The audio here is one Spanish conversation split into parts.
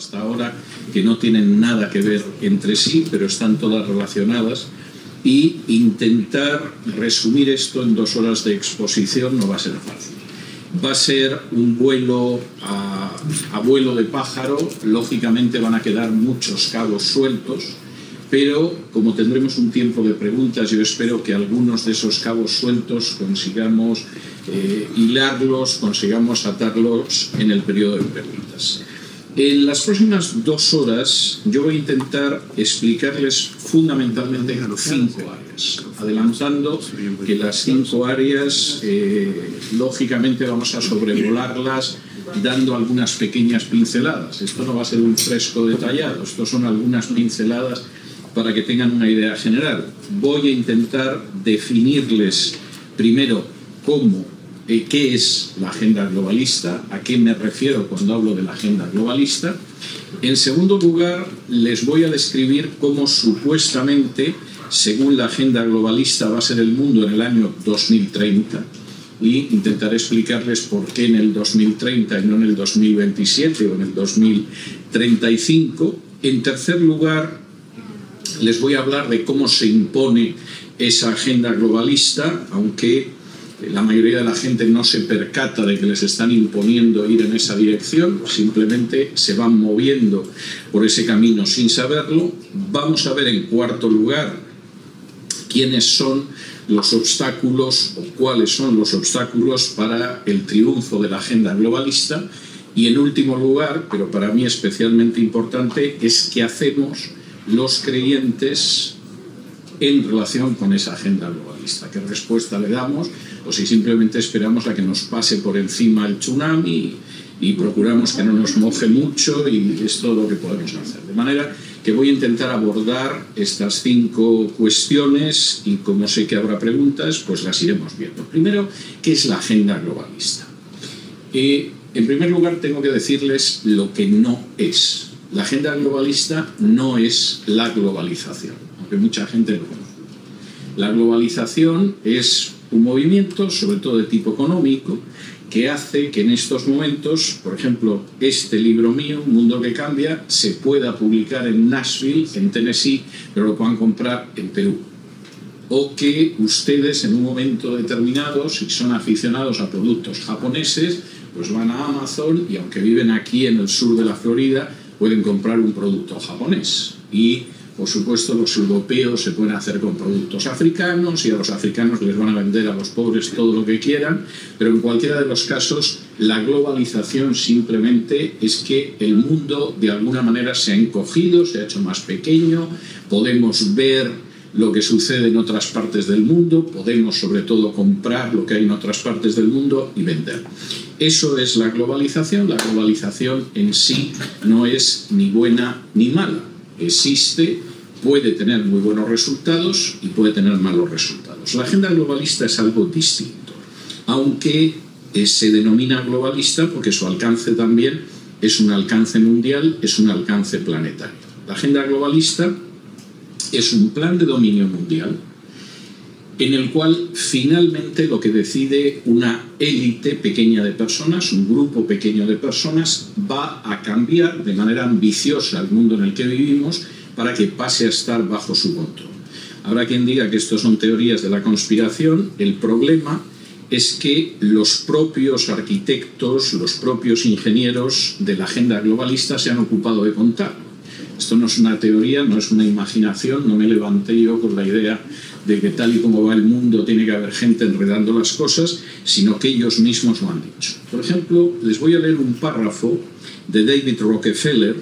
hasta ahora, que no tienen nada que ver entre sí, pero están todas relacionadas, y intentar resumir esto en 2 horas de exposición no va a ser fácil. Va a ser un vuelo a vuelo de pájaro, lógicamente van a quedar muchos cabos sueltos, pero como tendremos un tiempo de preguntas, yo espero que algunos de esos cabos sueltos consigamos hilarlos, consigamos atarlos en el periodo de preguntas. En las próximas 2 horas yo voy a intentar explicarles fundamentalmente 5 áreas, adelantando que las 5 áreas lógicamente vamos a sobrevolarlas dando algunas pequeñas pinceladas. Esto no va a ser un fresco detallado, esto son algunas pinceladas para que tengan una idea general. Voy a intentar definirles primero qué es la agenda globalista, a qué me refiero cuando hablo de la agenda globalista. En segundo lugar, les voy a describir cómo supuestamente, según la agenda globalista, va a ser el mundo en el año 2030 y intentaré explicarles por qué en el 2030 y no en el 2027 o en el 2035. En tercer lugar, les voy a hablar de cómo se impone esa agenda globalista, aunque la mayoría de la gente no se percata de que les están imponiendo ir en esa dirección, simplemente se van moviendo por ese camino sin saberlo. Vamos a ver en cuarto lugar quiénes son los obstáculos o cuáles son los obstáculos para el triunfo de la agenda globalista. Y en último lugar, pero para mí especialmente importante, es qué hacemos los creyentes en relación con esa agenda globalista. ¿Qué respuesta le damos? O si simplemente esperamos a que nos pase por encima el tsunami y procuramos que no nos moje mucho, y es todo lo que podemos hacer. De manera que voy a intentar abordar estas 5 cuestiones y como sé que habrá preguntas, pues las iremos viendo. Primero, ¿qué es la agenda globalista? En primer lugar, tengo que decirles lo que no es. La agenda globalista no es la globalización, aunque mucha gente lo conoce. La globalización es un movimiento, sobre todo de tipo económico, que hace que en estos momentos, por ejemplo, este libro mío, Un mundo que cambia, se pueda publicar en Nashville, en Tennessee, pero lo puedan comprar en Perú. O que ustedes en un momento determinado, si son aficionados a productos japoneses, pues van a Amazon y aunque viven aquí en el sur de la Florida, pueden comprar un producto japonés. Y por supuesto, los europeos se pueden hacer con productos africanos y a los africanos les van a vender a los pobres todo lo que quieran, pero en cualquiera de los casos, la globalización simplemente es que el mundo de alguna manera se ha encogido, se ha hecho más pequeño, podemos ver lo que sucede en otras partes del mundo, podemos sobre todo comprar lo que hay en otras partes del mundo y vender. Eso es la globalización. La globalización en sí no es ni buena ni mala. Existe, puede tener muy buenos resultados y puede tener malos resultados. La agenda globalista es algo distinto, aunque se denomina globalista porque su alcance también es un alcance mundial, es un alcance planetario. La agenda globalista es un plan de dominio mundial en el cual finalmente lo que decide una élite pequeña de personas, un grupo pequeño de personas, va a cambiar de manera ambiciosa el mundo en el que vivimos para que pase a estar bajo su control. Habrá quien diga que esto son teorías de la conspiración. El problema es que los propios arquitectos, los propios ingenieros de la agenda globalista se han ocupado de contarlo. Esto no es una teoría, no es una imaginación, no me levanté yo con la idea de que tal y como va el mundo tiene que haber gente enredando las cosas, sino que ellos mismos lo han dicho. Por ejemplo, les voy a leer un párrafo de David Rockefeller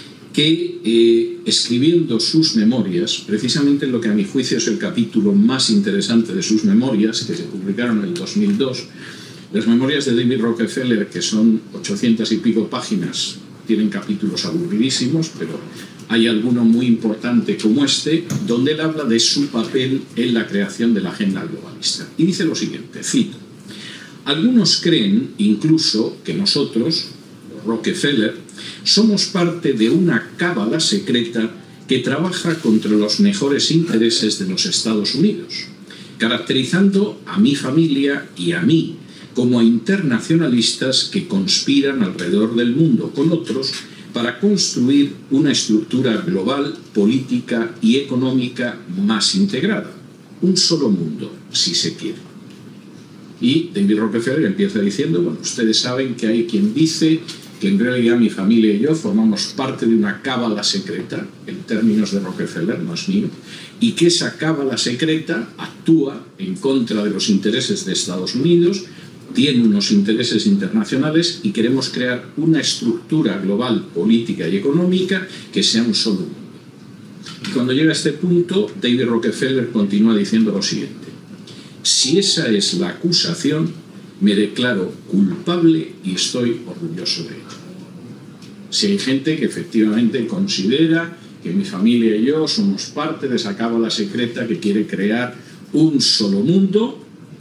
que, escribiendo sus memorias, precisamente en lo que a mi juicio es el capítulo más interesante de sus memorias, que se publicaron en el 2002, las memorias de David Rockefeller, que son 800 y pico páginas, tienen capítulos aburridísimos, pero hay alguno muy importante como este, donde él habla de su papel en la creación de la agenda globalista. Y dice lo siguiente, cito: algunos creen incluso que nosotros, Rockefeller, somos parte de una cábala secreta que trabaja contra los mejores intereses de los Estados Unidos, caracterizando a mi familia y a mí como a internacionalistas que conspiran alrededor del mundo con otros para construir una estructura global, política y económica más integrada. Un solo mundo, si se quiere. Y David Rockefeller empieza diciendo, bueno, ustedes saben que hay quien dice que en realidad mi familia y yo formamos parte de una cábala secreta, en términos de Rockefeller, no es mío, y que esa cábala secreta actúa en contra de los intereses de Estados Unidos, tiene unos intereses internacionales y queremos crear una estructura global, política y económica que sea un solo mundo. Y cuando llega a este punto, David Rockefeller continúa diciendo lo siguiente: si esa es la acusación, me declaro culpable y estoy orgulloso de ello. Si hay gente que efectivamente considera que mi familia y yo somos parte de esa cábala secreta que quiere crear un solo mundo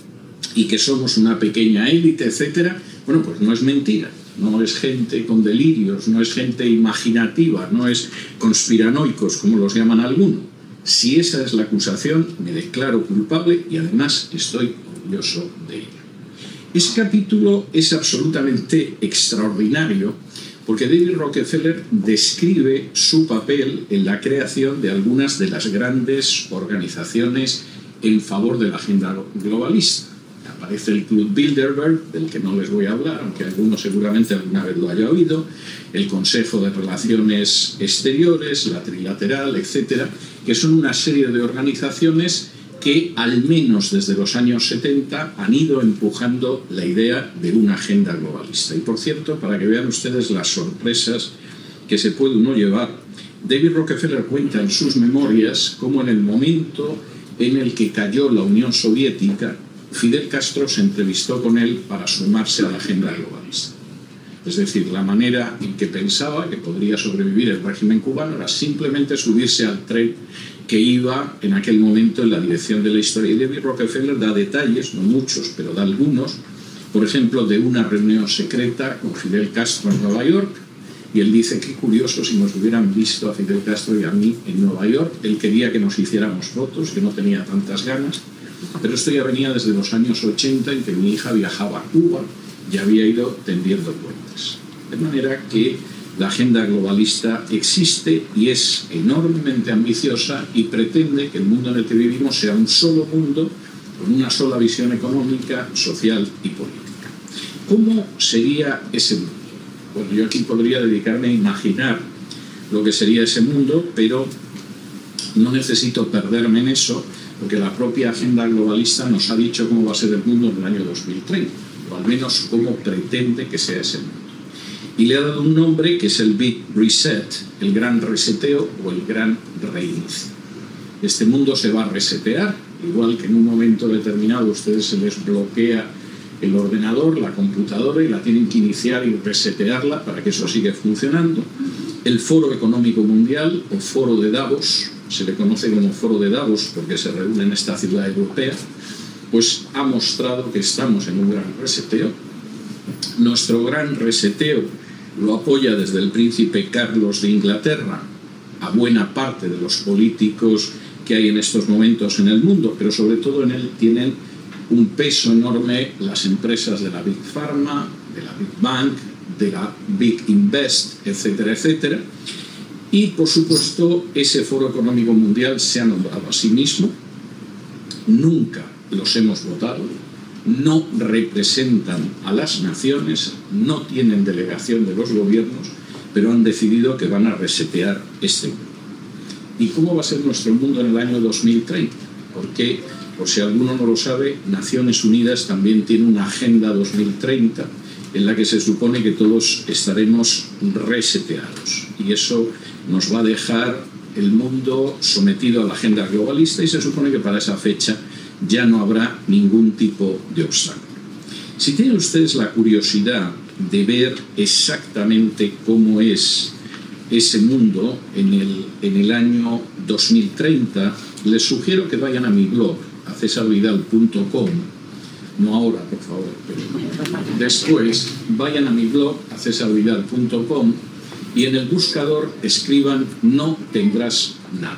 y que somos una pequeña élite, etcétera, bueno, pues no es mentira. No es gente con delirios, no es gente imaginativa, no es conspiranoicos, como los llaman algunos. Si esa es la acusación, me declaro culpable y además estoy orgulloso de ello. Este capítulo es absolutamente extraordinario porque David Rockefeller describe su papel en la creación de algunas de las grandes organizaciones en favor de la agenda globalista. Aparece el Club Bilderberg, del que no les voy a hablar, aunque alguno seguramente alguna vez lo haya oído, el Consejo de Relaciones Exteriores, la Trilateral, etcétera, que son una serie de organizaciones que al menos desde los años 70 han ido empujando la idea de una agenda globalista. Y por cierto, para que vean ustedes las sorpresas que se puede uno llevar, David Rockefeller cuenta en sus memorias cómo en el momento en el que cayó la Unión Soviética, Fidel Castro se entrevistó con él para sumarse a la agenda globalista. Es decir, la manera en que pensaba que podría sobrevivir el régimen cubano era simplemente subirse al tren que iba en aquel momento en la dirección de la historia. Y David Rockefeller da detalles, no muchos, pero da algunos, por ejemplo, de una reunión secreta con Fidel Castro en Nueva York, y él dice, qué curioso si nos hubieran visto a Fidel Castro y a mí en Nueva York. Él quería que nos hiciéramos fotos, que no tenía tantas ganas, pero esto ya venía desde los años 80, en que mi hija viajaba a Cuba y había ido tendiendo puentes. De manera que la agenda globalista existe y es enormemente ambiciosa y pretende que el mundo en el que vivimos sea un solo mundo con una sola visión económica, social y política. ¿Cómo sería ese mundo? Bueno, yo aquí podría dedicarme a imaginar lo que sería ese mundo, pero no necesito perderme en eso, porque la propia agenda globalista nos ha dicho cómo va a ser el mundo en el año 2030, o al menos cómo pretende que sea ese mundo. Y le ha dado un nombre que es el Big Reset, el gran reseteo o el gran reinicio. Este mundo se va a resetear, igual que en un momento determinado a ustedes se les bloquea el ordenador, la computadora, y la tienen que iniciar y resetearla para que eso siga funcionando. El Foro Económico Mundial, o Foro de Davos, se le conoce como Foro de Davos porque se reúne en esta ciudad europea, pues ha mostrado que estamos en un gran reseteo. Nuestro gran reseteo lo apoya desde el príncipe Carlos de Inglaterra a buena parte de los políticos que hay en estos momentos en el mundo, pero sobre todo en él tienen un peso enorme las empresas de la Big Pharma, de la Big Bank, de la Big Invest, etcétera, etcétera. Y, por supuesto, ese Foro Económico Mundial se ha nombrado a sí mismo. Nunca los hemos votado, no representan a las naciones, no tienen delegación de los gobiernos, pero han decidido que van a resetear este mundo. ¿Y cómo va a ser nuestro mundo en el año 2030? Porque, por si alguno no lo sabe, Naciones Unidas también tiene una Agenda 2030 en la que se supone que todos estaremos reseteados. Y eso nos va a dejar el mundo sometido a la agenda globalista y se supone que para esa fecha ya no habrá ningún tipo de obstáculo. Si tienen ustedes la curiosidad de ver exactamente cómo es ese mundo en el año 2030, les sugiero que vayan a mi blog, a cesarvidal.com, no ahora, por favor, pero después vayan a mi blog, a cesarvidal.com, y en el buscador escriban no tendrás nada.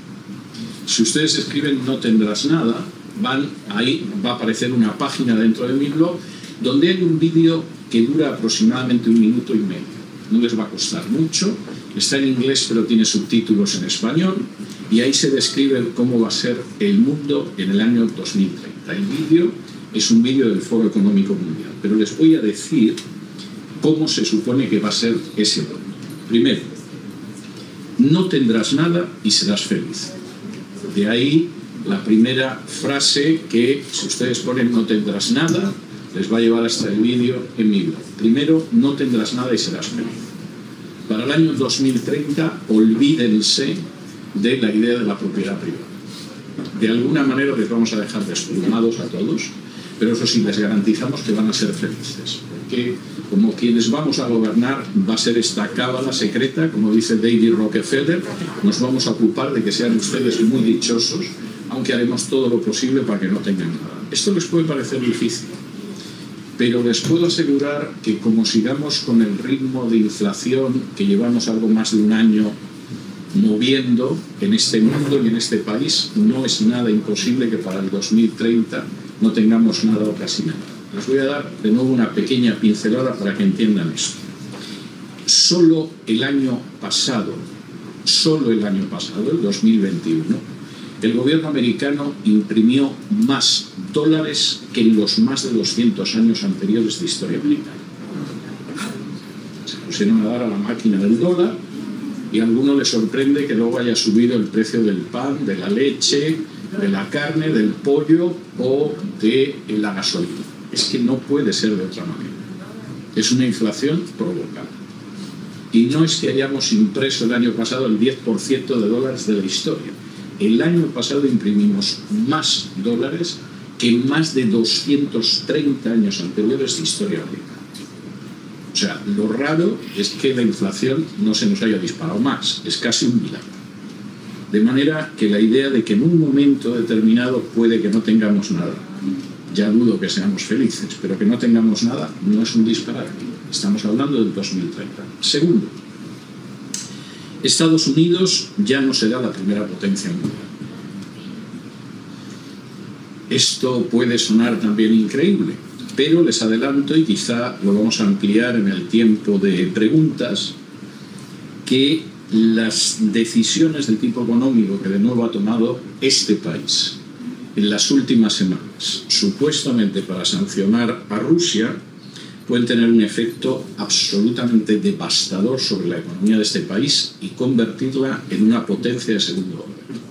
Si ustedes escriben no tendrás nada, ahí va a aparecer una página dentro de mi blog donde hay un vídeo que dura aproximadamente 1 minuto y medio. no les va a costar mucho, está en inglés pero tiene subtítulos en español, y ahí se describe cómo va a ser el mundo en el año 2030. El vídeo es un vídeo del Foro Económico Mundial, pero les voy a decir cómo se supone que va a ser ese mundo. Primero, no tendrás nada y serás feliz. De ahí la primera frase que, si ustedes ponen no tendrás nada, les va a llevar hasta el vídeo en mi blog. Primero, no tendrás nada y serás feliz. Para el año 2030, olvídense de la idea de la propiedad privada. De alguna manera les vamos a dejar desplumados a todos, pero eso sí, les garantizamos que van a ser felices, porque como quienes vamos a gobernar va a ser esta cábala secreta, como dice David Rockefeller, nos vamos a ocupar de que sean ustedes muy dichosos, aunque haremos todo lo posible para que no tengan nada. Esto les puede parecer difícil, pero les puedo asegurar que como sigamos con el ritmo de inflación que llevamos algo más de un año moviendo en este mundo y en este país, no es nada imposible que para el 2030 no tengamos nada o casi nada. Les voy a dar de nuevo una pequeña pincelada para que entiendan esto. Solo el año pasado, el 2021, el gobierno americano imprimió más dólares que en los más de 200 años anteriores de historia americana. Se pusieron a dar a la máquina del dólar y a alguno le sorprende que luego haya subido el precio del pan, de la leche, de la carne, del pollo o de la gasolina. Es que no puede ser de otra manera. Es una inflación provocada. Y no es que hayamos impreso el año pasado el 10% de dólares de la historia. El año pasado imprimimos más dólares que en más de 230 años anteriores de historia americana. O sea, lo raro es que la inflación no se nos haya disparado más. Es casi un milagro. De manera que la idea de que en un momento determinado puede que no tengamos nada, ya dudo que seamos felices, pero que no tengamos nada no es un disparate. Estamos hablando del 2030. Segundo, Estados Unidos ya no será la primera potencia mundial. Esto puede sonar también increíble, pero les adelanto, y quizá lo vamos a ampliar en el tiempo de preguntas, que las decisiones de tipo económico que de nuevo ha tomado este país en las últimas semanas, supuestamente para sancionar a Rusia, pueden tener un efecto absolutamente devastador sobre la economía de este país y convertirla en una potencia de segundo orden.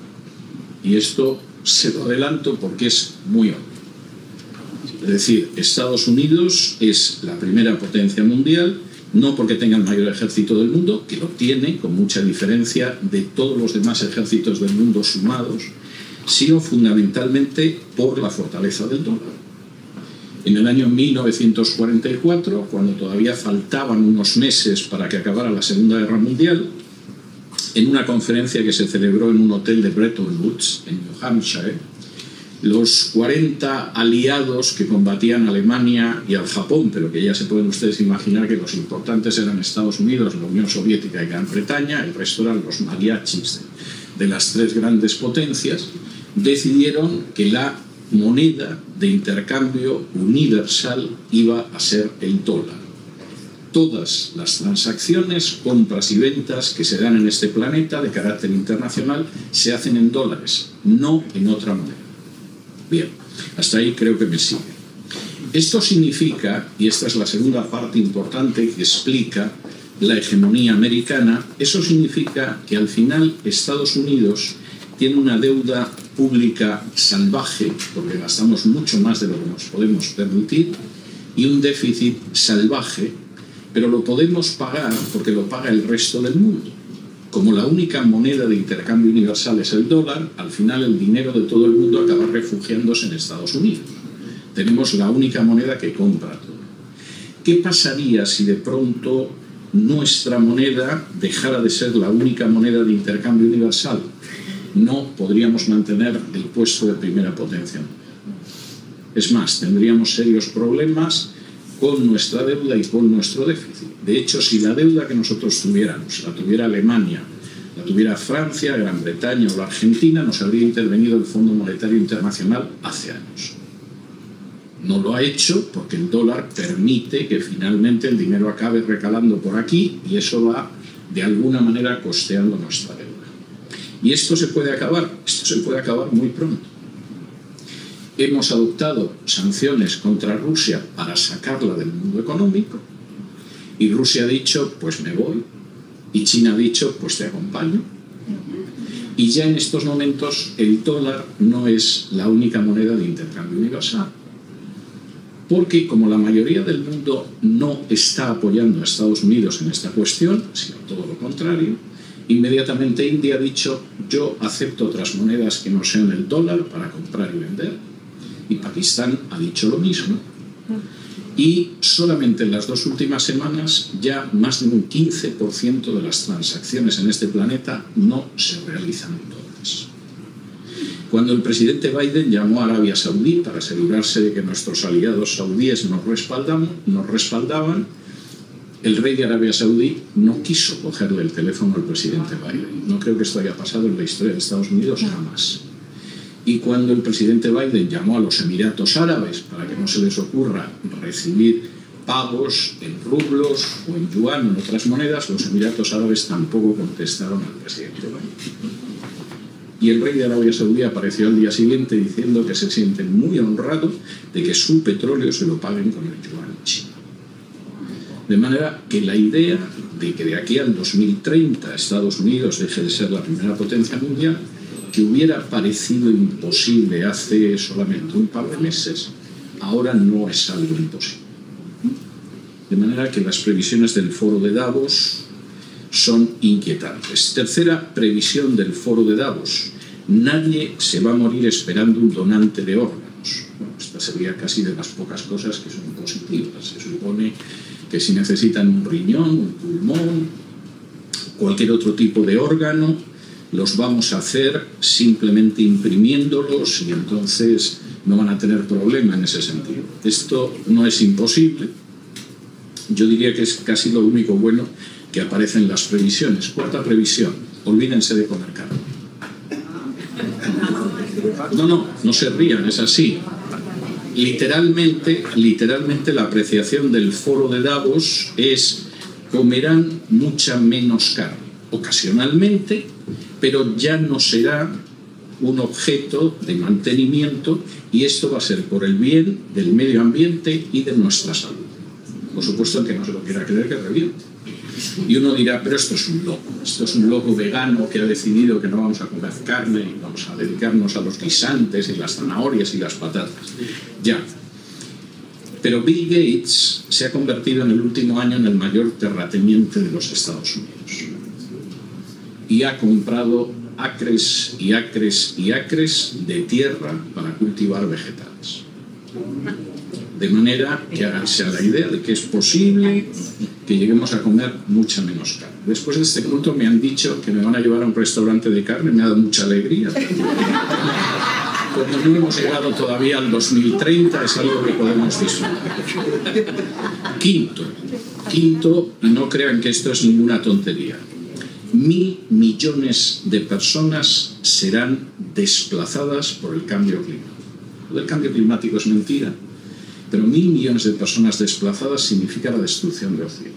Y esto se lo adelanto porque es muy obvio. Es decir, Estados Unidos es la primera potencia mundial, no porque tenga el mayor ejército del mundo, que lo tiene con mucha diferencia de todos los demás ejércitos del mundo sumados, sino fundamentalmente por la fortaleza del dólar. En el año 1944, cuando todavía faltaban unos meses para que acabara la Segunda Guerra Mundial, en una conferencia que se celebró en un hotel de Bretton Woods, en New Hampshire, los 40 aliados que combatían a Alemania y al Japón, pero que ya se pueden ustedes imaginar que los importantes eran Estados Unidos, la Unión Soviética y Gran Bretaña, el resto eran los mariachis de las tres grandes potencias, decidieron que la moneda de intercambio universal iba a ser el dólar. Todas las transacciones, compras y ventas que se dan en este planeta de carácter internacional se hacen en dólares, no en otra moneda. Bien, hasta ahí creo que me sigue. Esto significa, y esta es la segunda parte importante que explica la hegemonía americana, eso significa que al final Estados Unidos tiene una deuda pública salvaje, porque gastamos mucho más de lo que nos podemos permitir, y un déficit salvaje, pero lo podemos pagar porque lo paga el resto del mundo. Como la única moneda de intercambio universal es el dólar, al final el dinero de todo el mundo acaba refugiándose en Estados Unidos. Tenemos la única moneda que compra todo. ¿Qué pasaría si de pronto nuestra moneda dejara de ser la única moneda de intercambio universal? No podríamos mantener el puesto de primera potencia. Es más, tendríamos serios problemas con nuestra deuda y con nuestro déficit. De hecho, si la deuda que nosotros tuviéramos, la tuviera Alemania, la tuviera Francia, Gran Bretaña o la Argentina, nos habría intervenido el Fondo Monetario Internacional hace años. No lo ha hecho porque el dólar permite que finalmente el dinero acabe recalando por aquí y eso va de alguna manera costeando nuestra deuda. Y esto se puede acabar muy pronto. Hemos adoptado sanciones contra Rusia para sacarla del mundo económico y Rusia ha dicho, pues me voy, y China ha dicho, pues te acompaño. Y ya en estos momentos el dólar no es la única moneda de intercambio universal. Porque como la mayoría del mundo no está apoyando a Estados Unidos en esta cuestión, sino todo lo contrario, inmediatamente India ha dicho, yo acepto otras monedas que no sean el dólar para comprar y vender. Y Pakistán ha dicho lo mismo. Y solamente en las 2 últimas semanas ya más de un 15% de las transacciones en este planeta no se realizan en dólares. Cuando el presidente Biden llamó a Arabia Saudí para asegurarse de que nuestros aliados saudíes nos respaldaban, el rey de Arabia Saudí no quiso cogerle el teléfono al presidente Biden. No creo que esto haya pasado en la historia de Estados Unidos jamás. Y cuando el presidente Biden llamó a los Emiratos Árabes para que no se les ocurra recibir pagos en rublos o en yuan o en otras monedas, los Emiratos Árabes tampoco contestaron al presidente Biden. Y el rey de Arabia Saudí apareció al día siguiente diciendo que se siente muy honrado de que su petróleo se lo paguen con el yuan chino. De manera que la idea de que de aquí al 2030 Estados Unidos deje de ser la primera potencia mundial, que hubiera parecido imposible hace solamente un par de meses, ahora no es algo imposible. De manera que las previsiones del foro de Davos son inquietantes. Tercera previsión del foro de Davos: nadie se va a morir esperando un donante de órganos. Bueno, esta sería casi de las pocas cosas que son positivas. Se supone que si necesitan un riñón, un pulmón, cualquier otro tipo de órgano, los vamos a hacer simplemente imprimiéndolos y entonces no van a tener problema en ese sentido. Esto no es imposible. Yo diría que es casi lo único bueno que aparece en las previsiones. Cuarta previsión: olvídense de comer carne. No se rían, es así. Literalmente la apreciación del foro de Davos es: comerán mucha menos carne, ocasionalmente, pero ya no será un objeto de mantenimiento, y esto va a ser por el bien del medio ambiente y de nuestra salud. Por supuesto, que no se lo quiera creer, que reviente. Y uno dirá, pero esto es un loco vegano que ha decidido que no vamos a comer carne y vamos a dedicarnos a los guisantes y las zanahorias y las patatas. Ya. Pero Bill Gates se ha convertido en el último año en el mayor terrateniente de los Estados Unidos. Y ha comprado acres y acres y acres de tierra para cultivar vegetales. De manera que háganse a la idea de que es posible que lleguemos a comer mucha menos carne. Después de este culto me han dicho que me van a llevar a un restaurante de carne, me ha dado mucha alegría. Como no hemos llegado todavía al 2030, es algo que podemos disfrutar. Quinto, y no crean que esto es ninguna tontería: 1.000 millones de personas serán desplazadas por el cambio climático. Lo del cambio climático es mentira, pero 1.000 millones de personas desplazadas significa la destrucción de Occidente.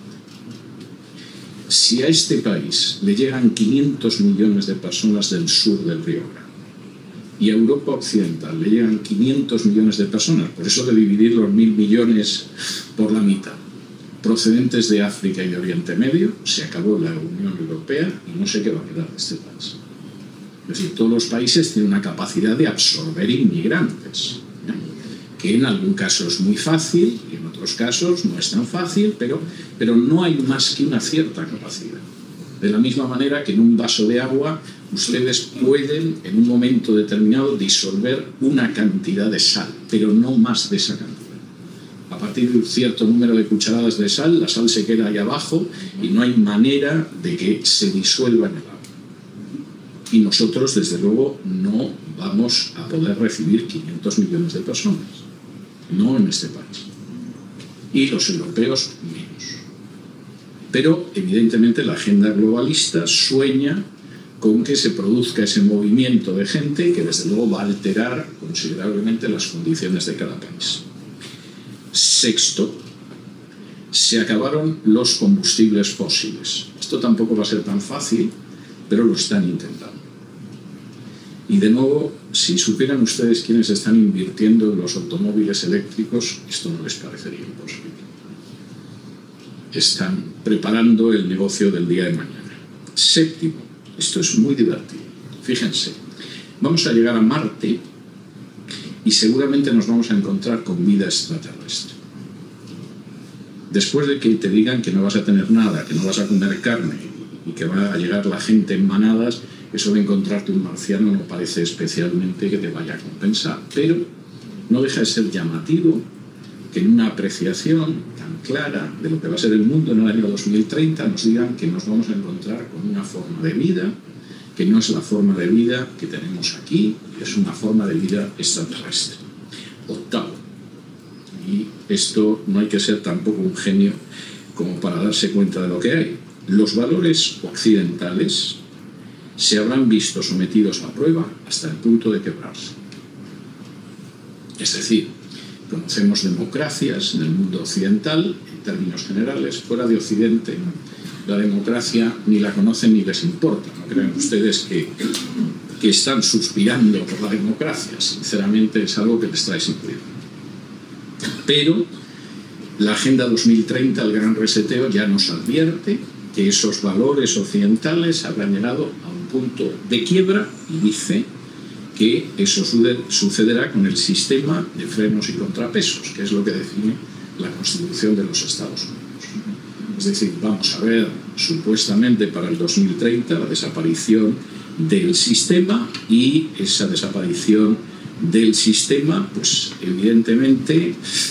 Si a este país le llegan 500 millones de personas del sur del Río Grande y a Europa Occidental le llegan 500 millones de personas, por eso de dividir los 1.000 millones por la mitad, procedentes de África y de Oriente Medio, se acabó la Unión Europea y no sé qué va a quedar de este país. Es decir, todos los países tienen una capacidad de absorber inmigrantes, que en algún caso es muy fácil y en otros casos no es tan fácil, pero no hay más que una cierta capacidad. De la misma manera que en un vaso de agua ustedes pueden en un momento determinado disolver una cantidad de sal, pero no más de esa cantidad. A partir de un cierto número de cucharadas de sal, la sal se queda ahí abajo y no hay manera de que se disuelva en el agua. Y nosotros, desde luego, no vamos a poder recibir 500 millones de personas. No en este país. Y los europeos menos. Pero, evidentemente, la agenda globalista sueña con que se produzca ese movimiento de gente que, desde luego, va a alterar considerablemente las condiciones de cada país. Sexto, se acabaron los combustibles fósiles. Esto tampoco va a ser tan fácil, pero lo están intentando. Y de nuevo, si supieran ustedes quiénes están invirtiendo en los automóviles eléctricos, esto no les parecería imposible. Están preparando el negocio del día de mañana. Séptimo, esto es muy divertido. Fíjense, vamos a llegar a Marte y seguramente nos vamos a encontrar con vida extraterrestre. Después de que te digan que no vas a tener nada, que no vas a comer carne y que va a llegar la gente en manadas, eso de encontrarte un marciano no parece especialmente que te vaya a compensar. Pero no deja de ser llamativo que en una apreciación tan clara de lo que va a ser el mundo en el año 2030 nos digan que nos vamos a encontrar con una forma de vida que no es la forma de vida que tenemos aquí, es una forma de vida extraterrestre. Octavo, y esto no hay que ser tampoco un genio como para darse cuenta de lo que hay. Los valores occidentales se habrán visto sometidos a prueba hasta el punto de quebrarse. Es decir, conocemos democracias en el mundo occidental, en términos generales. Fuera de Occidente, la democracia ni la conocen ni les importa. No crean ustedes que están suspirando por la democracia. Sinceramente, es algo que les trae sin cuidado. Pero la Agenda 2030, el gran reseteo, ya nos advierte que esos valores occidentales habrán llegado a un punto de quiebra y dice que eso sucederá con el sistema de frenos y contrapesos, que es lo que define la Constitución de los Estados Unidos. Es decir, vamos a ver supuestamente para el 2030 la desaparición del sistema, y esa desaparición del sistema, pues evidentemente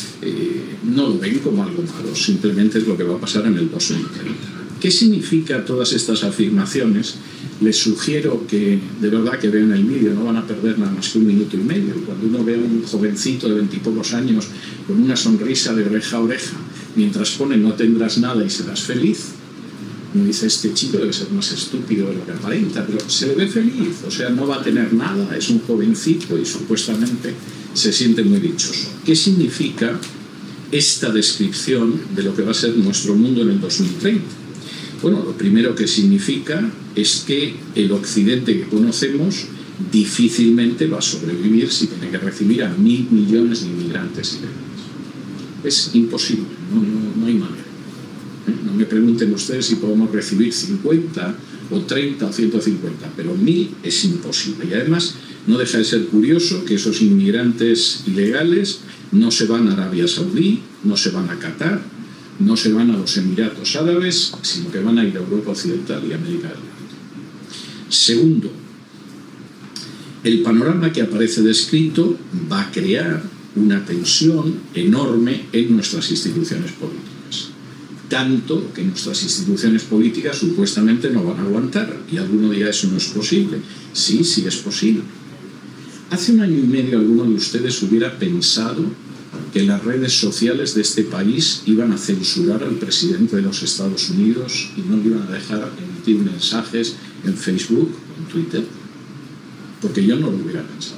no lo ven como algo malo, simplemente es lo que va a pasar en el 2030. ¿Qué significa todas estas afirmaciones? Les sugiero que de verdad que vean el vídeo, no van a perder nada más que 1 minuto y medio. Cuando uno ve a un jovencito de 20 y pocos años con una sonrisa de oreja a oreja, mientras pone no tendrás nada y serás feliz, uno dice, este chico debe ser más estúpido de lo que aparenta, pero se le ve feliz, o sea, no va a tener nada, es un jovencito y supuestamente se siente muy dichoso. ¿Qué significa esta descripción de lo que va a ser nuestro mundo en el 2030? Bueno, lo primero que significa es que el Occidente que conocemos difícilmente va a sobrevivir si tiene que recibir a 1.000 millones de inmigrantes ilegales. Es imposible, no hay manera. No me pregunten ustedes si podemos recibir 50 o 30 o 150, pero 1.000 es imposible. Y además no deja de ser curioso que esos inmigrantes ilegales no se van a Arabia Saudí, no se van a Qatar, no se van a los Emiratos Árabes, sino que van a ir a Europa Occidental y América del Norte. Segundo, el panorama que aparece descrito va a crear una tensión enorme en nuestras instituciones políticas. Tanto que nuestras instituciones políticas supuestamente no van a aguantar. Y alguno dirá, eso no es posible. Sí, sí es posible. Hace 1 año y medio alguno de ustedes hubiera pensado que las redes sociales de este país iban a censurar al presidente de los Estados Unidos y no le iban a dejar emitir mensajes en Facebook o en Twitter, porque yo no lo hubiera pensado,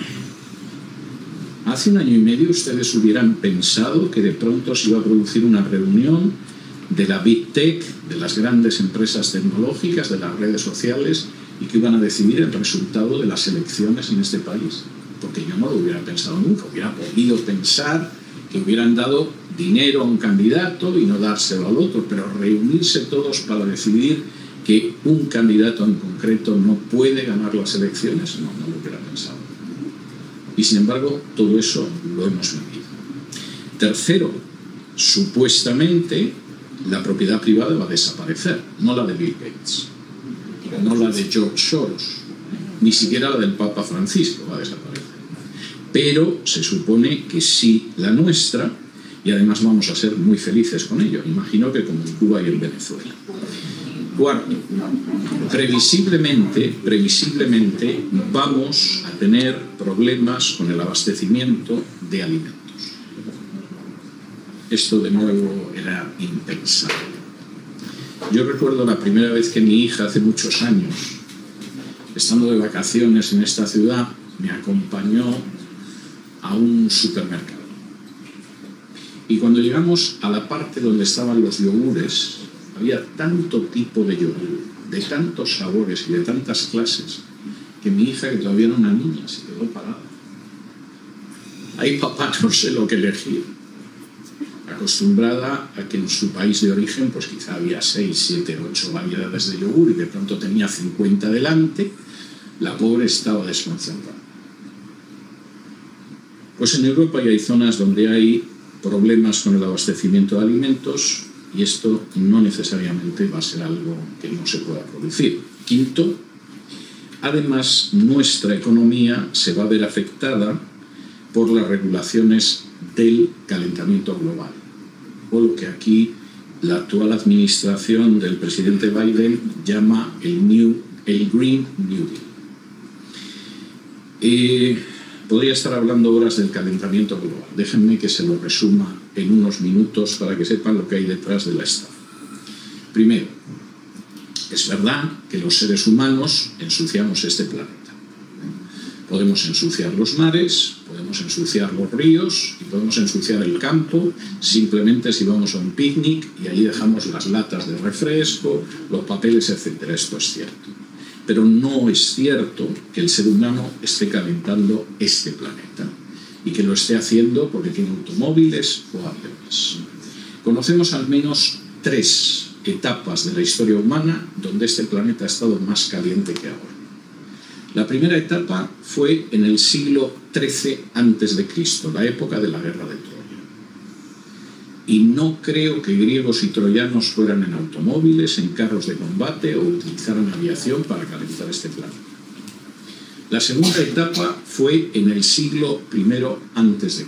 ¿no? Hace 1 año y medio ustedes hubieran pensado que de pronto se iba a producir una reunión de la Big Tech, de las grandes empresas tecnológicas, de las redes sociales, y que iban a decidir el resultado de las elecciones en este país. Porque yo no lo hubiera pensado nunca. Hubiera podido pensar que hubieran dado dinero a un candidato y no dárselo al otro, pero reunirse todos para decidir que un candidato en concreto no puede ganar las elecciones, no lo hubiera pensado. Y sin embargo, todo eso lo hemos vivido. Tercero, supuestamente la propiedad privada va a desaparecer, no la de Bill Gates, no la de George Soros, ni siquiera la del Papa Francisco va a desaparecer. Pero se supone que sí la nuestra, y además vamos a ser muy felices con ello. Imagino que como en Cuba y en Venezuela. Cuarto, previsiblemente vamos a tener problemas con el abastecimiento de alimentos. Esto de nuevo era impensable. Yo recuerdo la primera vez que mi hija, hace muchos años, estando de vacaciones en esta ciudad, me acompañó a un supermercado. Y cuando llegamos a la parte donde estaban los yogures, había tanto tipo de yogur, de tantos sabores y de tantas clases, que mi hija, que todavía era una niña, se quedó parada. Ahí papá no sé lo que elegir. Acostumbrada a que en su país de origen pues quizá había 6, 7, 8 variedades de yogur y de pronto tenía 50 delante, la pobre estaba desconcertada. Pues en Europa ya hay zonas donde hay problemas con el abastecimiento de alimentos y esto no necesariamente va a ser algo que no se pueda producir. Quinto, además nuestra economía se va a ver afectada por las regulaciones del calentamiento global, o lo que aquí la actual administración del presidente Biden llama el Green New Deal. Podría estar hablando horas del calentamiento global. Déjenme que se lo resuma en unos minutos para que sepan lo que hay detrás de la estafa. Primero, es verdad que los seres humanos ensuciamos este planeta. Podemos ensuciar los mares, podemos ensuciar los ríos y podemos ensuciar el campo simplemente si vamos a un picnic y ahí dejamos las latas de refresco, los papeles, etc. Esto es cierto. Pero no es cierto que el ser humano esté calentando este planeta y que lo esté haciendo porque tiene automóviles o aviones. Conocemos al menos 3 etapas de la historia humana donde este planeta ha estado más caliente que ahora. La primera etapa fue en el siglo XIII a.C., la época de la guerra de Troya. Y no creo que griegos y troyanos fueran en automóviles, en carros de combate o utilizaran aviación para calentar este planeta. La segunda etapa fue en el siglo I a.C.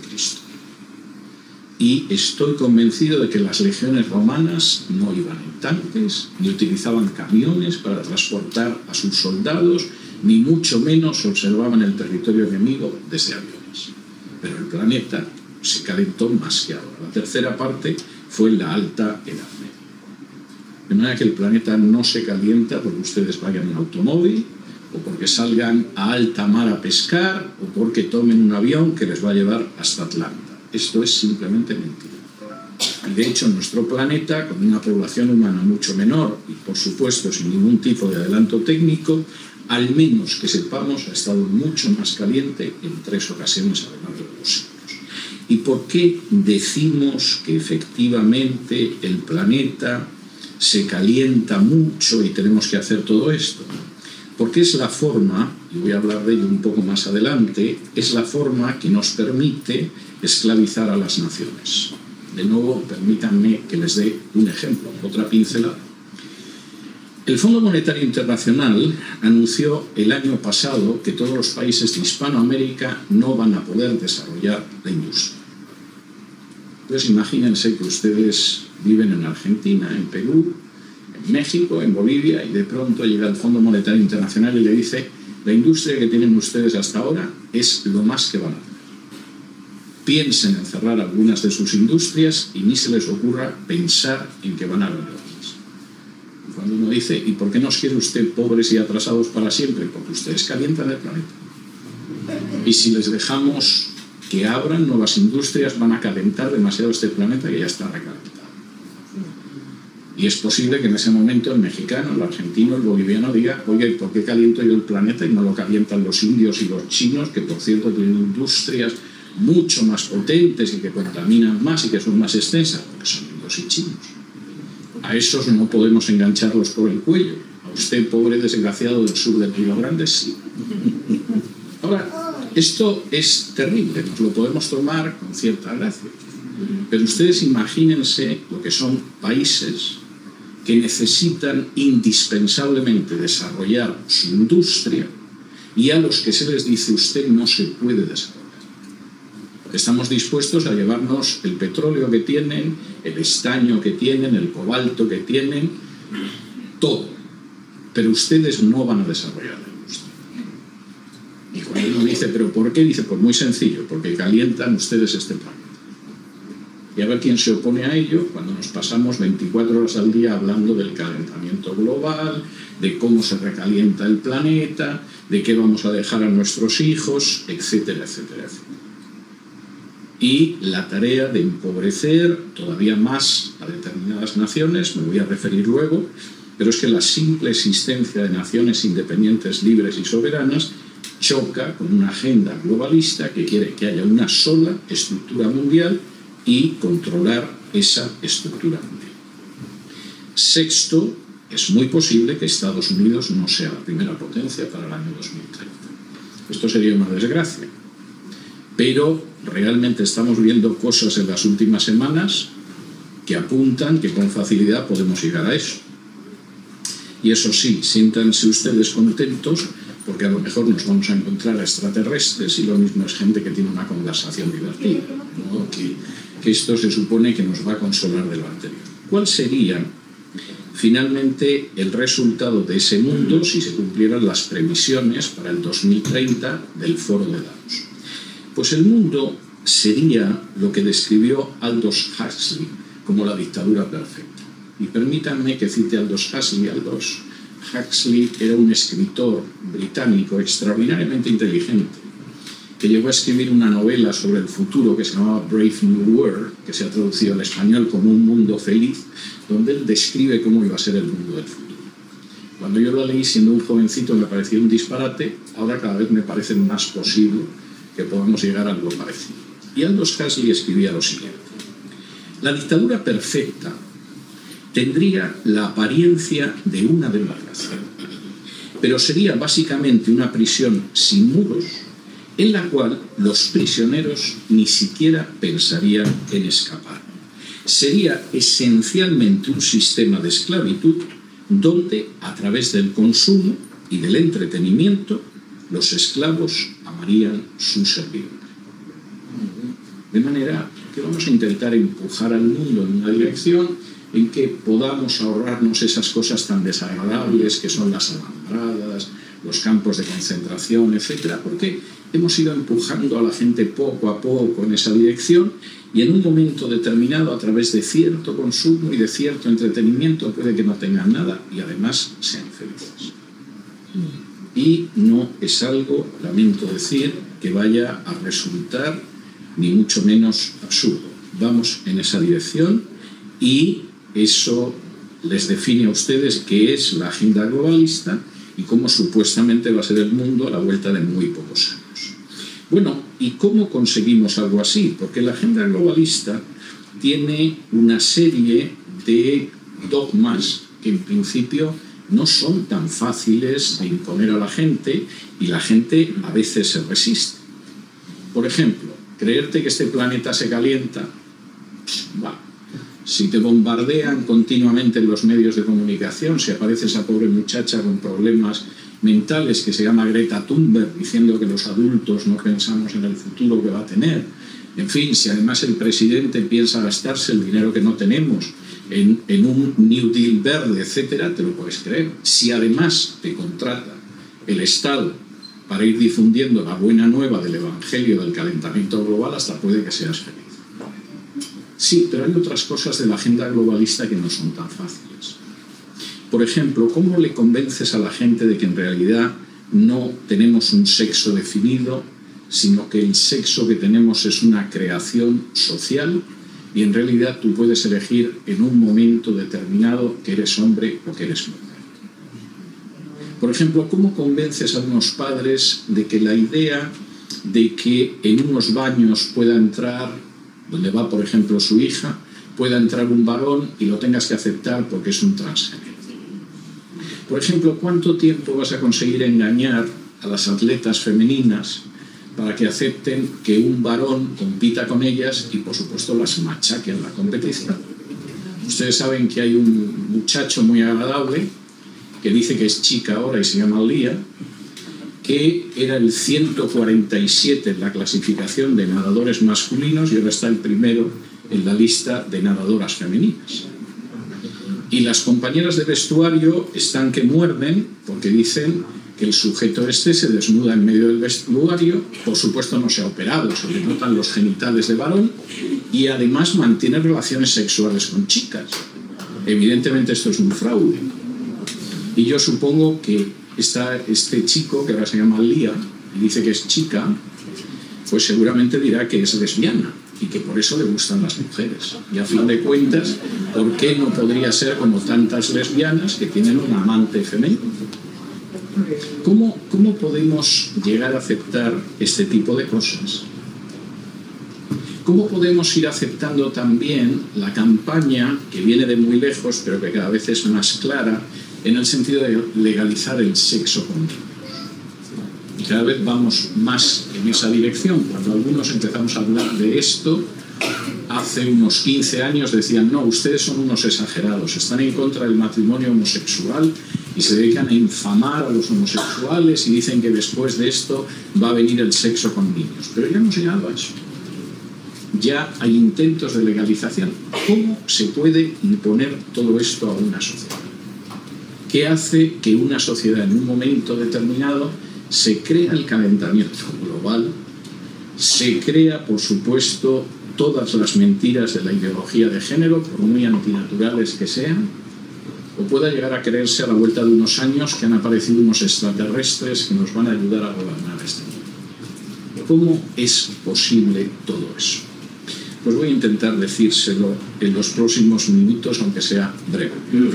Y estoy convencido de que las legiones romanas no iban en tanques, ni utilizaban camiones para transportar a sus soldados, ni mucho menos observaban el territorio enemigo desde aviones. Pero el planeta se calentó más que ahora. La tercera parte fue en la Alta Edad Media. De manera que el planeta no se calienta porque ustedes vayan en automóvil, o porque salgan a alta mar a pescar, o porque tomen un avión que les va a llevar hasta Atlanta. Esto es simplemente mentira. Y de hecho, nuestro planeta, con una población humana mucho menor y, por supuesto, sin ningún tipo de adelanto técnico, al menos que sepamos, ha estado mucho más caliente en 3 ocasiones a lo largo de los siglos. ¿Y por qué decimos que efectivamente el planeta se calienta mucho y tenemos que hacer todo esto? Porque es la forma, y voy a hablar de ello un poco más adelante, es la forma que nos permite esclavizar a las naciones. De nuevo, permítanme que les dé un ejemplo, otra pincelada. El Fondo Monetario Internacional anunció el año pasado que todos los países de Hispanoamérica no van a poder desarrollar la industria. Entonces imagínense que ustedes viven en Argentina, en Perú, en México, en Bolivia, y de pronto llega el Fondo Monetario Internacional y le dice: la industria que tienen ustedes hasta ahora es lo más que van a hacer. Piensen en cerrar algunas de sus industrias y ni se les ocurra pensar en que van a vender. Cuando uno dice: ¿y por qué nos quiere usted pobres y atrasados para siempre? Porque ustedes calientan el planeta. Y si les dejamos que abran nuevas industrias, van a calentar demasiado este planeta que ya está recalentado. Y es posible que en ese momento el mexicano, el argentino, el boliviano diga: oye, ¿por qué caliento yo el planeta y no lo calientan los indios y los chinos, que por cierto tienen industrias mucho más potentes y que contaminan más y que son más extensas? Porque son indios y chinos. A esos no podemos engancharlos por el cuello. A usted, pobre desgraciado del sur del Río Grande, sí. Ahora, esto es terrible, nos lo podemos tomar con cierta gracia. Pero ustedes imagínense lo que son países que necesitan indispensablemente desarrollar su industria y a los que se les dice: usted no se puede desarrollar. Estamos dispuestos a llevarnos el petróleo que tienen, el estaño que tienen, el cobalto que tienen, todo. Pero ustedes no van a desarrollar la industria. Y cuando uno dice: ¿pero por qué? Dice: pues muy sencillo, porque calientan ustedes este planeta. Y a ver quién se opone a ello cuando nos pasamos 24 horas al día hablando del calentamiento global, de cómo se recalienta el planeta, de qué vamos a dejar a nuestros hijos, etcétera, etcétera, etcétera. y la tarea de empobrecer todavía más a determinadas naciones, me voy a referir luego, pero es que la simple existencia de naciones independientes, libres y soberanas choca con una agenda globalista que quiere que haya una sola estructura mundial y controlar esa estructura mundial. Sexto, es muy posible que Estados Unidos no sea la primera potencia para el año 2030. Esto sería una desgracia. Pero realmente estamos viendo cosas en las últimas semanas que apuntan que con facilidad podemos llegar a eso. Y eso sí, siéntanse ustedes contentos porque a lo mejor nos vamos a encontrar extraterrestres y lo mismo es gente que tiene una conversación divertida, ¿no? Que esto se supone que nos va a consolar de lo anterior. ¿Cuál sería finalmente el resultado de ese mundo si se cumplieran las previsiones para el 2030 del Foro de Davos? Pues el mundo sería lo que describió Aldous Huxley como la dictadura perfecta. Y permítanme que cite a Aldous Huxley. Aldous Huxley era un escritor británico extraordinariamente inteligente que llegó a escribir una novela sobre el futuro que se llamaba Brave New World, que se ha traducido al español como Un Mundo Feliz, donde él describe cómo iba a ser el mundo del futuro. Cuando yo lo leí siendo un jovencito me parecía un disparate, ahora cada vez me parece más posible que podamos llegar a algo parecido. Y Aldous Huxley escribía lo siguiente: la dictadura perfecta tendría la apariencia de una democracia, pero sería básicamente una prisión sin muros en la cual los prisioneros ni siquiera pensarían en escapar. Sería esencialmente un sistema de esclavitud donde, a través del consumo y del entretenimiento, los esclavos amarían su servidumbre. De manera que vamos a intentar empujar al mundo en una dirección en que podamos ahorrarnos esas cosas tan desagradables que son las alambradas, los campos de concentración, etcétera, porque hemos ido empujando a la gente poco a poco en esa dirección y en un momento determinado, a través de cierto consumo y de cierto entretenimiento, puede que no tengan nada y además sean felices. Y no es algo, lamento decir, que vaya a resultar ni mucho menos absurdo. Vamos en esa dirección y eso les define a ustedes qué es la agenda globalista y cómo supuestamente va a ser el mundo a la vuelta de muy pocos años. Bueno, ¿y cómo conseguimos algo así? Porque la agenda globalista tiene una serie de dogmas que en principio no son tan fáciles de imponer a la gente y la gente a veces se resiste. Por ejemplo, creerte que este planeta se calienta, si te bombardean continuamente en los medios de comunicación, si aparece esa pobre muchacha con problemas mentales que se llama Greta Thunberg diciendo que los adultos no pensamos en el futuro que va a tener, en fin, si además el presidente piensa gastarse el dinero que no tenemos en un New Deal verde, etcétera, te lo puedes creer. Si además te contrata el Estado para ir difundiendo la buena nueva del evangelio del calentamiento global, hasta puede que seas feliz. Sí, pero hay otras cosas de la agenda globalista que no son tan fáciles. Por ejemplo, ¿cómo le convences a la gente de que en realidad no tenemos un sexo definido, sino que el sexo que tenemos es una creación social y en realidad tú puedes elegir en un momento determinado que eres hombre o que eres mujer? Por ejemplo, ¿cómo convences a unos padres de que la idea de que en unos baños pueda entrar, donde va por ejemplo su hija, pueda entrar un varón y lo tengas que aceptar porque es un transgénero? Por ejemplo, ¿cuánto tiempo vas a conseguir engañar a las atletas femeninas para que acepten que un varón compita con ellas y por supuesto las machaque en la competición? Ustedes saben que hay un muchacho muy agradable que dice que es chica ahora y se llama Lía, que era el 147 en la clasificación de nadadores masculinos y ahora está el primero en la lista de nadadoras femeninas. Y las compañeras de vestuario están que muerden porque dicen que el sujeto este se desnuda en medio del vestuario, por supuesto no se ha operado, se le notan los genitales de varón y además mantiene relaciones sexuales con chicas. Evidentemente esto es un fraude. Y yo supongo que este chico, que ahora se llama Lía, y dice que es chica, pues seguramente dirá que es lesbiana. y que por eso le gustan las mujeres. Y a fin de cuentas, ¿por qué no podría ser como tantas lesbianas que tienen un amante femenino? ¿Cómo podemos llegar a aceptar este tipo de cosas? ¿Cómo podemos ir aceptando también la campaña que viene de muy lejos, pero que cada vez es más clara, en el sentido de legalizar el sexo con niños? Y cada vez vamos más en esa dirección. Cuando algunos empezamos a hablar de esto, hace unos 15 años decían: no, ustedes son unos exagerados, están en contra del matrimonio homosexual y se dedican a infamar a los homosexuales y dicen que después de esto va a venir el sexo con niños. Pero ya hemos llegado a eso. Ya hay intentos de legalización. ¿Cómo se puede imponer todo esto a una sociedad? ¿Qué hace que una sociedad en un momento determinado se crea el calentamiento global, se crea, por supuesto, todas las mentiras de la ideología de género, por muy antinaturales que sean, o pueda llegar a creerse a la vuelta de unos años que han aparecido unos extraterrestres que nos van a ayudar a gobernar este mundo? ¿Cómo es posible todo eso? Pues voy a intentar decírselo en los próximos minutos, aunque sea breve.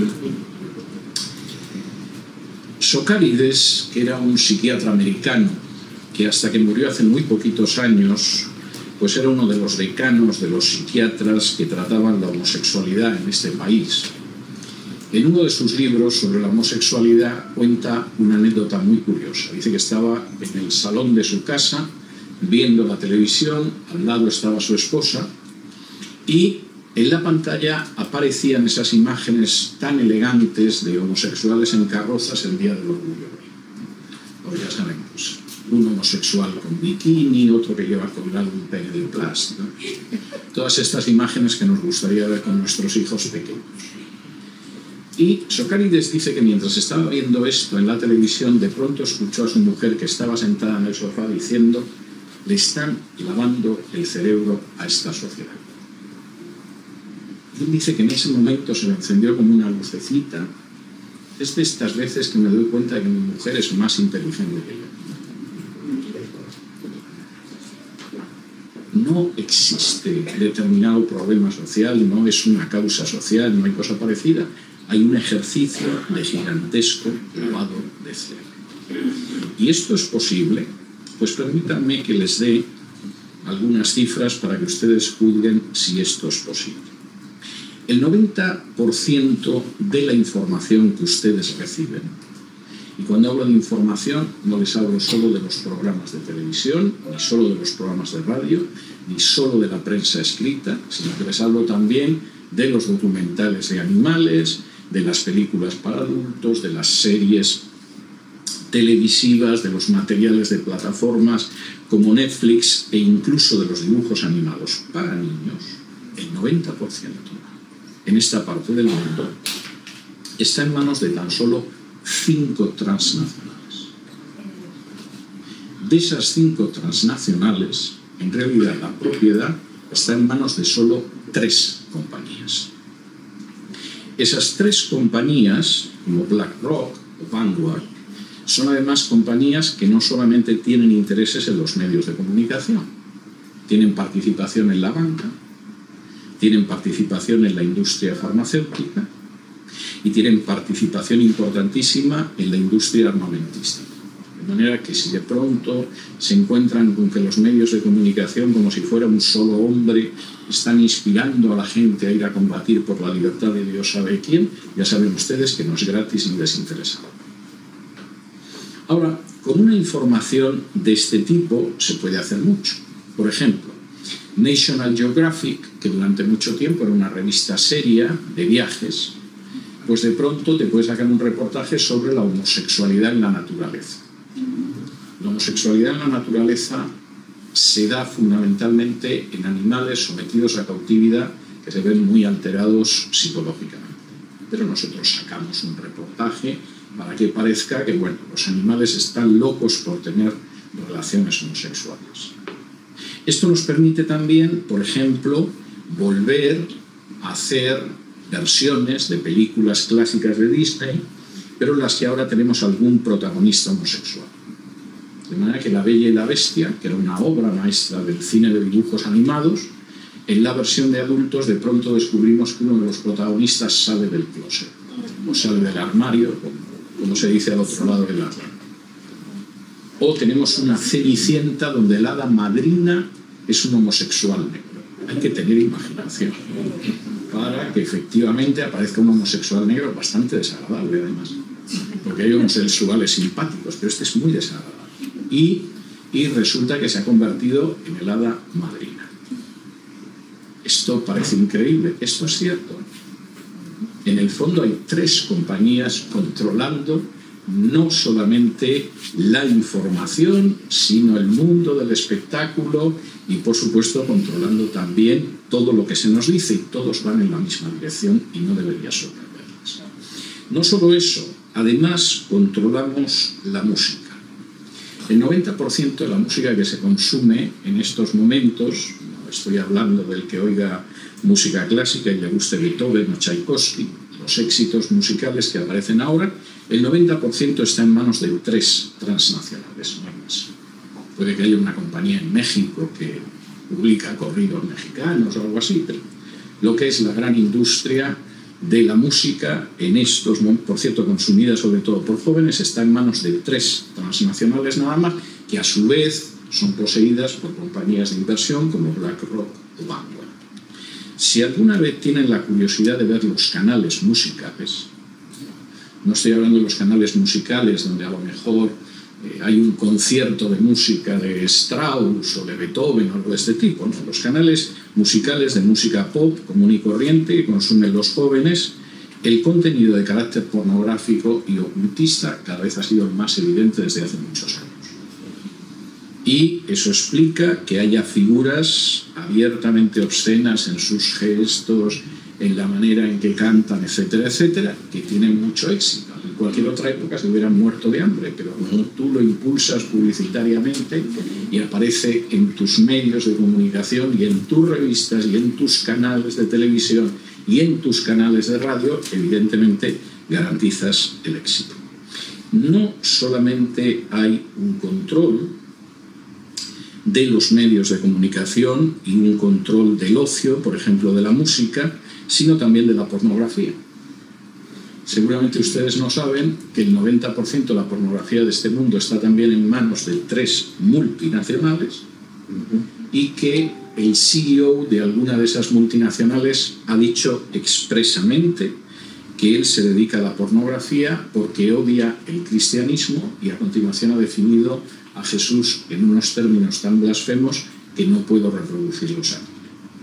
Socarides, que era un psiquiatra americano, que hasta que murió hace muy poquitos años, pues era uno de los decanos de los psiquiatras que trataban la homosexualidad en este país. En uno de sus libros sobre la homosexualidad cuenta una anécdota muy curiosa. Dice que estaba en el salón de su casa viendo la televisión, al lado estaba su esposa, y en la pantalla aparecían esas imágenes tan elegantes de homosexuales en carrozas el día del orgullo. Pues ya sabemos, un homosexual con bikini, otro que lleva colgado un pene de plástico. Todas estas imágenes que nos gustaría ver con nuestros hijos pequeños. Y Socarides dice que mientras estaba viendo esto en la televisión, de pronto escuchó a su mujer, que estaba sentada en el sofá, diciendo: le están lavando el cerebro a esta sociedad. Él dice que en ese momento se le encendió como una lucecita. Es de estas veces que me doy cuenta de que mi mujer es más inteligente que yo. No existe determinado problema social, no es una causa social, no hay cosa parecida. Hay un ejercicio de gigantesco lavado de cerebro. ¿Y esto es posible? Pues permítanme que les dé algunas cifras para que ustedes juzguen si esto es posible. El 90% de la información que ustedes reciben, y cuando hablo de información no les hablo solo de los programas de televisión, ni solo de los programas de radio, ni solo de la prensa escrita, sino que les hablo también de los documentales de animales, de las películas para adultos, de las series televisivas, de los materiales de plataformas como Netflix e incluso de los dibujos animados para niños. El 90% en esta parte del mundo está en manos de tan solo 5 transnacionales. De esas 5 transnacionales, en realidad la propiedad está en manos de solo 3 compañías. Esas 3 compañías, como BlackRock o Vanguard, son además compañías que no solamente tienen intereses en los medios de comunicación, tienen participación en la banca, tienen participación en la industria farmacéutica y tienen participación importantísima en la industria armamentística. De manera que si de pronto se encuentran con que los medios de comunicación, como si fuera un solo hombre, están inspirando a la gente a ir a combatir por la libertad de Dios sabe quién, ya saben ustedes que no es gratis ni desinteresado. Ahora, con una información de este tipo se puede hacer mucho. Por ejemplo, National Geographic, que durante mucho tiempo era una revista seria de viajes, pues de pronto te puede sacar un reportaje sobre la homosexualidad en la naturaleza. La homosexualidad en la naturaleza se da fundamentalmente en animales sometidos a cautividad que se ven muy alterados psicológicamente. Pero nosotros sacamos un reportaje para que parezca que, bueno, los animales están locos por tener relaciones homosexuales. Esto nos permite también, por ejemplo, volver a hacer versiones de películas clásicas de Disney, pero en las que ahora tenemos algún protagonista homosexual. De manera que La Bella y la Bestia, que era una obra maestra del cine de dibujos animados, En la versión de adultos, de pronto descubrimos que uno de los protagonistas sale del closet, o sale del armario, como se dice al otro lado del armario. O tenemos una Cenicienta donde la hada madrina es un homosexual negro. Hay que tener imaginación para que efectivamente aparezca un homosexual negro bastante desagradable, además. Porque hay homosexuales simpáticos, pero este es muy desagradable. Y resulta que se ha convertido en el hada madrina. Esto parece increíble. Esto es cierto. En el fondo hay 3 compañías controlando no solamente la información, sino el mundo del espectáculo y, por supuesto, controlando también todo lo que se nos dice, y todos van en la misma dirección y no debería sorprenderles. No solo eso, además controlamos la música. El 90% de la música que se consume en estos momentos, no estoy hablando del que oiga música clásica y le guste Beethoven o Tchaikovsky, los éxitos musicales que aparecen ahora, el 90% está en manos de 3 transnacionales, no hay más. Puede que haya una compañía en México que publica corridos mexicanos o algo así, pero lo que es la gran industria de la música en estos, por cierto, consumida sobre todo por jóvenes, está en manos de 3 transnacionales nada más, que a su vez son poseídas por compañías de inversión como BlackRock o Vanguard. Si alguna vez tienen la curiosidad de ver los canales musicales, no estoy hablando de los canales musicales donde a lo mejor hay un concierto de música de Strauss o de Beethoven o algo de este tipo, ¿no? Los canales musicales de música pop común y corriente que consumen los jóvenes, el contenido de carácter pornográfico y ocultista cada vez ha sido más evidente desde hace muchos años. Y eso explica que haya figuras abiertamente obscenas en sus gestos, en la manera en que cantan, etcétera, etcétera, que tienen mucho éxito. En cualquier otra época se hubieran muerto de hambre, pero tú lo impulsas publicitariamente y aparece en tus medios de comunicación y en tus revistas y en tus canales de televisión y en tus canales de radio, evidentemente garantizas el éxito. No solamente hay un control de los medios de comunicación y un control del ocio, por ejemplo, de la música, sino también de la pornografía. Seguramente ustedes no saben que el 90% de la pornografía de este mundo está también en manos de 3 multinacionales y que el CEO de alguna de esas multinacionales ha dicho expresamente que él se dedica a la pornografía porque odia el cristianismo y a continuación ha definido a Jesús en unos términos tan blasfemos que no puedo reproducirlos aquí.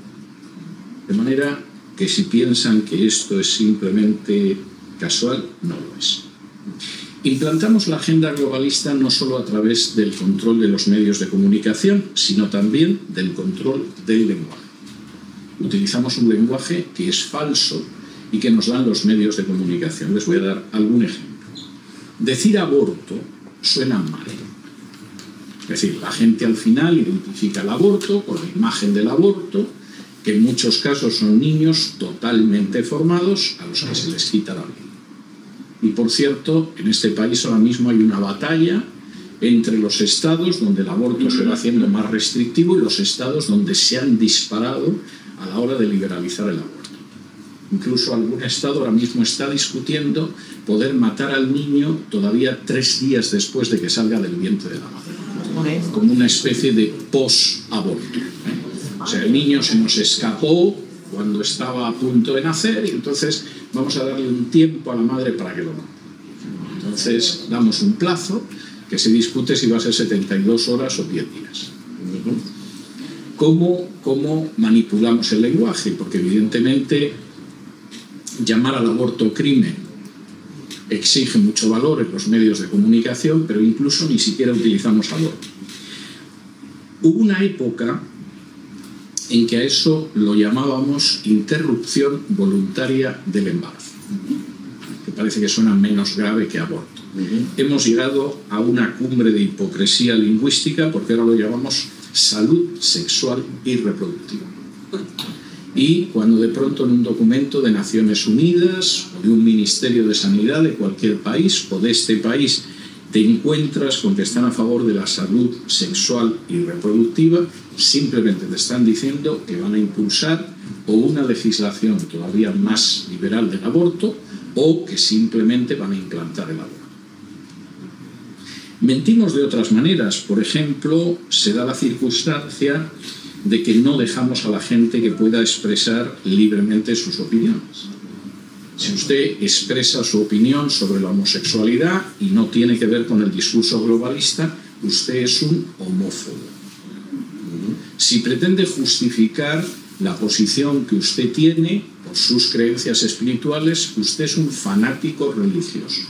De manera que si piensan que esto es simplemente casual, no lo es. Implantamos la agenda globalista no solo a través del control de los medios de comunicación, sino también del control del lenguaje. Utilizamos un lenguaje que es falso y que nos dan los medios de comunicación. Les voy a dar algún ejemplo. Decir aborto suena mal. Es decir, la gente al final identifica el aborto con la imagen del aborto, que en muchos casos son niños totalmente formados a los que se les quita la vida. Y por cierto, en este país ahora mismo hay una batalla entre los estados donde el aborto se va haciendo más restrictivo y los estados donde se han disparado a la hora de liberalizar el aborto. Incluso algún estado ahora mismo está discutiendo poder matar al niño todavía 3 días después de que salga del vientre de la madre, como una especie de post-aborto. O sea, el niño se nos escapó cuando estaba a punto de nacer y entonces vamos a darle un tiempo a la madre para que lo mate. Entonces damos un plazo que se discute si va a ser 72 horas o 10 días. ¿Cómo manipulamos el lenguaje? Porque evidentemente llamar al aborto crimen exige mucho valor en los medios de comunicación, pero incluso ni siquiera utilizamos aborto. Hubo una época en que a eso lo llamábamos interrupción voluntaria del embarazo, que parece que suena menos grave que aborto. Hemos llegado a una cumbre de hipocresía lingüística porque ahora lo llamamos salud sexual y reproductiva. Y cuando de pronto en un documento de Naciones Unidas o de un Ministerio de Sanidad de cualquier país o de este país te encuentras con que están a favor de la salud sexual y reproductiva, simplemente te están diciendo que van a impulsar o una legislación todavía más liberal del aborto o que simplemente van a implantar el aborto. Mentimos de otras maneras. Por ejemplo, se da la circunstancia de que no dejamos a la gente que pueda expresar libremente sus opiniones. Si usted expresa su opinión sobre la homosexualidad y no tiene que ver con el discurso globalista, usted es un homófobo. Si pretende justificar la posición que usted tiene por sus creencias espirituales, usted es un fanático religioso.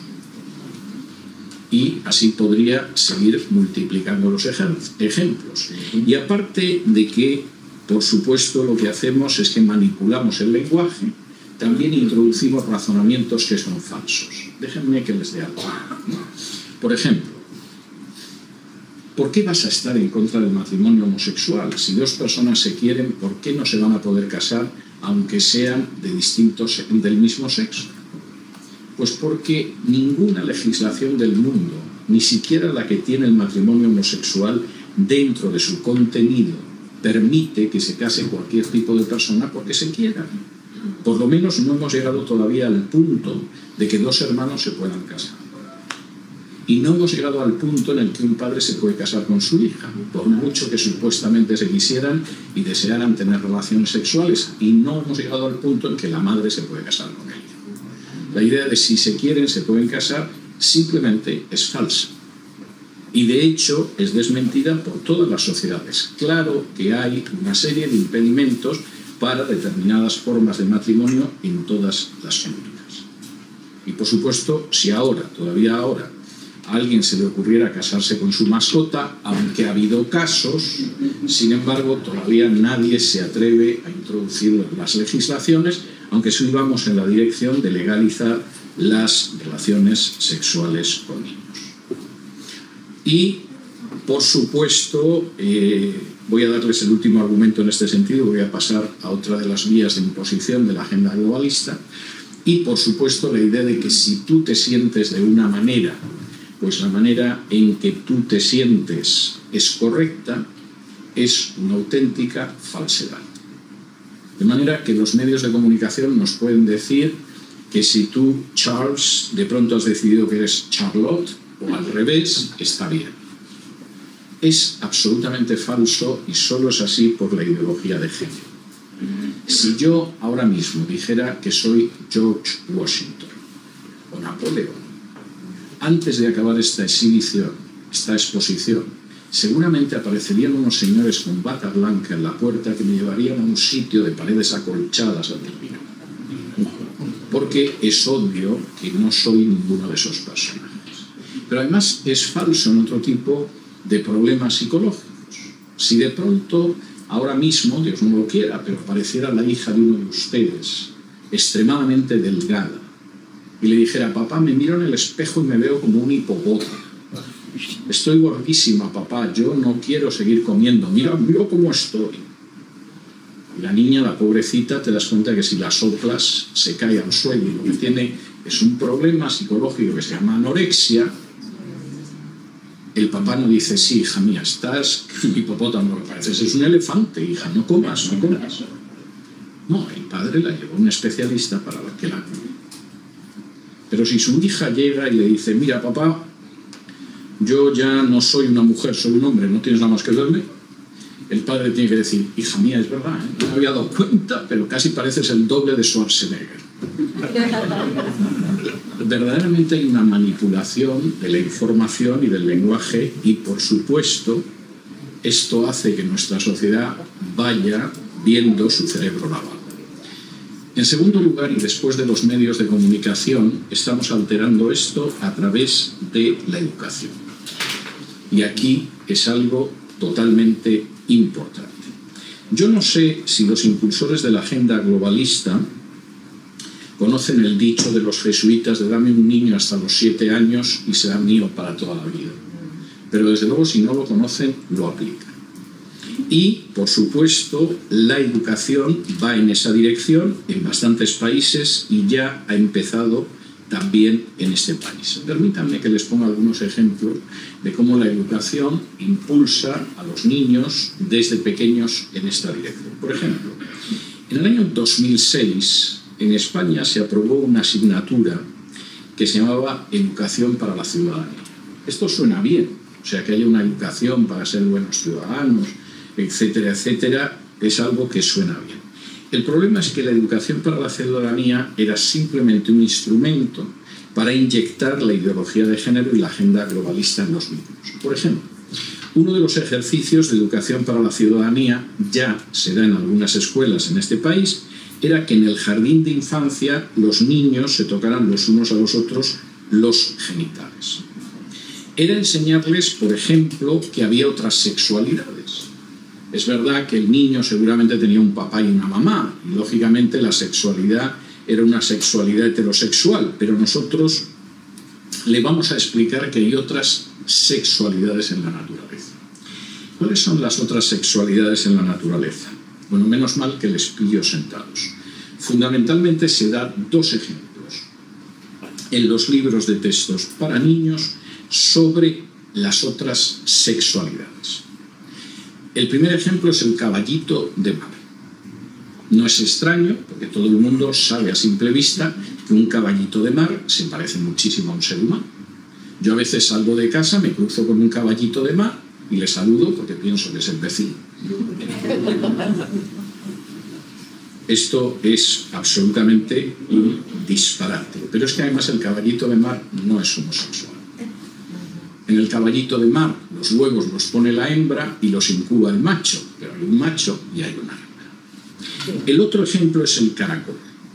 Y así podría seguir multiplicando los ejemplos. Y aparte de que, por supuesto, lo que hacemos es que manipulamos el lenguaje, también introducimos razonamientos que son falsos. Déjenme que les dé algo. Por ejemplo, ¿por qué vas a estar en contra del matrimonio homosexual? Si dos personas se quieren, ¿por qué no se van a poder casar aunque sean del mismo sexo? Pues porque ninguna legislación del mundo, ni siquiera la que tiene el matrimonio homosexual, dentro de su contenido, permite que se case cualquier tipo de persona porque se quieran. Por lo menos no hemos llegado todavía al punto de que dos hermanos se puedan casar. Y no hemos llegado al punto en el que un padre se puede casar con su hija, por mucho que supuestamente se quisieran y desearan tener relaciones sexuales. Y no hemos llegado al punto en que la madre se puede casar con él. La idea de si se quieren, se pueden casar, simplemente es falsa. Y de hecho es desmentida por todas las sociedades. Claro que hay una serie de impedimentos para determinadas formas de matrimonio en todas las culturas. Y por supuesto, si ahora, todavía ahora, a alguien se le ocurriera casarse con su mascota, aunque ha habido casos, sin embargo, todavía nadie se atreve a introducirlo en las legislaciones, aunque sí vamos en la dirección de legalizar las relaciones sexuales con niños. Y, por supuesto, voy a darles el último argumento en este sentido, voy a pasar a otra de las vías de imposición de la agenda globalista, y, por supuesto, la idea de que si tú te sientes de una manera, pues la manera en que tú te sientes es correcta, es una auténtica falsedad. De manera que los medios de comunicación nos pueden decir que si tú, Charles, de pronto has decidido que eres Charlotte, o al revés, está bien. Es absolutamente falso y solo es así por la ideología de género. Si yo ahora mismo dijera que soy George Washington o Napoleón, antes de acabar esta exposición, seguramente aparecerían unos señores con bata blanca en la puerta que me llevarían a un sitio de paredes acolchadas al terminar. Porque es obvio que no soy ninguno de esos personajes. Pero además es falso en otro tipo de problemas psicológicos. Si de pronto, ahora mismo, Dios no lo quiera, pero apareciera la hija de uno de ustedes, extremadamente delgada, y le dijera, papá, me miro en el espejo y me veo como un hipopótamo. Estoy gordísima, papá, yo no quiero seguir comiendo, mira cómo estoy. Y la niña, la pobrecita, te das cuenta que si la soplas se cae al suelo y lo que tiene es un problema psicológico que se llama anorexia. El papá no dice, sí, hija mía, estás un hipopótamo, lo que pareces es un elefante, hija, no comas. No, el padre la llevó a un especialista para que la cure. Pero si su hija llega y le dice, mira, papá, yo ya no soy una mujer, soy un hombre, no tienes nada más que verme, el padre tiene que decir, hija mía, es verdad, no me había dado cuenta, pero casi pareces el doble de Schwarzenegger. Verdaderamente hay una manipulación de la información y del lenguaje y, por supuesto, esto hace que nuestra sociedad vaya viendo su cerebro lavado. En segundo lugar, y después de los medios de comunicación, estamos alterando esto a través de la educación. Y aquí es algo totalmente importante. Yo no sé si los impulsores de la agenda globalista conocen el dicho de los jesuitas de dame un niño hasta los 7 años y será mío para toda la vida. Pero desde luego, si no lo conocen, lo aplican. Y, por supuesto, la educación va en esa dirección en bastantes países y ya ha empezado también en este país. Permítanme que les ponga algunos ejemplos de cómo la educación impulsa a los niños desde pequeños en esta dirección. Por ejemplo, en el año 2006 en España se aprobó una asignatura que se llamaba Educación para la Ciudadanía. Esto suena bien, o sea, que haya una educación para ser buenos ciudadanos, etcétera, etcétera, es algo que suena bien. El problema es que la educación para la ciudadanía era simplemente un instrumento para inyectar la ideología de género y la agenda globalista en los niños. Por ejemplo, uno de los ejercicios de educación para la ciudadanía, ya se da en algunas escuelas en este país, era que en el jardín de infancia los niños se tocaran los unos a los otros los genitales. Era enseñarles, por ejemplo, que había otras sexualidades. Es verdad que el niño seguramente tenía un papá y una mamá, y lógicamente la sexualidad era una sexualidad heterosexual, pero nosotros le vamos a explicar que hay otras sexualidades en la naturaleza. ¿Cuáles son las otras sexualidades en la naturaleza? Bueno, menos mal que les pillo sentados. Fundamentalmente se dan dos ejemplos en los libros de textos para niños sobre las otras sexualidades. El primer ejemplo es el caballito de mar. No es extraño, porque todo el mundo sabe a simple vista que un caballito de mar se parece muchísimo a un ser humano. Yo a veces salgo de casa, me cruzo con un caballito de mar y le saludo porque pienso que es el vecino. Esto es absolutamente un disparate. Pero es que además el caballito de mar no es homosexual. En el caballito de mar los huevos los pone la hembra y los incuba el macho, pero hay un macho y hay una hembra. El otro ejemplo es el caracol.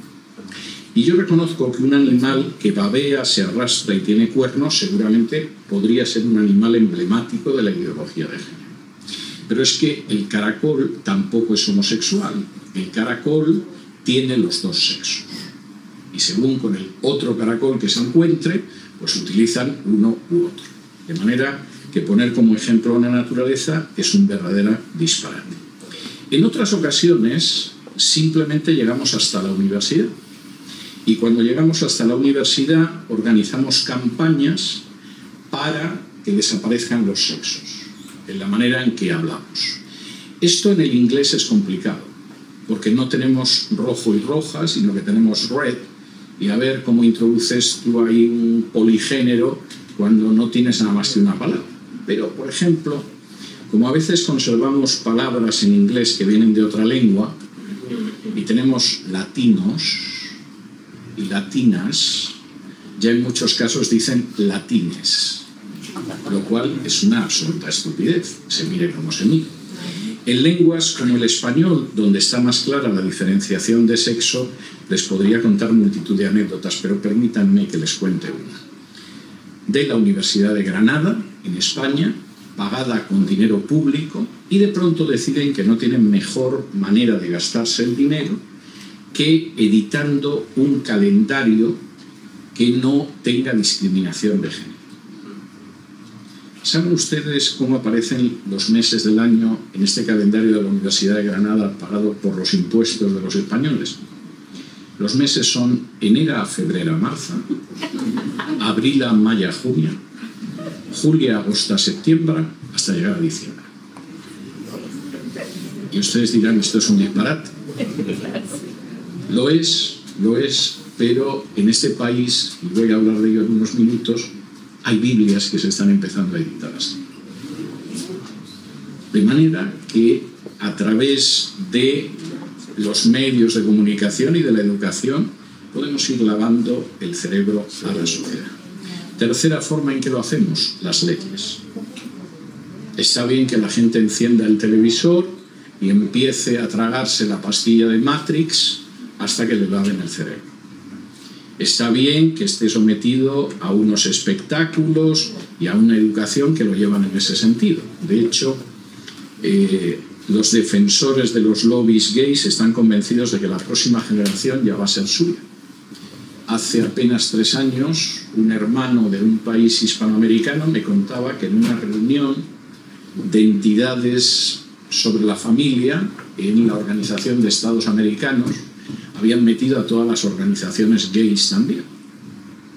Y yo reconozco que un animal que babea, se arrastra y tiene cuernos seguramente podría ser un animal emblemático de la ideología de género. Pero es que el caracol tampoco es homosexual. El caracol tiene los dos sexos. Y según con el otro caracol que se encuentre, pues utilizan uno u otro. De manera que poner como ejemplo a la naturaleza es un verdadero disparate. En otras ocasiones simplemente llegamos hasta la universidad. Y cuando llegamos hasta la universidad organizamos campañas para que desaparezcan los sexos, en la manera en que hablamos. Esto en el inglés es complicado, porque no tenemos rojo y roja, sino que tenemos red, y a ver cómo introduces tú ahí un poligénero cuando no tienes nada más que una palabra. Pero, por ejemplo, como a veces conservamos palabras en inglés que vienen de otra lengua, y tenemos latinos y latinas, ya en muchos casos dicen latines, lo cual es una absoluta estupidez, se mire como se mire. En lenguas como el español, donde está más clara la diferenciación de sexo, les podría contar multitud de anécdotas, pero permítanme que les cuente una. De la Universidad de Granada, en España, pagada con dinero público, y de pronto deciden que no tienen mejor manera de gastarse el dinero que editando un calendario que no tenga discriminación de género. ¿Saben ustedes cómo aparecen los meses del año en este calendario de la Universidad de Granada pagado por los impuestos de los españoles? Los meses son enero a febrero a marzo, abril a mayo a junio, julio a agosto a septiembre, hasta llegar a diciembre. Y ustedes dirán, esto es un disparate. Lo es, pero en este país, y voy a hablar de ello en unos minutos, hay Biblias que se están empezando a editar así. De manera que a través de los medios de comunicación y de la educación podemos ir lavando el cerebro a la sociedad. Tercera forma en que lo hacemos, las leyes. Está bien que la gente encienda el televisor y empiece a tragarse la pastilla de Matrix hasta que le laven el cerebro. Está bien que esté sometido a unos espectáculos y a una educación que lo llevan en ese sentido. De hecho, los defensores de los lobbies gays están convencidos de que la próxima generación ya va a ser suya. Hace apenas 3 años, un hermano de un país hispanoamericano me contaba que en una reunión de entidades sobre la familia en la Organización de Estados Americanos habían metido a todas las organizaciones gays también.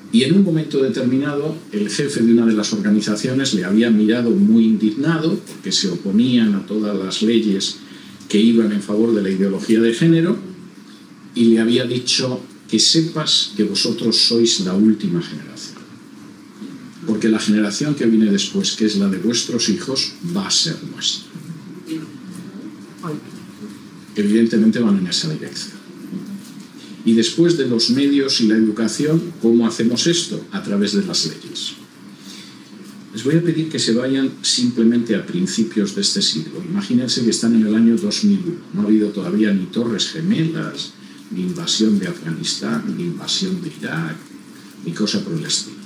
Y en un momento determinado, el jefe de una de las organizaciones le había mirado muy indignado porque se oponían a todas las leyes que iban en favor de la ideología de género y le había dicho que sepas que vosotros sois la última generación. Porque la generación que viene después, que es la de vuestros hijos, va a ser nuestra. Evidentemente van en esa dirección. Y después de los medios y la educación, ¿cómo hacemos esto? A través de las leyes. Les voy a pedir que se vayan simplemente a principios de este siglo. Imagínense que están en el año 2001. No ha habido todavía ni Torres Gemelas, ni invasión de Afganistán, ni invasión de Irak, ni cosa por el estilo.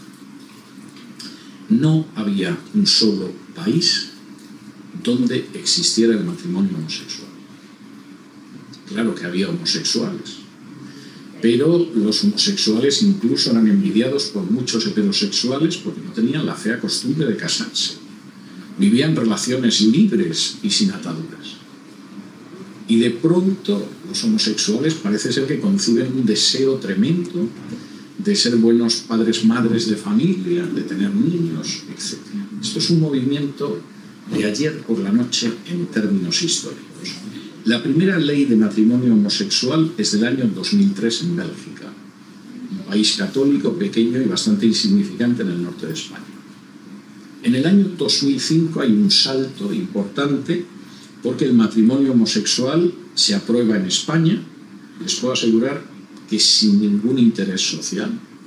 No había un solo país donde existiera el matrimonio homosexual. Claro que había homosexuales, pero los homosexuales incluso eran envidiados por muchos heterosexuales porque no tenían la fea costumbre de casarse. Vivían relaciones libres y sin ataduras. Y de pronto los homosexuales parece ser que conciben un deseo tremendo de ser buenos padres, madres de familia, de tener niños, etc. Esto es un movimiento de ayer por la noche en términos históricos. La primera ley de matrimonio homosexual es del año 2003 en Bélgica, un país católico pequeño y bastante insignificante en el norte de España. En el año 2005 hay un salto importante porque el matrimonio homosexual se aprueba en España, les puedo asegurar que sin ningún interés social.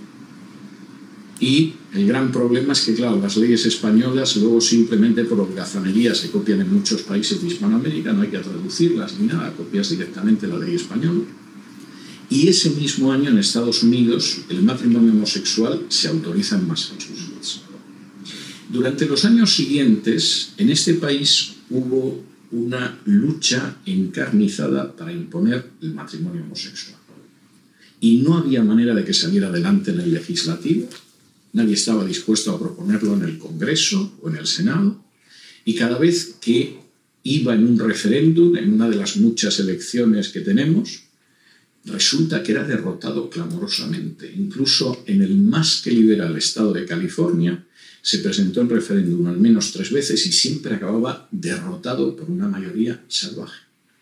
Y el gran problema es que, claro, las leyes españolas luego simplemente por holgazanería se copian en muchos países de Hispanoamérica, no hay que traducirlas ni nada, copias directamente la ley española. Y ese mismo año en Estados Unidos el matrimonio homosexual se autoriza en Massachusetts. Durante los años siguientes en este país hubo una lucha encarnizada para imponer el matrimonio homosexual. Y no había manera de que saliera adelante en el legislativo. Nadie estaba dispuesto a proponerlo en el Congreso o en el Senado. Y cada vez que iba en un referéndum, en una de las muchas elecciones que tenemos, resulta que era derrotado clamorosamente. Incluso en el más que liberal estado de California se presentó en referéndum al menos 3 veces y siempre acababa derrotado por una mayoría salvaje.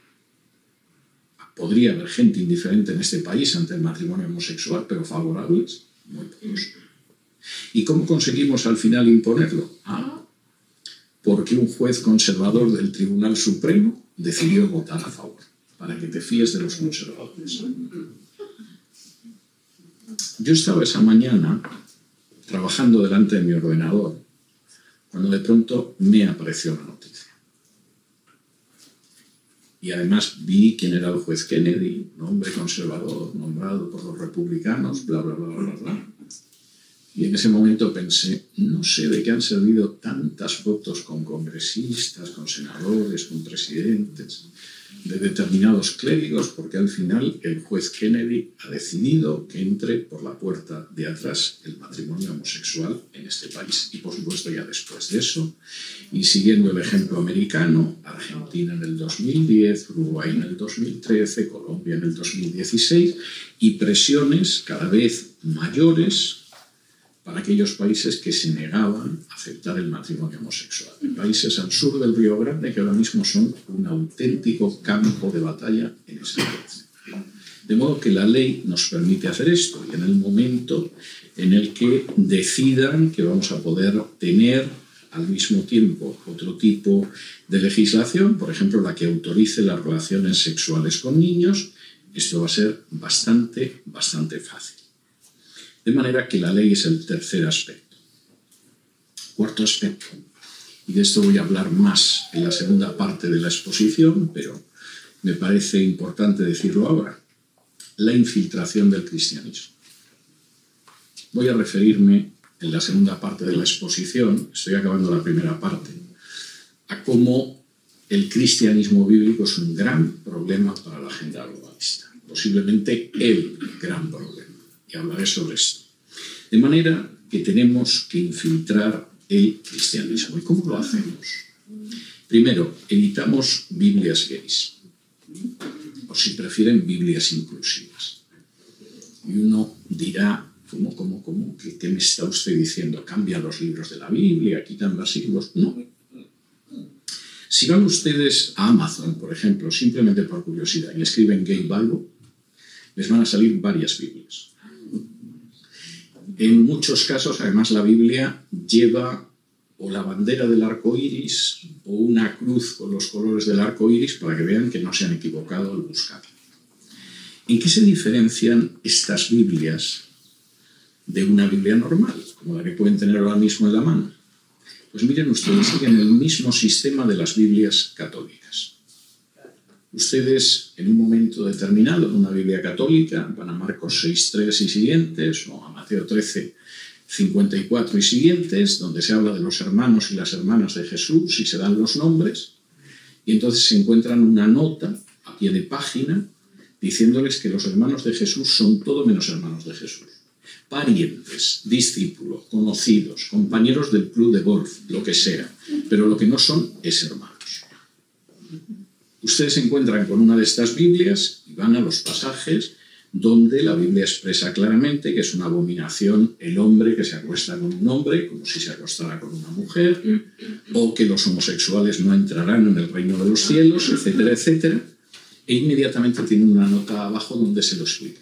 Podría haber gente indiferente en este país ante el matrimonio homosexual, pero favorables, muy pocos. ¿Y cómo conseguimos al final imponerlo? Porque un juez conservador del Tribunal Supremo decidió votar a favor, para que te fíes de los conservadores. Yo estaba esa mañana trabajando delante de mi ordenador, cuando de pronto me apareció la noticia. Y además vi quién era el juez Kennedy, un hombre conservador, nombrado por los republicanos, bla, bla, bla, bla, bla. Y en ese momento pensé, no sé de qué han servido tantas fotos con congresistas, con senadores, con presidentes, de determinados clérigos, porque al final el juez Kennedy ha decidido que entre por la puerta de atrás el matrimonio homosexual en este país. Y por supuesto ya después de eso, y siguiendo el ejemplo americano, Argentina en el 2010, Uruguay en el 2013, Colombia en el 2016, y presiones cada vez mayores para aquellos países que se negaban a aceptar el matrimonio homosexual. Países al sur del Río Grande que ahora mismo son un auténtico campo de batalla en esa dirección. De modo que la ley nos permite hacer esto y en el momento en el que decidan que vamos a poder tener al mismo tiempo otro tipo de legislación, por ejemplo la que autorice las relaciones sexuales con niños, esto va a ser bastante fácil. De manera que la ley es el tercer aspecto. Cuarto aspecto, y de esto voy a hablar más en la segunda parte de la exposición, pero me parece importante decirlo ahora, la infiltración del cristianismo. Voy a referirme en la segunda parte de la exposición, estoy acabando la primera parte, a cómo el cristianismo bíblico es un gran problema para la agenda globalista, posiblemente el gran problema. Y hablaré sobre esto. De manera que tenemos que infiltrar el cristianismo. ¿Y cómo lo hacemos? Primero, evitamos Biblias gays, o si prefieren, Biblias inclusivas. Y uno dirá, ¿Cómo? ¿Qué me está usted diciendo? ¿Cambian los libros de la Biblia? ¿Quitan versículos? No. Si van ustedes a Amazon, por ejemplo, simplemente por curiosidad, y escriben Gay Bible, les van a salir varias Biblias. En muchos casos, además, la Biblia lleva o la bandera del arco iris o una cruz con los colores del arco iris para que vean que no se han equivocado al buscarla. ¿En qué se diferencian estas Biblias de una Biblia normal, como la que pueden tener ahora mismo en la mano? Pues miren ustedes, siguen el mismo sistema de las Biblias católicas. Ustedes, en un momento determinado, en una Biblia católica, van a Marcos 6:3 y siguientes, o a Mateo 13:54 y siguientes, donde se habla de los hermanos y las hermanas de Jesús y se dan los nombres, y entonces se encuentran una nota a pie de página diciéndoles que los hermanos de Jesús son todo menos hermanos de Jesús. Parientes, discípulos, conocidos, compañeros del club de golf, lo que sea, pero lo que no son es hermanos. Ustedes se encuentran con una de estas Biblias y van a los pasajes donde la Biblia expresa claramente que es una abominación el hombre que se acuesta con un hombre, como si se acostara con una mujer, o que los homosexuales no entrarán en el reino de los cielos, etcétera, etcétera, e inmediatamente tiene una nota abajo donde se lo explica.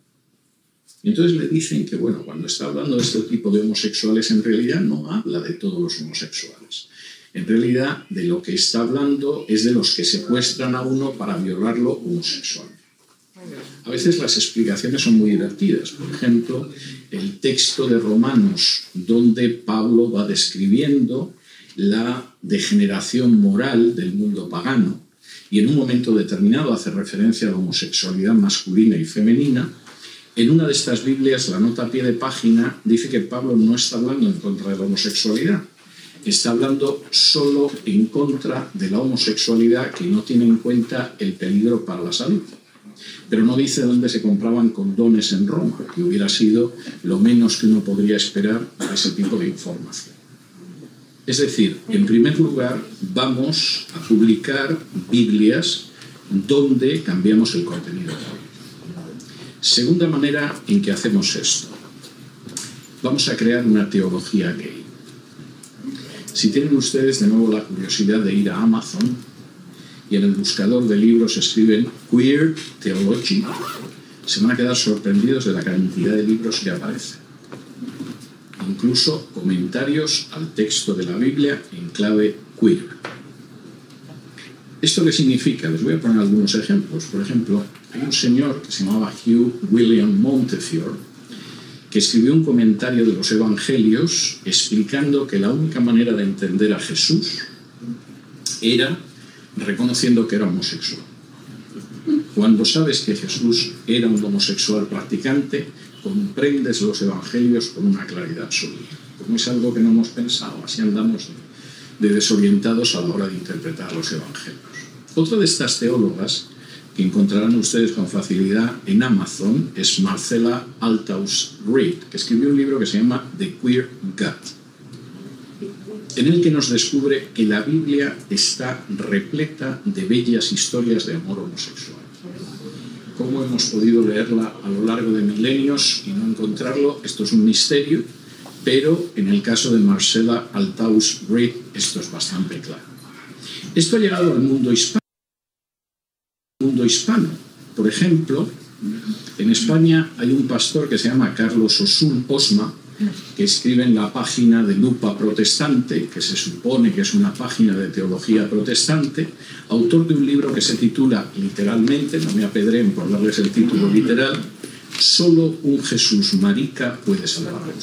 Y entonces le dicen que, bueno, cuando está hablando de este tipo de homosexuales, en realidad no habla de todos los homosexuales. En realidad, de lo que está hablando es de los que secuestran a uno para violarlo homosexual. A veces las explicaciones son muy divertidas. Por ejemplo, el texto de Romanos, donde Pablo va describiendo la degeneración moral del mundo pagano, y en un momento determinado hace referencia a la homosexualidad masculina y femenina. En una de estas Biblias, la nota a pie de página dice que Pablo no está hablando en contra de la homosexualidad, está hablando solo en contra de la homosexualidad que no tiene en cuenta el peligro para la salud. Pero no dice dónde se compraban condones en Roma, que hubiera sido lo menos que uno podría esperar de ese tipo de información. Es decir, en primer lugar, vamos a publicar Biblias donde cambiamos el contenido. Segunda manera en que hacemos esto. Vamos a crear una teología gay. Si tienen ustedes de nuevo la curiosidad de ir a Amazon y en el buscador de libros escriben Queer Theology, se van a quedar sorprendidos de la cantidad de libros que aparecen. Incluso comentarios al texto de la Biblia en clave queer. ¿Esto qué significa? Les voy a poner algunos ejemplos. Por ejemplo, hay un señor que se llamaba Hugh William Montefiore que escribió un comentario de los Evangelios explicando que la única manera de entender a Jesús era reconociendo que era homosexual. Cuando sabes que Jesús era un homosexual practicante, comprendes los Evangelios con una claridad absoluta. Como es algo que no hemos pensado, así andamos de desorientados a la hora de interpretar los Evangelios. Otra de estas teólogas que encontrarán ustedes con facilidad en Amazon es Marcella Althaus Reid, que escribió un libro que se llama The Queer God, en el que nos descubre que la Biblia está repleta de bellas historias de amor homosexual. ¿Cómo hemos podido leerla a lo largo de milenios y no encontrarlo? Esto es un misterio, pero en el caso de Marcella Althaus Reid esto es bastante claro. Esto ha llegado al mundo hispano. Por ejemplo, en España hay un pastor que se llama Carlos Osma, que escribe en la página de Lupa Protestante, que se supone que es una página de teología protestante, autor de un libro que se titula literalmente, no me apedreen por darles el título literal, Solo un Jesús marica puede salvarnos.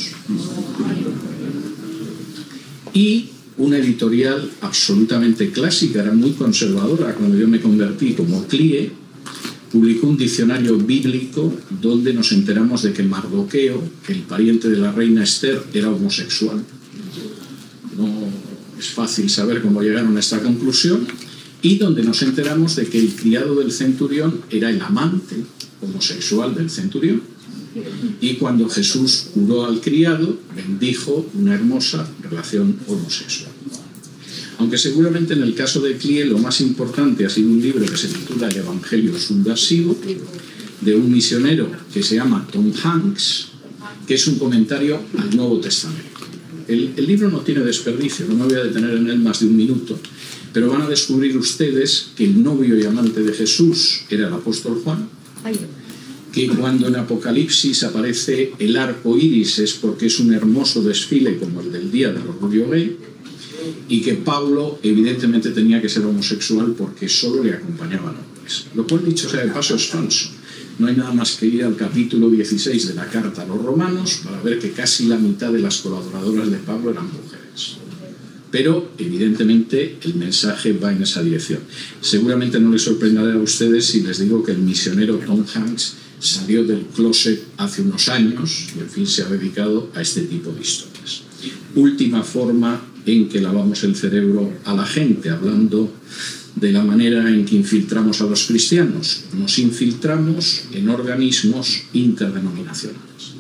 Y una editorial absolutamente clásica, era muy conservadora cuando yo me convertí, como CLIE, publicó un diccionario bíblico donde nos enteramos de que Mardoqueo, el pariente de la reina Esther, era homosexual. No es fácil saber cómo llegaron a esta conclusión, y donde nos enteramos de que el criado del centurión era el amante homosexual del centurión. Y cuando Jesús curó al criado, bendijo una hermosa relación homosexual. Aunque seguramente en el caso de CLIE lo más importante ha sido un libro que se titula El Evangelio Subversivo, de un misionero que se llama Tom Hanks, que es un comentario al Nuevo Testamento. El libro no tiene desperdicio, no me voy a detener en él más de un minuto, pero van a descubrir ustedes que el novio y amante de Jesús era el apóstol Juan, que cuando en Apocalipsis aparece el arco iris es porque es un hermoso desfile como el del Día del Orgullo Gay, y que Pablo evidentemente tenía que ser homosexual porque solo le acompañaban hombres. Lo cual, dicho sea de paso, es falso. No hay nada más que ir al capítulo 16 de la carta a los romanos para ver que casi la mitad de las colaboradoras de Pablo eran mujeres. Pero, evidentemente, el mensaje va en esa dirección. Seguramente no les sorprenderá a ustedes si les digo que el misionero Tom Hanks salió del closet hace unos años y, en fin, se ha dedicado a este tipo de historias. Última forma en que lavamos el cerebro a la gente, hablando de la manera en que infiltramos a los cristianos. Nos infiltramos en organismos interdenominacionales.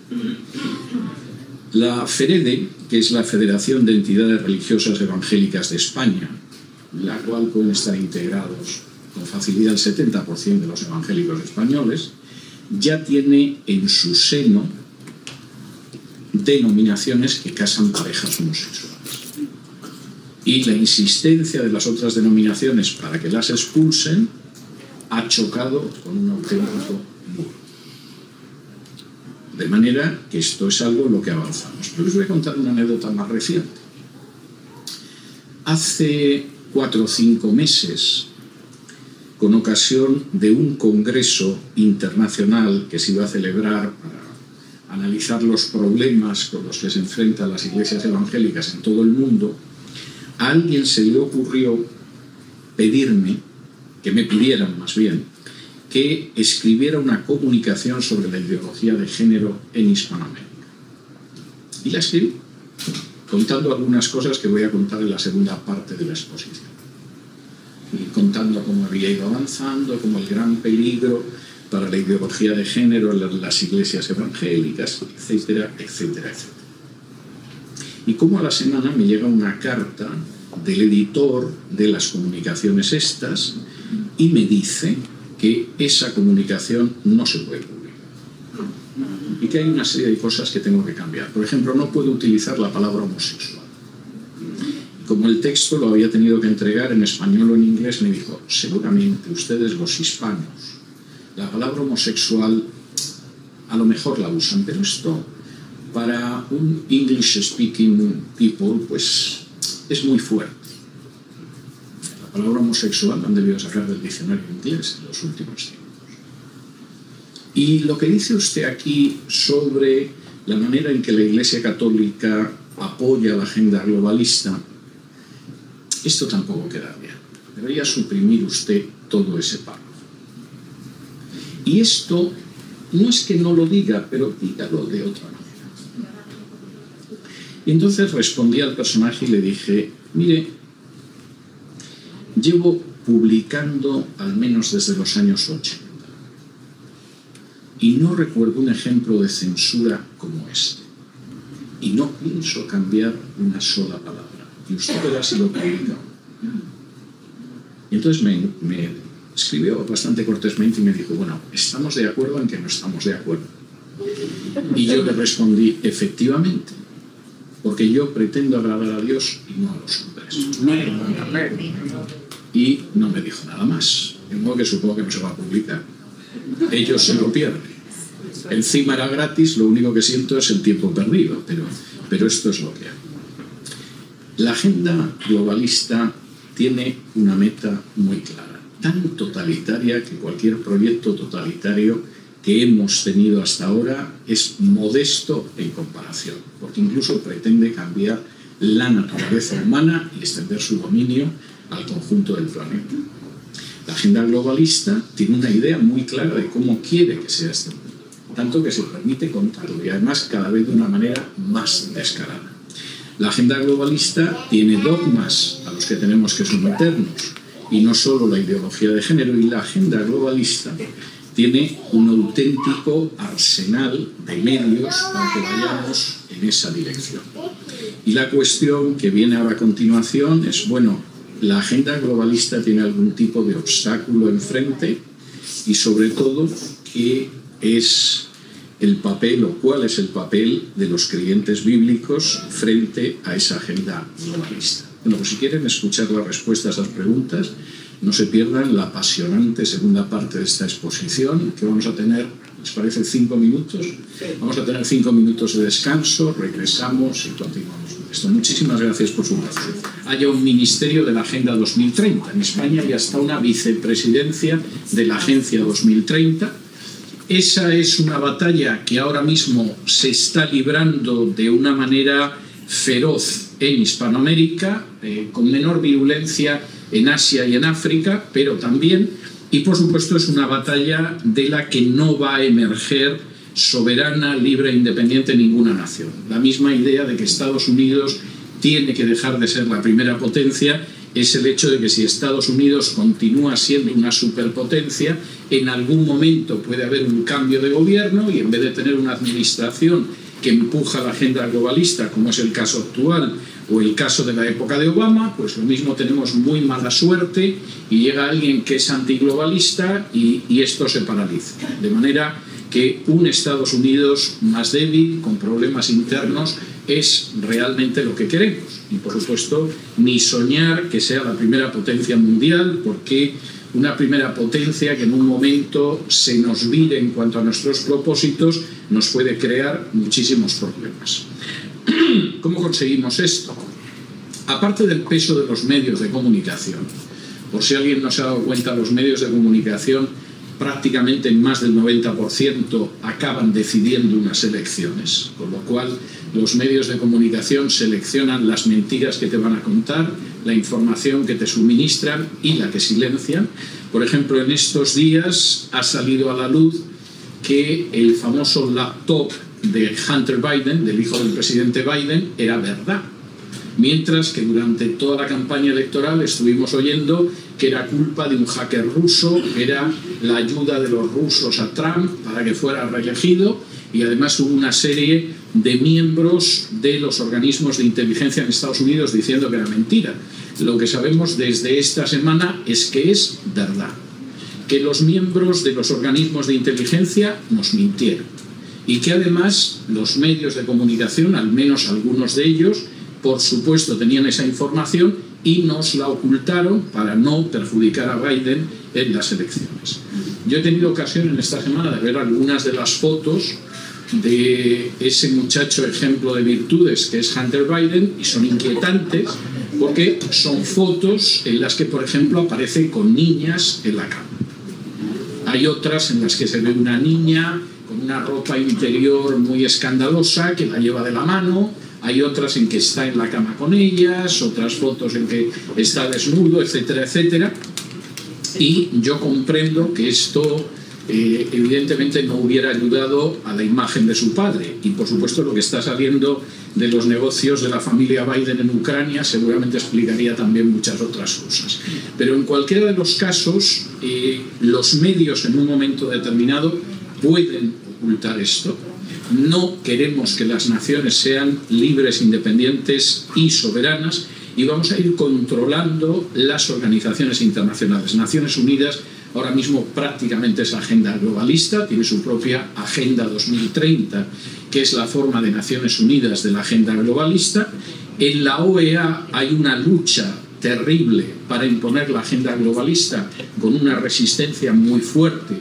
La FEREDE, que es la Federación de Entidades Religiosas Evangélicas de España, la cual pueden estar integrados con facilidad el 70% de los evangélicos españoles, ya tiene en su seno denominaciones que casan parejas homosexuales. Y la insistencia de las otras denominaciones para que las expulsen ha chocado con un auténtico muro. De manera que esto es algo en lo que avanzamos. Pero les voy a contar una anécdota más reciente. Hace 4 o 5 meses, con ocasión de un congreso internacional que se iba a celebrar para analizar los problemas con los que se enfrentan las iglesias evangélicas en todo el mundo, a alguien se le ocurrió pedirme, que me pidieran más bien, que escribiera una comunicación sobre la ideología de género en Hispanoamérica. Y la escribí, contando algunas cosas que voy a contar en la segunda parte de la exposición. Y contando cómo había ido avanzando, como el gran peligro para la ideología de género en las iglesias evangélicas, etcétera, etcétera, etcétera. Y como a la semana me llega una carta del editor de las comunicaciones estas y me dice que esa comunicación no se puede publicar y que hay una serie de cosas que tengo que cambiar. Por ejemplo, no puedo utilizar la palabra homosexual. Como el texto lo había tenido que entregar en español o en inglés, me dijo, seguramente ustedes los hispanos la palabra homosexual a lo mejor la usan, pero esto para un English speaking people pues es muy fuerte. La palabra homosexual la han debido sacar del diccionario inglés en los últimos tiempos. Y lo que dice usted aquí sobre la manera en que la Iglesia Católica apoya la agenda globalista, esto tampoco queda bien. Debería suprimir usted todo ese párrafo. Y esto no es que no lo diga, pero dígalo de otra manera. Y entonces respondí al personaje y le dije, mire, llevo publicando al menos desde los años 80 y no recuerdo un ejemplo de censura como este. Y no pienso cambiar una sola palabra. Y usted verá si lo publica. Y entonces me escribió bastante cortésmente y me dijo, bueno, ¿estamos de acuerdo en que no estamos de acuerdo? Y yo le respondí, efectivamente, porque yo pretendo agradar a Dios y no a los hombres. Y no me dijo nada más. De modo que supongo que no se va a publicar. Ellos se lo pierden. Encima era gratis, lo único que siento es el tiempo perdido, pero esto es lo que hay. La agenda globalista tiene una meta muy clara, tan totalitaria que cualquier proyecto totalitario que hemos tenido hasta ahora es modesto en comparación, porque incluso pretende cambiar la naturaleza humana y extender su dominio al conjunto del planeta. La agenda globalista tiene una idea muy clara de cómo quiere que sea este mundo, tanto que se permite contarlo y además cada vez de una manera más descarada. La agenda globalista tiene dogmas a los que tenemos que someternos y no solo la ideología de género, y la agenda globalista tiene un auténtico arsenal de medios para que vayamos en esa dirección. Y la cuestión que viene ahora a continuación es, bueno, ¿la agenda globalista tiene algún tipo de obstáculo enfrente? Y sobre todo, ¿qué es el papel o cuál es el papel de los creyentes bíblicos frente a esa agenda globalista. Bueno, pues si quieren escuchar las respuestas a esas preguntas, no se pierdan la apasionante segunda parte de esta exposición, que vamos a tener, ¿les parece 5 minutos? Vamos a tener 5 minutos de descanso, regresamos y continuamos con esto. Muchísimas gracias por su atención. Hay un ministerio de la Agenda 2030. En España ya está una vicepresidencia de la Agencia 2030. Esa es una batalla que ahora mismo se está librando de una manera feroz en Hispanoamérica, con menor virulencia en Asia y en África, pero también, y por supuesto es una batalla de la que no va a emerger soberana, libre e independiente ninguna nación. La misma idea de que Estados Unidos tiene que dejar de ser la primera potencia es el hecho de que si Estados Unidos continúa siendo una superpotencia, en algún momento puede haber un cambio de gobierno y en vez de tener una administración que empuja la agenda globalista, como es el caso actual o el caso de la época de Obama, pues lo mismo, tenemos muy mala suerte y llega alguien que es antiglobalista y esto se paraliza. De manera que un Estados Unidos más débil, con problemas internos, es realmente lo que queremos. Y por supuesto, ni soñar que sea la primera potencia mundial, porque una primera potencia que en un momento se nos vire en cuanto a nuestros propósitos nos puede crear muchísimos problemas. ¿Cómo conseguimos esto? Aparte del peso de los medios de comunicación, por si alguien no se ha dado cuenta, los medios de comunicación prácticamente en más del 90% acaban decidiendo unas elecciones, con lo cual los medios de comunicación seleccionan las mentiras que te van a contar, la información que te suministran y la que silencian. Por ejemplo, en estos días ha salido a la luz que el famoso laptop de Hunter Biden, del hijo del presidente Biden, era verdad, mientras que durante toda la campaña electoral estuvimos oyendo que era culpa de un hacker ruso, que era la ayuda de los rusos a Trump para que fuera reelegido, y además hubo una serie de miembros de los organismos de inteligencia en Estados Unidos diciendo que era mentira. Lo que sabemos desde esta semana es que es verdad, que los miembros de los organismos de inteligencia nos mintieron y que además los medios de comunicación, al menos algunos de ellos, por supuesto tenían esa información y nos la ocultaron para no perjudicar a Biden en las elecciones. Yo he tenido ocasión en esta semana de ver algunas de las fotos de ese muchacho ejemplo de virtudes que es Hunter Biden y son inquietantes porque son fotos en las que, por ejemplo, aparece con niñas en la cama. Hay otras en las que se ve una niña con una ropa interior muy escandalosa que la lleva de la mano. Hay otras en que está en la cama con ellas, otras fotos en que está desnudo, etcétera, etcétera. Y yo comprendo que esto evidentemente no hubiera ayudado a la imagen de su padre. Y por supuesto lo que está saliendo de los negocios de la familia Biden en Ucrania seguramente explicaría también muchas otras cosas. Pero en cualquiera de los casos, los medios en un momento determinado pueden ocultar esto. No queremos que las naciones sean libres, independientes y soberanas, y vamos a ir controlando las organizaciones internacionales. Naciones Unidas ahora mismo prácticamente es agenda globalista, tiene su propia Agenda 2030, que es la forma de Naciones Unidas de la agenda globalista. En la OEA hay una lucha terrible para imponer la agenda globalista con una resistencia muy fuerte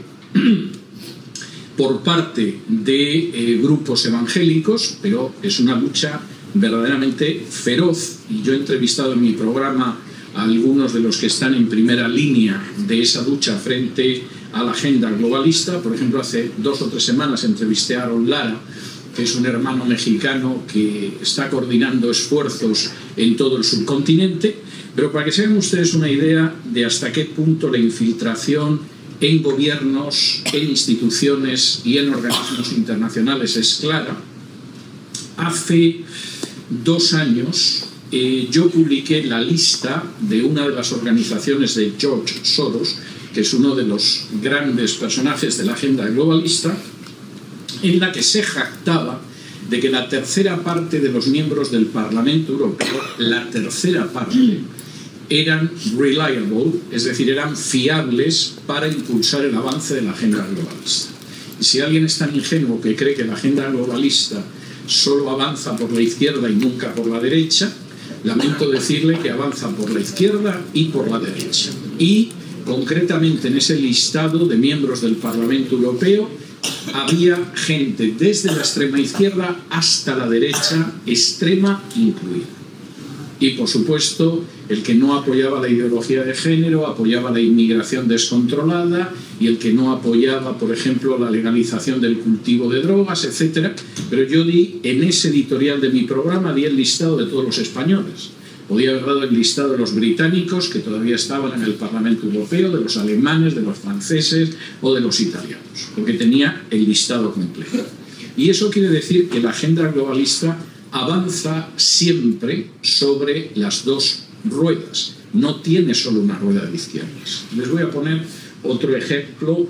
por parte de grupos evangélicos, pero es una lucha verdaderamente feroz. Y yo he entrevistado en mi programa a algunos de los que están en primera línea de esa lucha frente a la agenda globalista. Por ejemplo, hace 2 o 3 semanas entrevisté a Aaron Lara, que es un hermano mexicano que está coordinando esfuerzos en todo el subcontinente. Pero para que se hagan ustedes una idea de hasta qué punto la infiltración en gobiernos, en instituciones y en organismos internacionales es clara, hace 2 años yo publiqué la lista de una de las organizaciones de George Soros, que es uno de los grandes personajes de la agenda globalista, en la que se jactaba de que la tercera parte de los miembros del Parlamento Europeo, la tercera parte, eran reliable, es decir, eran fiables para impulsar el avance de la agenda globalista. Si alguien es tan ingenuo que cree que la agenda globalista solo avanza por la izquierda y nunca por la derecha, lamento decirle que avanza por la izquierda y por la derecha. Y concretamente en ese listado de miembros del Parlamento Europeo había gente desde la extrema izquierda hasta la derecha extrema incluida. Y por supuesto, el que no apoyaba la ideología de género apoyaba la inmigración descontrolada, y el que no apoyaba, por ejemplo, la legalización del cultivo de drogas, etc. Pero yo di, en ese editorial de mi programa, di el listado de todos los españoles. Podía haber dado el listado de los británicos que todavía estaban en el Parlamento Europeo, de los alemanes, de los franceses o de los italianos, porque tenía el listado completo. Y eso quiere decir que la agenda globalista avanza siempre sobre las dos ruedas, no tiene solo una rueda de izquierdas. Les voy a poner otro ejemplo.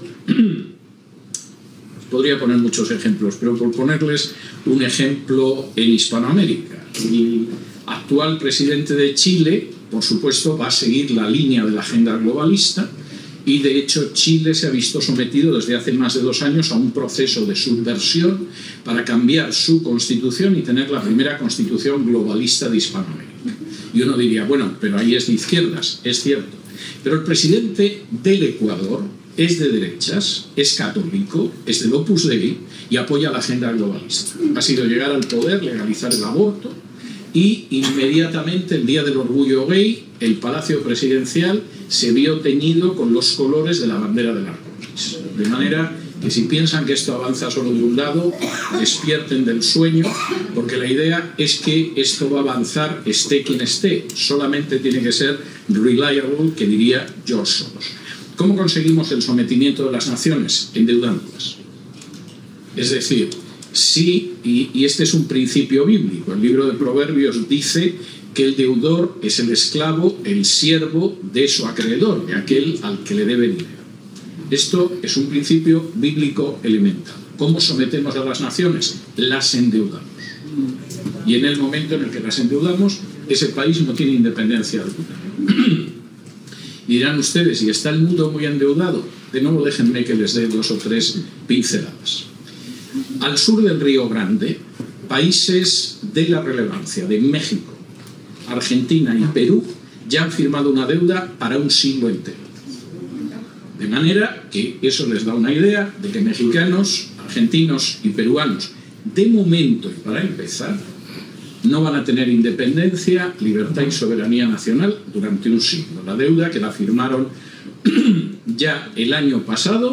Podría poner muchos ejemplos, pero por ponerles un ejemplo en Hispanoamérica. El actual presidente de Chile, por supuesto, va a seguir la línea de la agenda globalista, y de hecho Chile se ha visto sometido desde hace más de 2 años a un proceso de subversión para cambiar su constitución y tener la primera constitución globalista de Hispanoamérica. Y uno diría, bueno, pero ahí es de izquierdas, es cierto. Pero el presidente del Ecuador es de derechas, es católico, es del Opus Dei y apoya la agenda globalista. Ha sido llegar al poder, legalizar el aborto, y inmediatamente, el día del orgullo gay, el Palacio Presidencial se vio teñido con los colores de la bandera del arco iris. De manera que si piensan que esto avanza solo de un lado, despierten del sueño, porque la idea es que esto va a avanzar esté quien esté, solamente tiene que ser reliable, que diría George Soros. ¿Cómo conseguimos el sometimiento de las naciones? Endeudándolas. Es decir, sí, y este es un principio bíblico. El libro de Proverbios dice que el deudor es el esclavo, el siervo de su acreedor, de aquel al que le debe dinero. Esto es un principio bíblico elemental. ¿Cómo sometemos a las naciones? Las endeudamos. Y en el momento en el que las endeudamos, ese país no tiene independencia alguna. Y dirán ustedes, ¿y está el mundo muy endeudado? De nuevo, déjenme que les dé 2 o 3 pinceladas. Al sur del Río Grande, países de la relevancia de México, Argentina y Perú ya han firmado una deuda para un siglo entero. De manera que eso les da una idea de que mexicanos, argentinos y peruanos, de momento y para empezar, no van a tener independencia, libertad y soberanía nacional durante un siglo. La deuda, que la firmaron ya el año pasado,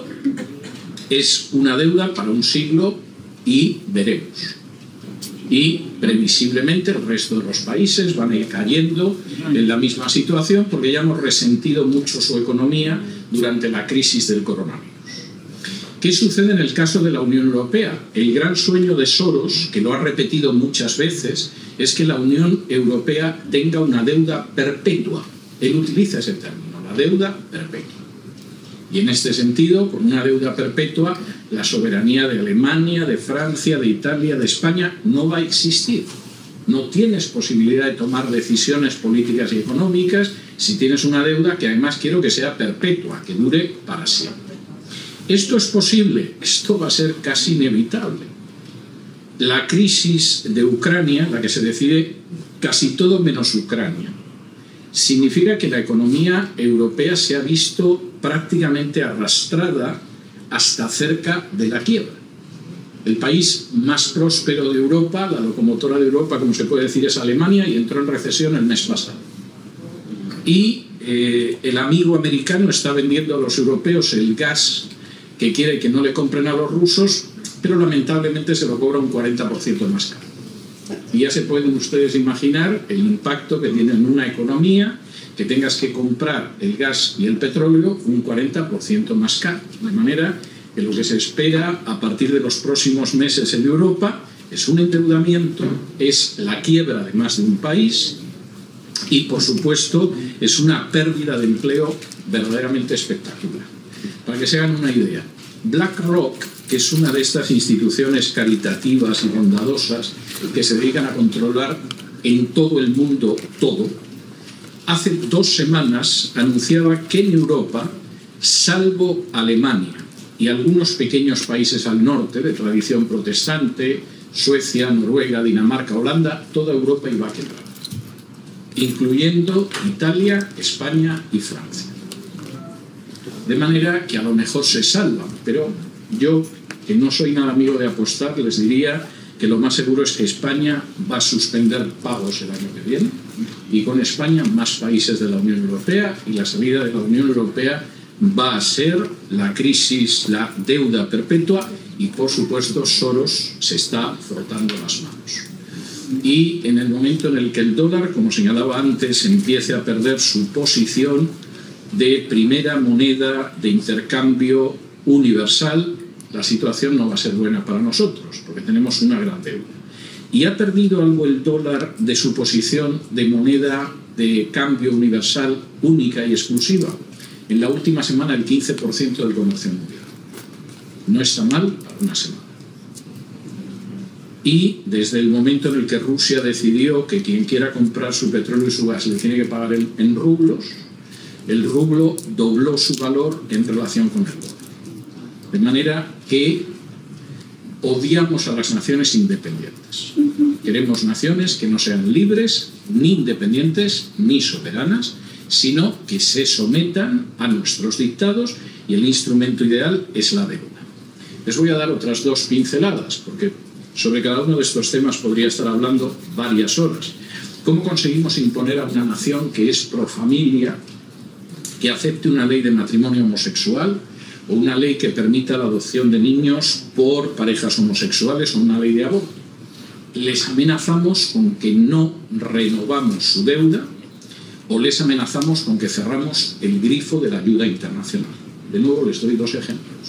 es una deuda para un siglo y veremos. Y previsiblemente el resto de los países van a ir cayendo en la misma situación, porque ya hemos resentido mucho su economía durante la crisis del coronavirus. ¿Qué sucede en el caso de la Unión Europea? El gran sueño de Soros, que lo ha repetido muchas veces, es que la Unión Europea tenga una deuda perpetua. Él utiliza ese término, la deuda perpetua. Y en este sentido, con una deuda perpetua, la soberanía de Alemania, de Francia, de Italia, de España no va a existir. No tienes posibilidad de tomar decisiones políticas y económicas si tienes una deuda que además quiero que sea perpetua, que dure para siempre. ¿Esto es posible? Esto va a ser casi inevitable. La crisis de Ucrania, la que se decide casi todo menos Ucrania, significa que la economía europea se ha visto prácticamente arrastrada hasta cerca de la quiebra. El país más próspero de Europa, la locomotora de Europa, como se puede decir, es Alemania, y entró en recesión el mes pasado. Y el amigo americano está vendiendo a los europeos el gas que quiere que no le compren a los rusos, pero lamentablemente se lo cobra un 40% más caro. Y ya se pueden ustedes imaginar el impacto que tiene en una economía que tengas que comprar el gas y el petróleo un 40% más caro. De manera que lo que se espera a partir de los próximos meses en Europa es un endeudamiento, es la quiebra de más de un país y, por supuesto, es una pérdida de empleo verdaderamente espectacular. Para que se hagan una idea, BlackRock, que es una de estas instituciones caritativas y bondadosas que se dedican a controlar en todo el mundo todo, hace 2 semanas anunciaba que en Europa, salvo Alemania y algunos pequeños países al norte de tradición protestante, Suecia, Noruega, Dinamarca, Holanda, toda Europa iba a quebrar, incluyendo Italia, España y Francia. De manera que a lo mejor se salvan, pero yo, que no soy nada amigo de apostar, les diría que lo más seguro es que España va a suspender pagos el año que viene, y con España más países de la Unión Europea, y la salida de la Unión Europea va a ser la crisis, la deuda perpetua, y por supuesto Soros se está frotando las manos. Y en el momento en el que el dólar, como señalaba antes, empiece a perder su posición de primera moneda de intercambio universal, la situación no va a ser buena para nosotros, porque tenemos una gran deuda. ¿Y ha perdido algo el dólar de su posición de moneda de cambio universal única y exclusiva? En la última semana el 15% del comercio mundial. No está mal para una semana. Y desde el momento en el que Rusia decidió que quien quiera comprar su petróleo y su gas le tiene que pagar en rublos, el rublo dobló su valor en relación con el dólar. De manera que odiamos a las naciones independientes. Queremos naciones que no sean libres, ni independientes, ni soberanas, sino que se sometan a nuestros dictados, y el instrumento ideal es la deuda. Les voy a dar otras dos pinceladas, porque sobre cada uno de estos temas podría estar hablando varias horas. ¿Cómo conseguimos imponer a una nación que es pro familia, que acepte una ley de matrimonio homosexual, o una ley que permita la adopción de niños por parejas homosexuales, o una ley de aborto? Les amenazamos con que no renovamos su deuda, o les amenazamos con que cerramos el grifo de la ayuda internacional. De nuevo les doy dos ejemplos.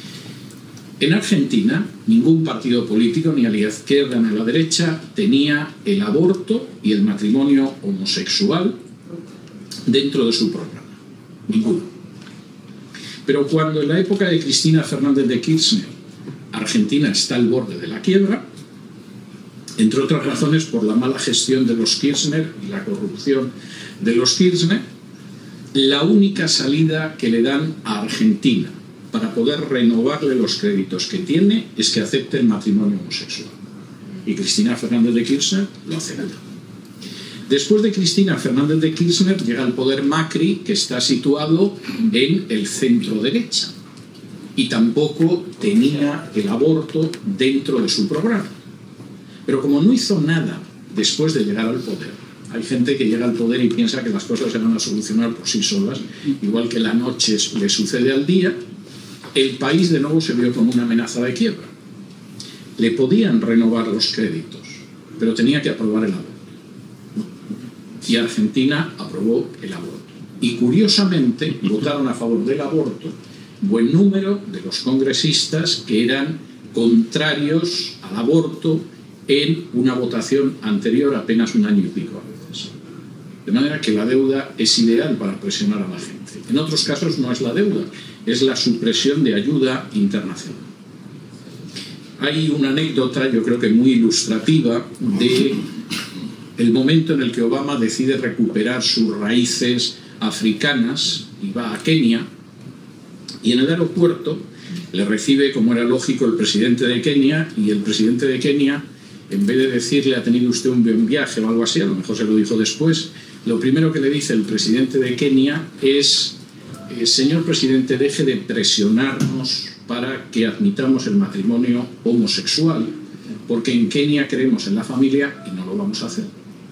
En Argentina, ningún partido político, ni a la izquierda ni a la derecha, tenía el aborto y el matrimonio homosexual dentro de su programa. Ninguno. Pero cuando en la época de Cristina Fernández de Kirchner, Argentina está al borde de la quiebra, entre otras razones por la mala gestión de los Kirchner y la corrupción de los Kirchner, la única salida que le dan a Argentina para poder renovarle los créditos que tiene es que acepte el matrimonio homosexual. Y Cristina Fernández de Kirchner lo acepta. Después de Cristina Fernández de Kirchner llega al poder Macri, que está situado en el centro derecha, y tampoco tenía el aborto dentro de su programa. Pero como no hizo nada después de llegar al poder, hay gente que llega al poder y piensa que las cosas se van a solucionar por sí solas, igual que la noche le sucede al día. El país de nuevo se vio como una amenaza de quiebra. Le podían renovar los créditos, pero tenía que aprobar el aborto. Y Argentina aprobó el aborto. Y curiosamente votaron a favor del aborto buen número de los congresistas que eran contrarios al aborto en una votación anterior, apenas un año y pico antes. De manera que la deuda es ideal para presionar a la gente. En otros casos no es la deuda, es la supresión de ayuda internacional. Hay una anécdota, yo creo que muy ilustrativa, de el momento en el que Obama decide recuperar sus raíces africanas y va a Kenia, y en el aeropuerto le recibe, como era lógico, el presidente de Kenia, y el presidente de Kenia, en vez de decirle ha tenido usted un buen viaje o algo así, a lo mejor se lo dijo después, lo primero que le dice el presidente de Kenia es: señor presidente, deje de presionarnos para que admitamos el matrimonio homosexual, porque en Kenia creemos en la familia y no lo vamos a hacer.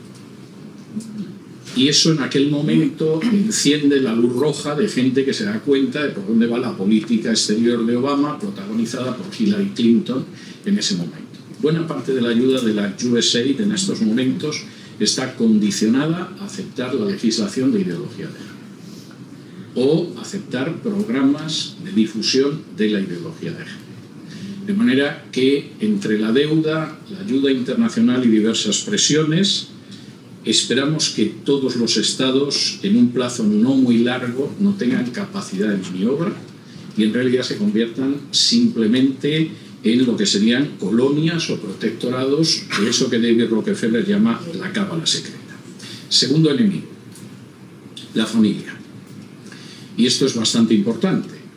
Y eso en aquel momento enciende la luz roja de gente que se da cuenta de por dónde va la política exterior de Obama, protagonizada por Hillary Clinton en ese momento. Buena parte de la ayuda de la USAID en estos momentos está condicionada a aceptar la legislación de ideología de género o aceptar programas de difusión de la ideología de género. De manera que entre la deuda, la ayuda internacional y diversas presiones, esperamos que todos los estados en un plazo no muy largo no tengan capacidad de maniobra y en realidad se conviertan simplemente en lo que serían colonias o protectorados de eso que David Rockefeller llama la cábala secreta. Segundo enemigo, la familia. Y esto es bastante importante.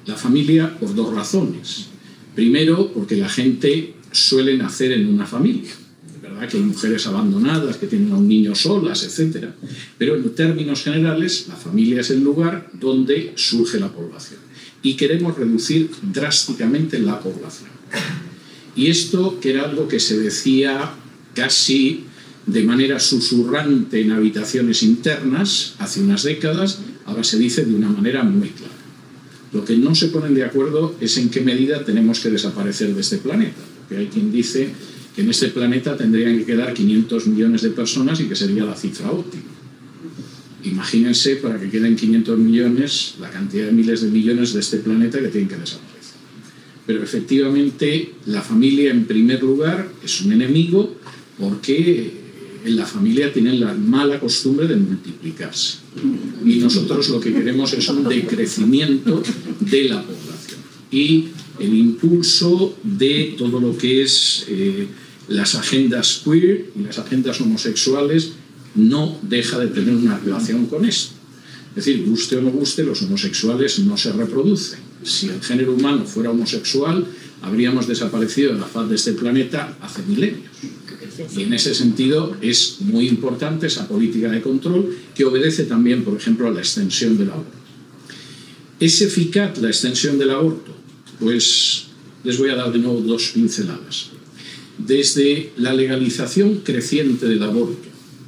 La familia por dos razones. Primero, porque la gente suele nacer en una familia. Es verdad que hay mujeres abandonadas que tienen a un niño solas, etc. Pero en términos generales, la familia es el lugar donde surge la población. Y queremos reducir drásticamente la población. Y esto, que era algo que se decía casi de manera susurrante en habitaciones internas hace unas décadas, ahora se dice de una manera muy clara. Lo que no se ponen de acuerdo es en qué medida tenemos que desaparecer de este planeta. Porque hay quien dice que en este planeta tendrían que quedar 500 millones de personas y que sería la cifra óptima. Imagínense, para que queden 500 millones, la cantidad de miles de millones de este planeta que tienen que desaparecer. Pero efectivamente la familia, en primer lugar, es un enemigo porque en la familia tienen la mala costumbre de multiplicarse. Y nosotros lo que queremos es un decrecimiento de la población y el impulso de todo lo que es las agendas queer y las agendas homosexuales no deja de tener una relación con esto. Es decir, guste o no guste, los homosexuales no se reproducen. Si el género humano fuera homosexual, habríamos desaparecido de la faz de este planeta hace milenios. Y en ese sentido es muy importante esa política de control que obedece también, por ejemplo, a la extensión del aborto. ¿Es eficaz la extensión del aborto? Pues les voy a dar de nuevo dos pinceladas. Desde la legalización creciente del aborto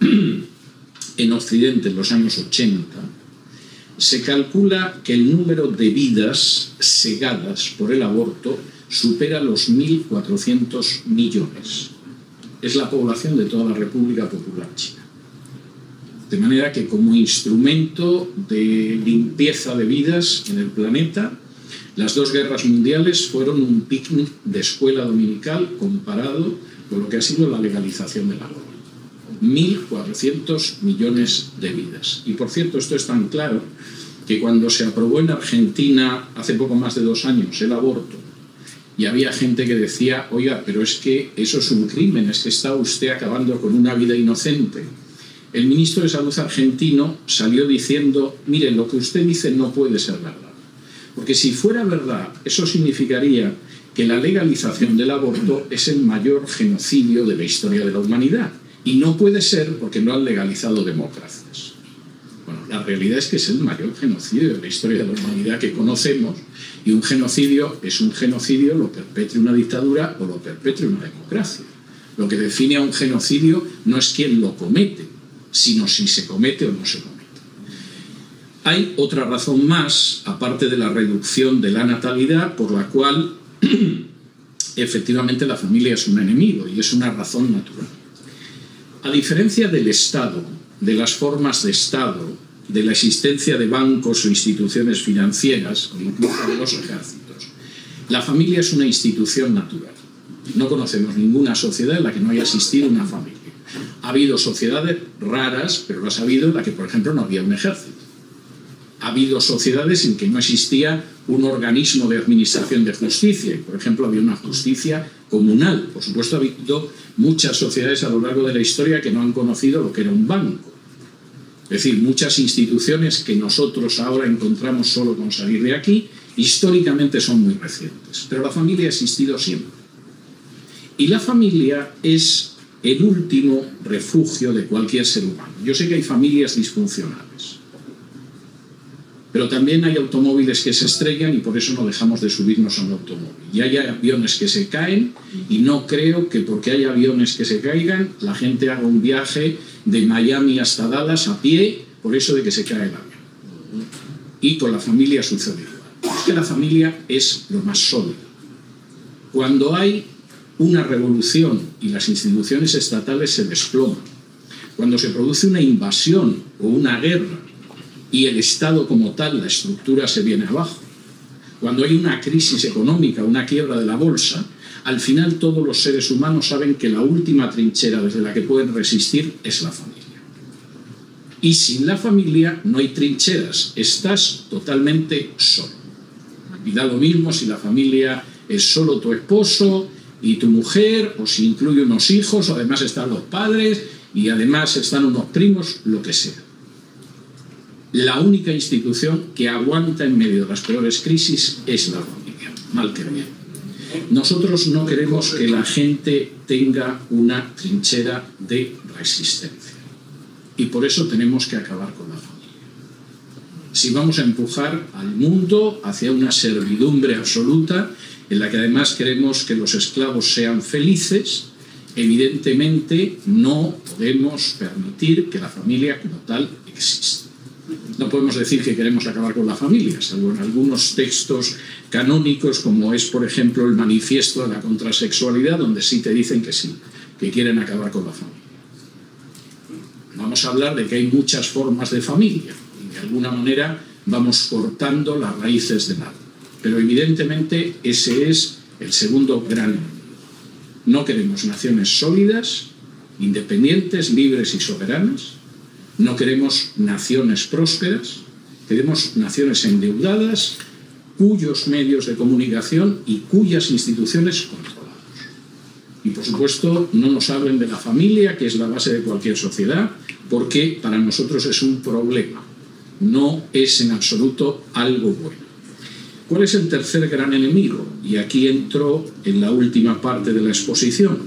en Occidente en los años 80, se calcula que el número de vidas segadas por el aborto supera los 1.400 millones. Es la población de toda la República Popular China. De manera que como instrumento de limpieza de vidas en el planeta, las dos guerras mundiales fueron un picnic de escuela dominical comparado con lo que ha sido la legalización del aborto. 1.400 millones de vidas. Y por cierto, esto es tan claro que cuando se aprobó en Argentina hace poco más de 2 años el aborto, y había gente que decía, oiga, pero es que eso es un crimen, es que está usted acabando con una vida inocente. El ministro de Salud argentino salió diciendo, miren, lo que usted dice no puede ser verdad. Porque si fuera verdad, eso significaría que la legalización del aborto es el mayor genocidio de la historia de la humanidad. Y no puede ser porque no han legalizado democracias. Bueno, la realidad es que es el mayor genocidio de la historia de la humanidad que conocemos, y un genocidio es un genocidio, lo perpetre una dictadura o lo perpetre una democracia. Lo que define a un genocidio no es quién lo comete, sino si se comete o no se comete. Hay otra razón más, aparte de la reducción de la natalidad, por la cual efectivamente la familia es un enemigo, y es una razón natural. A diferencia del Estado, de las formas de Estado, de la existencia de bancos o instituciones financieras, o incluso de los ejércitos, la familia es una institución natural. No conocemos ninguna sociedad en la que no haya existido una familia. Ha habido sociedades raras, pero las ha habido en la que, por ejemplo, no había un ejército. Ha habido sociedades en que no existía un organismo de administración de justicia, y, por ejemplo, había una justicia comunal. Por supuesto, ha habido muchas sociedades a lo largo de la historia que no han conocido lo que era un banco. Es decir, muchas instituciones que nosotros ahora encontramos solo con salir de aquí, históricamente son muy recientes. Pero la familia ha existido siempre. Y la familia es el último refugio de cualquier ser humano. Yo sé que hay familias disfuncionales, pero también hay automóviles que se estrellan y por eso no dejamos de subirnos a un automóvil. Y hay aviones que se caen, y no creo que porque hay aviones que se caigan la gente haga un viaje de Miami hasta Dallas a pie por eso de que se cae el avión. Y con la familia sucede igual. Es que la familia es lo más sólido. Cuando hay una revolución y las instituciones estatales se desploman, cuando se produce una invasión o una guerra y el Estado como tal, la estructura se viene abajo, cuando hay una crisis económica, una quiebra de la bolsa, al final todos los seres humanos saben que la última trinchera desde la que pueden resistir es la familia. Y sin la familia no hay trincheras, estás totalmente solo. Y da lo mismo si la familia es solo tu esposo y tu mujer, o si incluye unos hijos, o además están los padres, y además están unos primos, lo que sea. la única institución que aguanta en medio de las peores crisis es la familia, mal que bien. Nosotros no queremos que la gente tenga una trinchera de resistencia y por eso tenemos que acabar con la familia. Si vamos a empujar al mundo hacia una servidumbre absoluta en la que además queremos que los esclavos sean felices, evidentemente no podemos permitir que la familia como tal exista. No podemos decir que queremos acabar con la familia, salvo en algunos textos canónicos, como es, por ejemplo, el Manifiesto de la Contrasexualidad, donde sí te dicen que sí, que quieren acabar con la familia. Vamos a hablar de que hay muchas formas de familia y de alguna manera vamos cortando las raíces del árbol. Pero evidentemente ese es el segundo gran enemigo. No queremos naciones sólidas, independientes, libres y soberanas. No queremos naciones prósperas, queremos naciones endeudadas, cuyos medios de comunicación y cuyas instituciones controlamos. Y por supuesto, no nos hablen de la familia, que es la base de cualquier sociedad, porque para nosotros es un problema, no es en absoluto algo bueno. ¿Cuál es el tercer gran enemigo? Y aquí entro en la última parte de la exposición.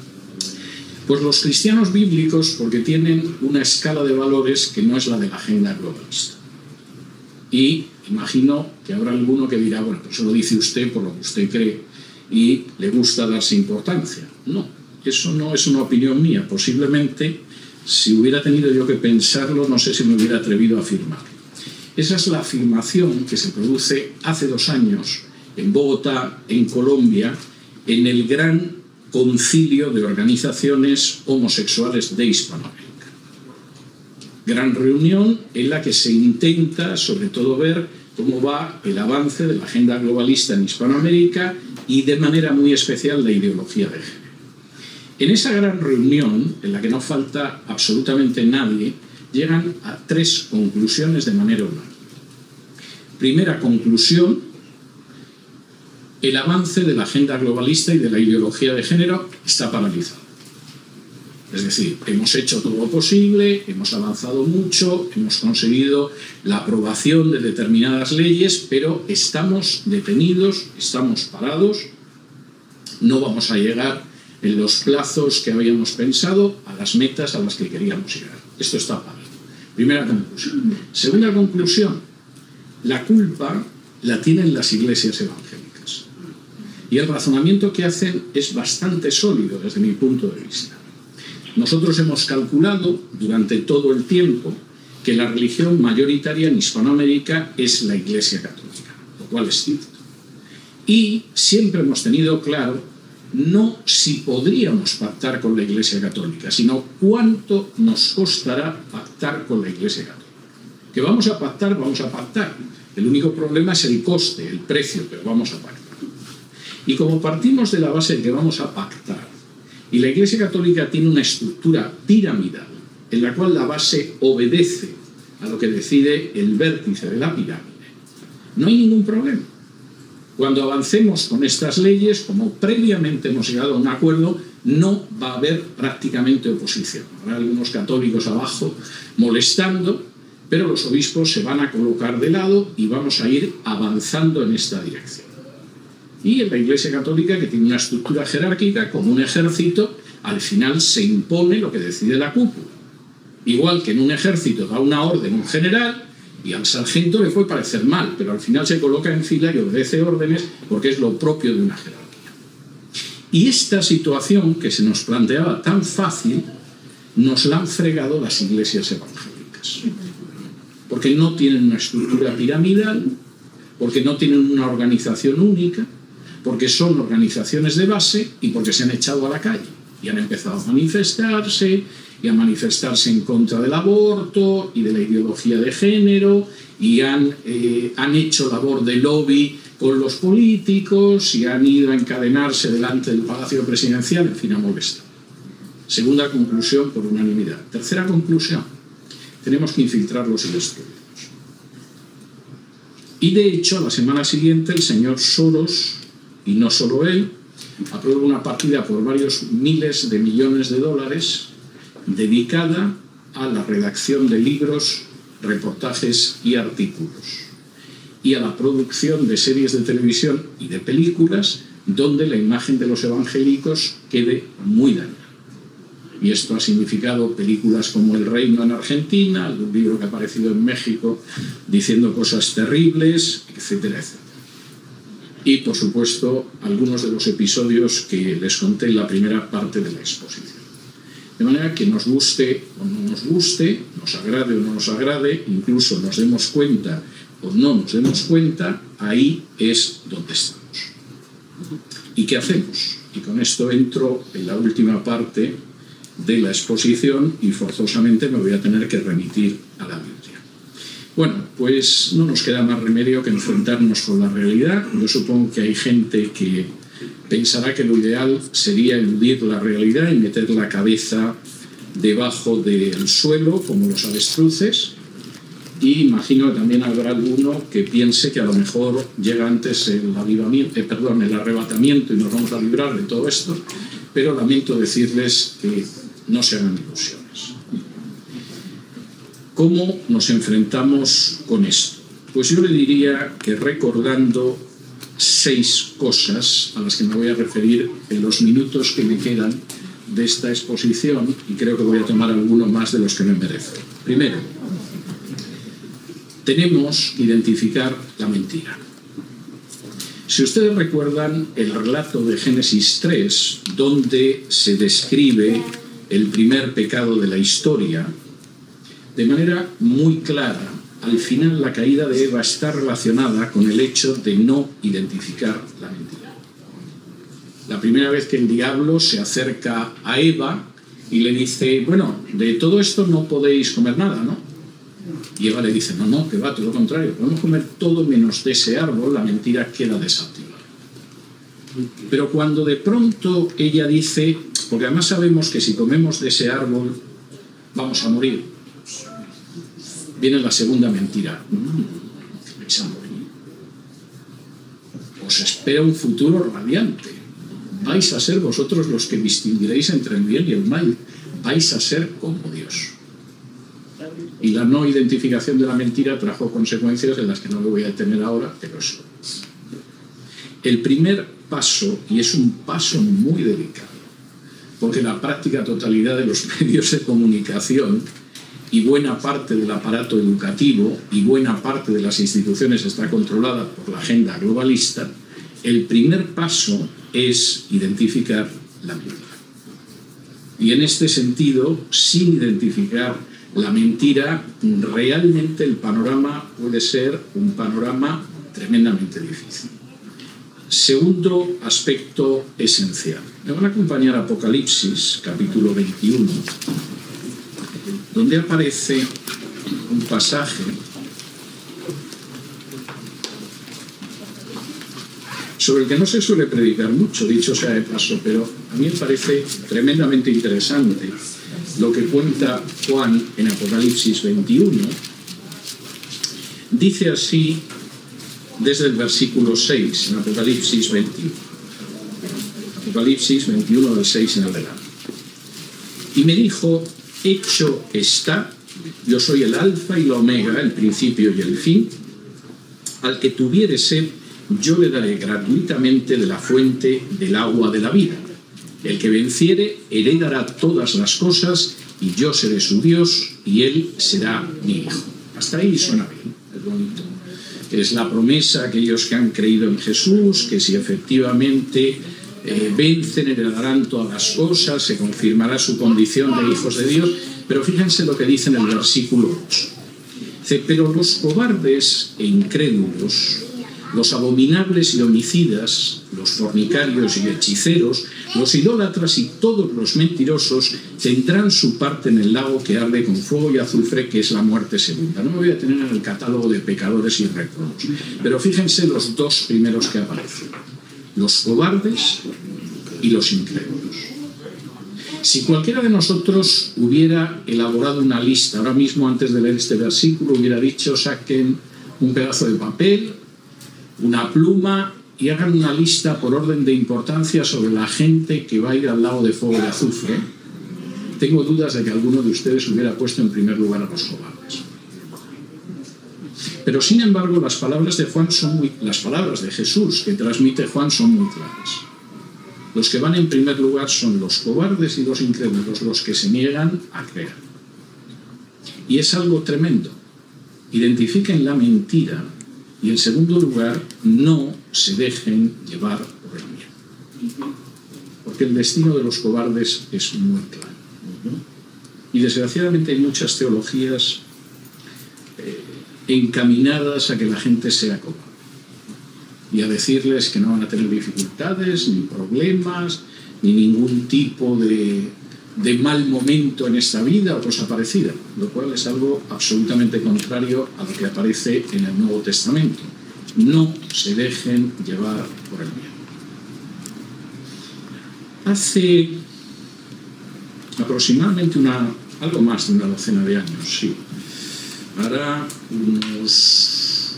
Pues los cristianos bíblicos, porque tienen una escala de valores que no es la de la agenda globalista. Y imagino que habrá alguno que dirá, bueno, pues eso lo dice usted por lo que usted cree y le gusta darse importancia. No, eso no es una opinión mía. Posiblemente, si hubiera tenido yo que pensarlo, no sé si me hubiera atrevido a afirmarlo. Esa es la afirmación que se produce hace 2 años en Bogotá, en Colombia, en el gran concilio de organizaciones homosexuales de Hispanoamérica. Gran reunión en la que se intenta, sobre todo, ver cómo va el avance de la agenda globalista en Hispanoamérica y, de manera muy especial, la ideología de género. En esa gran reunión, en la que no falta absolutamente nadie, llegan a 3 conclusiones de manera unánime. Primera conclusión: el avance de la agenda globalista y de la ideología de género está paralizado. Es decir, hemos hecho todo lo posible, hemos avanzado mucho, hemos conseguido la aprobación de determinadas leyes, pero estamos detenidos, estamos parados, no vamos a llegar en los plazos que habíamos pensado a las metas a las que queríamos llegar. Esto está parado. Primera conclusión. Segunda conclusión: la culpa la tienen las iglesias evangélicas. Y el razonamiento que hacen es bastante sólido desde mi punto de vista. Nosotros hemos calculado durante todo el tiempo que la religión mayoritaria en Hispanoamérica es la Iglesia Católica, lo cual es cierto. Y siempre hemos tenido claro no si podríamos pactar con la Iglesia Católica, sino cuánto nos costará pactar con la Iglesia Católica. Que vamos a pactar, vamos a pactar. El único problema es el coste, el precio, pero vamos a pactar. Y como partimos de la base de que vamos a pactar, y la Iglesia Católica tiene una estructura piramidal, en la cual la base obedece a lo que decide el vértice de la pirámide, no hay ningún problema. Cuando avancemos con estas leyes, como previamente hemos llegado a un acuerdo, no va a haber prácticamente oposición. Habrá algunos católicos abajo molestando, pero los obispos se van a colocar de lado y vamos a ir avanzando en esta dirección. Y en la Iglesia Católica, que tiene una estructura jerárquica, como un ejército, al final se impone lo que decide la cúpula. Igual que en un ejército da una orden un general y al sargento le puede parecer mal, pero al final se coloca en fila y obedece órdenes porque es lo propio de una jerarquía. Y esta situación que se nos planteaba tan fácil, nos la han fregado las iglesias evangélicas. Porque no tienen una estructura piramidal, porque no tienen una organización única, porque son organizaciones de base y porque se han echado a la calle y han empezado a manifestarse en contra del aborto y de la ideología de género y han hecho labor de lobby con los políticos y han ido a encadenarse delante del Palacio Presidencial, en fin, a molestar. Segunda conclusión por unanimidad. Tercera conclusión: tenemos que infiltrarlos y destruirlos. Y de hecho, la semana siguiente el señor Soros, y no solo él, aprueba una partida por varios miles de millones de dólares dedicada a la redacción de libros reportajes y artículos, y a la producción de series de televisión y de películas donde la imagen de los evangélicos quede muy dañada. Y esto ha significado películas como El Reino en Argentina, un libro que ha aparecido en México diciendo cosas terribles, etcétera, etcétera. Y, por supuesto, algunos de los episodios que les conté en la primera parte de la exposición. De manera que nos guste o no nos guste, nos agrade o no nos agrade, incluso nos demos cuenta o no nos demos cuenta, ahí es donde estamos. ¿Y qué hacemos? Y con esto entro en la última parte de la exposición y forzosamente me voy a tener que remitir a la Biblia. Bueno, pues no nos queda más remedio que enfrentarnos con la realidad. Yo supongo que hay gente que pensará que lo ideal sería eludir la realidad y meter la cabeza debajo del suelo, como los avestruces. Y imagino que también habrá alguno que piense que a lo mejor llega antes el arrebatamiento y nos vamos a librar de todo esto, pero lamento decirles que no se hagan ilusiones. ¿Cómo nos enfrentamos con esto? Pues yo le diría que recordando 6 cosas a las que me voy a referir en los minutos que me quedan de esta exposición, y creo que voy a tomar alguno más de los que me merece. Primero, tenemos que identificar la mentira. Si ustedes recuerdan el relato de Génesis 3, donde se describe el primer pecado de la historia, de manera muy clara, al final la caída de Eva está relacionada con el hecho de no identificar la mentira. La primera vez que el diablo se acerca a Eva y le dice, bueno, de todo esto no podéis comer nada, ¿no? Y Eva le dice, no, que va, todo lo contrario, podemos comer todo menos de ese árbol, la mentira queda desactivada. Pero cuando de pronto ella dice, porque además sabemos que si comemos de ese árbol vamos a morir, viene la segunda mentira. Vais a morir. Os espera un futuro radiante. Vais a ser vosotros los que distinguiréis entre el bien y el mal. Vais a ser como Dios. Y la no identificación de la mentira trajo consecuencias en las que no me voy a detener ahora, pero eso. El primer paso, y es un paso muy delicado, porque la práctica totalidad de los medios de comunicación y buena parte del aparato educativo y buena parte de las instituciones está controlada por la agenda globalista, el primer paso es identificar la mentira. Y en este sentido, sin identificar la mentira, realmente el panorama puede ser un panorama tremendamente difícil. Segundo aspecto esencial. Me van a acompañar a Apocalipsis, capítulo 21, donde aparece un pasaje sobre el que no se suele predicar mucho, dicho sea de paso, pero a mí me parece tremendamente interesante lo que cuenta Juan en Apocalipsis 21. Dice así desde el versículo 6, en Apocalipsis 21. Apocalipsis 21, del 6 en adelante. Y me dijo, hecho está, yo soy el alfa y la omega, el principio y el fin. Al que tuviere sed, yo le daré gratuitamente de la fuente del agua de la vida. El que venciere heredará todas las cosas, y yo seré su Dios, y él será mi hijo. Hasta ahí suena bien, es bonito. Es la promesa a aquellos que han creído en Jesús, que si efectivamente vencen, heredarán todas las cosas, se confirmará su condición de hijos de Dios. Pero fíjense lo que dice en el versículo 8. Dice, pero los cobardes e incrédulos, los abominables y homicidas, los fornicarios y hechiceros, los idólatras y todos los mentirosos tendrán su parte en el lago que arde con fuego y azufre, que es la muerte segunda. No me voy a tener en el catálogo de pecadores y rectos, pero fíjense los dos primeros que aparecen: los cobardes y los incrédulos. Si cualquiera de nosotros hubiera elaborado una lista, ahora mismo antes de leer este versículo, hubiera dicho, saquen un pedazo de papel, una pluma y hagan una lista por orden de importancia sobre la gente que va a ir al lago de fuego y azufre, tengo dudas de que alguno de ustedes hubiera puesto en primer lugar a los cobardes. Pero sin embargo las palabras de Jesús que transmite Juan son muy claras. Los que van en primer lugar son los cobardes y los incrédulos, los que se niegan a creer. Y es algo tremendo. Identifiquen la mentira y, en segundo lugar, no se dejen llevar por el miedo. Porque el destino de los cobardes es muy claro. Y desgraciadamente hay muchas teologías encaminadas a que la gente sea cobarde y a decirles que no van a tener dificultades, ni problemas, ni ningún tipo de mal momento en esta vida o cosa parecida, lo cual es algo absolutamente contrario a lo que aparece en el Nuevo Testamento. No se dejen llevar por el miedo. Hace aproximadamente algo más de una docena de años, sí. Hará unos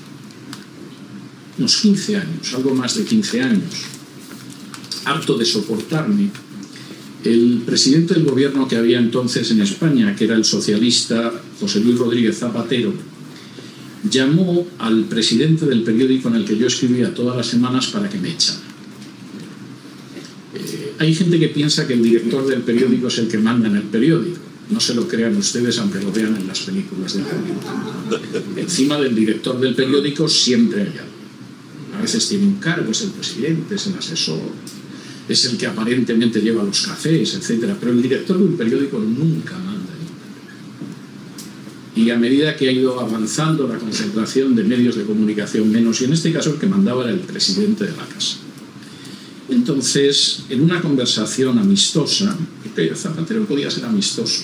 15 años, algo más de 15 años, harto de soportarme, el presidente del gobierno que había entonces en España, que era el socialista José Luis Rodríguez Zapatero, llamó al presidente del periódico en el que yo escribía todas las semanas para que me echara. Hay gente que piensa que el director del periódico es el que manda en el periódico. No se lo crean ustedes, aunque lo vean en las películas de Hollywood. Encima del director del periódico siempre hay algo. A veces tiene un cargo, es el presidente, es el asesor, es el que aparentemente lleva los cafés, etc. Pero el director de un periódico nunca manda en un periódico. Y a medida que ha ido avanzando la concentración de medios de comunicación menos, y en este caso el que mandaba era el presidente de la casa. Entonces, en una conversación amistosa, porque Zapatero podía ser amistoso,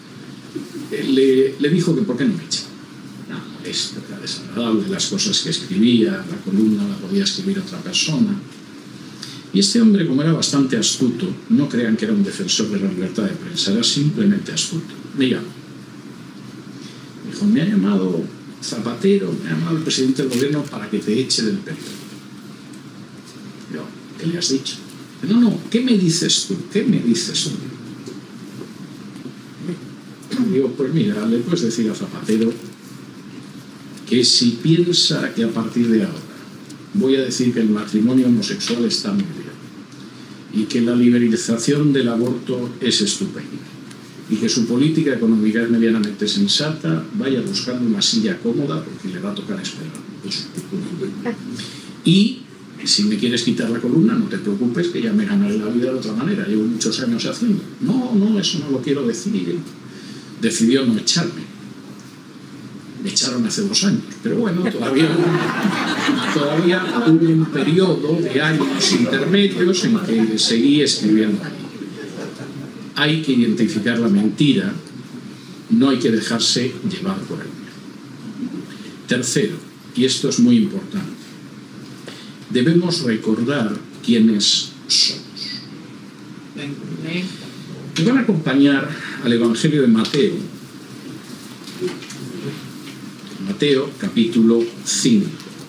le dijo que por qué no me echa. Nada molesto, era desagradable, las cosas que escribía, la columna la podía escribir otra persona. Y este hombre, como era bastante astuto, no crean que era un defensor de la libertad de prensa, era simplemente astuto. Me llamó. Me dijo, me ha llamado Zapatero, me ha llamado el presidente del gobierno para que te eche del periódico. Yo, ¿qué le has dicho? No, ¿qué me dices tú? ¿Qué me dices tú? Digo, pues mira, le puedes decir a Zapatero que si piensa que a partir de ahora voy a decir que el matrimonio homosexual está muy bien y que la liberalización del aborto es estupenda y que su política económica es medianamente sensata, vaya buscando una silla cómoda porque le va a tocar esperar. Y si me quieres quitar la columna, no te preocupes, que ya me ganaré la vida de otra manera. Llevo muchos años haciendo. No, eso no lo quiero decir. Decidió no echarme. Me echaron hace 2 años. Pero bueno, todavía hubo un periodo de años intermedios en que seguí escribiendo ahí. Hay que identificar la mentira, no hay que dejarse llevar por el miedo. Tercero, y esto es muy importante, debemos recordar quiénes somos. Me van a acompañar al Evangelio de Mateo. Mateo, capítulo 5.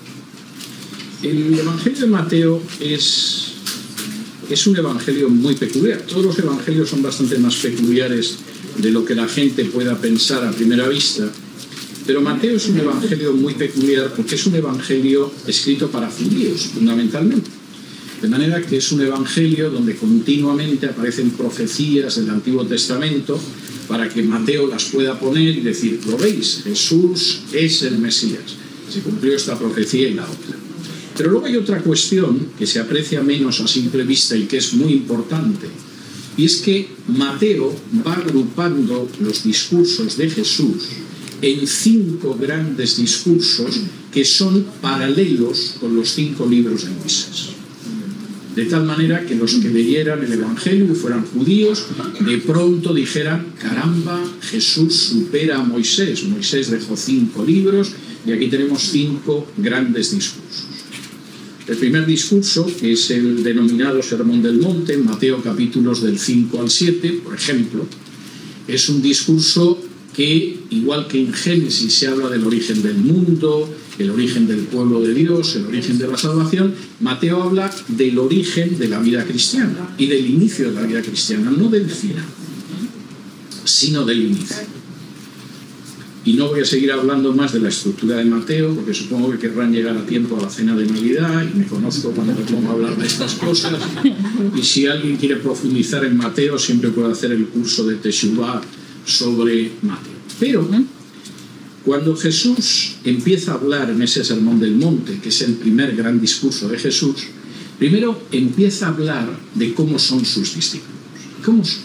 El Evangelio de Mateo es un evangelio muy peculiar. Todos los evangelios son bastante más peculiares de lo que la gente pueda pensar a primera vista. Pero Mateo es un evangelio muy peculiar porque es un evangelio escrito para judíos, fundamentalmente. De manera que es un evangelio donde continuamente aparecen profecías del Antiguo Testamento para que Mateo las pueda poner y decir, ¿lo veis? Jesús es el Mesías. Se cumplió esta profecía y la otra. Pero luego hay otra cuestión que se aprecia menos a simple vista y que es muy importante. Y es que Mateo va agrupando los discursos de Jesús en 5 grandes discursos que son paralelos con los 5 libros de Moisés. De tal manera que los que leyeran el Evangelio y fueran judíos, de pronto dijeran, caramba, Jesús supera a Moisés. Moisés dejó 5 libros y aquí tenemos 5 grandes discursos. El primer discurso, que es el denominado Sermón del Monte, en Mateo capítulos del 5 al 7, por ejemplo, es un discurso que, igual que en Génesis se habla del origen del mundo, el origen del pueblo de Dios, el origen de la salvación, Mateo habla del origen de la vida cristiana y del inicio de la vida cristiana, no del final, sino del inicio. Y no voy a seguir hablando más de la estructura de Mateo, porque supongo que querrán llegar a tiempo a la cena de Navidad, y me conozco cuando me pongo a hablar de estas cosas. Y si alguien quiere profundizar en Mateo, siempre puede hacer el curso de Teshuvah sobre Mateo. Pero cuando Jesús empieza a hablar en ese Sermón del Monte, que es el primer gran discurso de Jesús, primero empieza a hablar de cómo son sus discípulos. ¿Cómo son?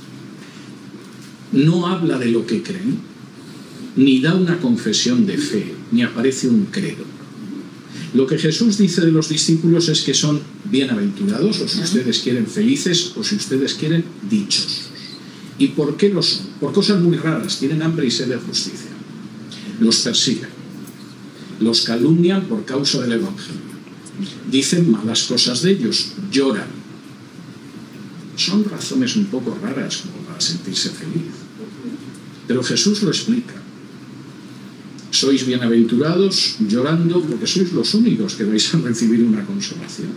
No habla de lo que creen, ni da una confesión de fe, ni aparece un credo. Lo que Jesús dice de los discípulos es que son bienaventurados, o si ustedes quieren felices, o si ustedes quieren dichosos. ¿Y por qué lo son? Por cosas muy raras. Tienen hambre y sed de justicia. Los persiguen. Los calumnian por causa del Evangelio. Dicen malas cosas de ellos. Lloran. Son razones un poco raras como para sentirse feliz. Pero Jesús lo explica. Sois bienaventurados llorando porque sois los únicos que vais a recibir una consolación.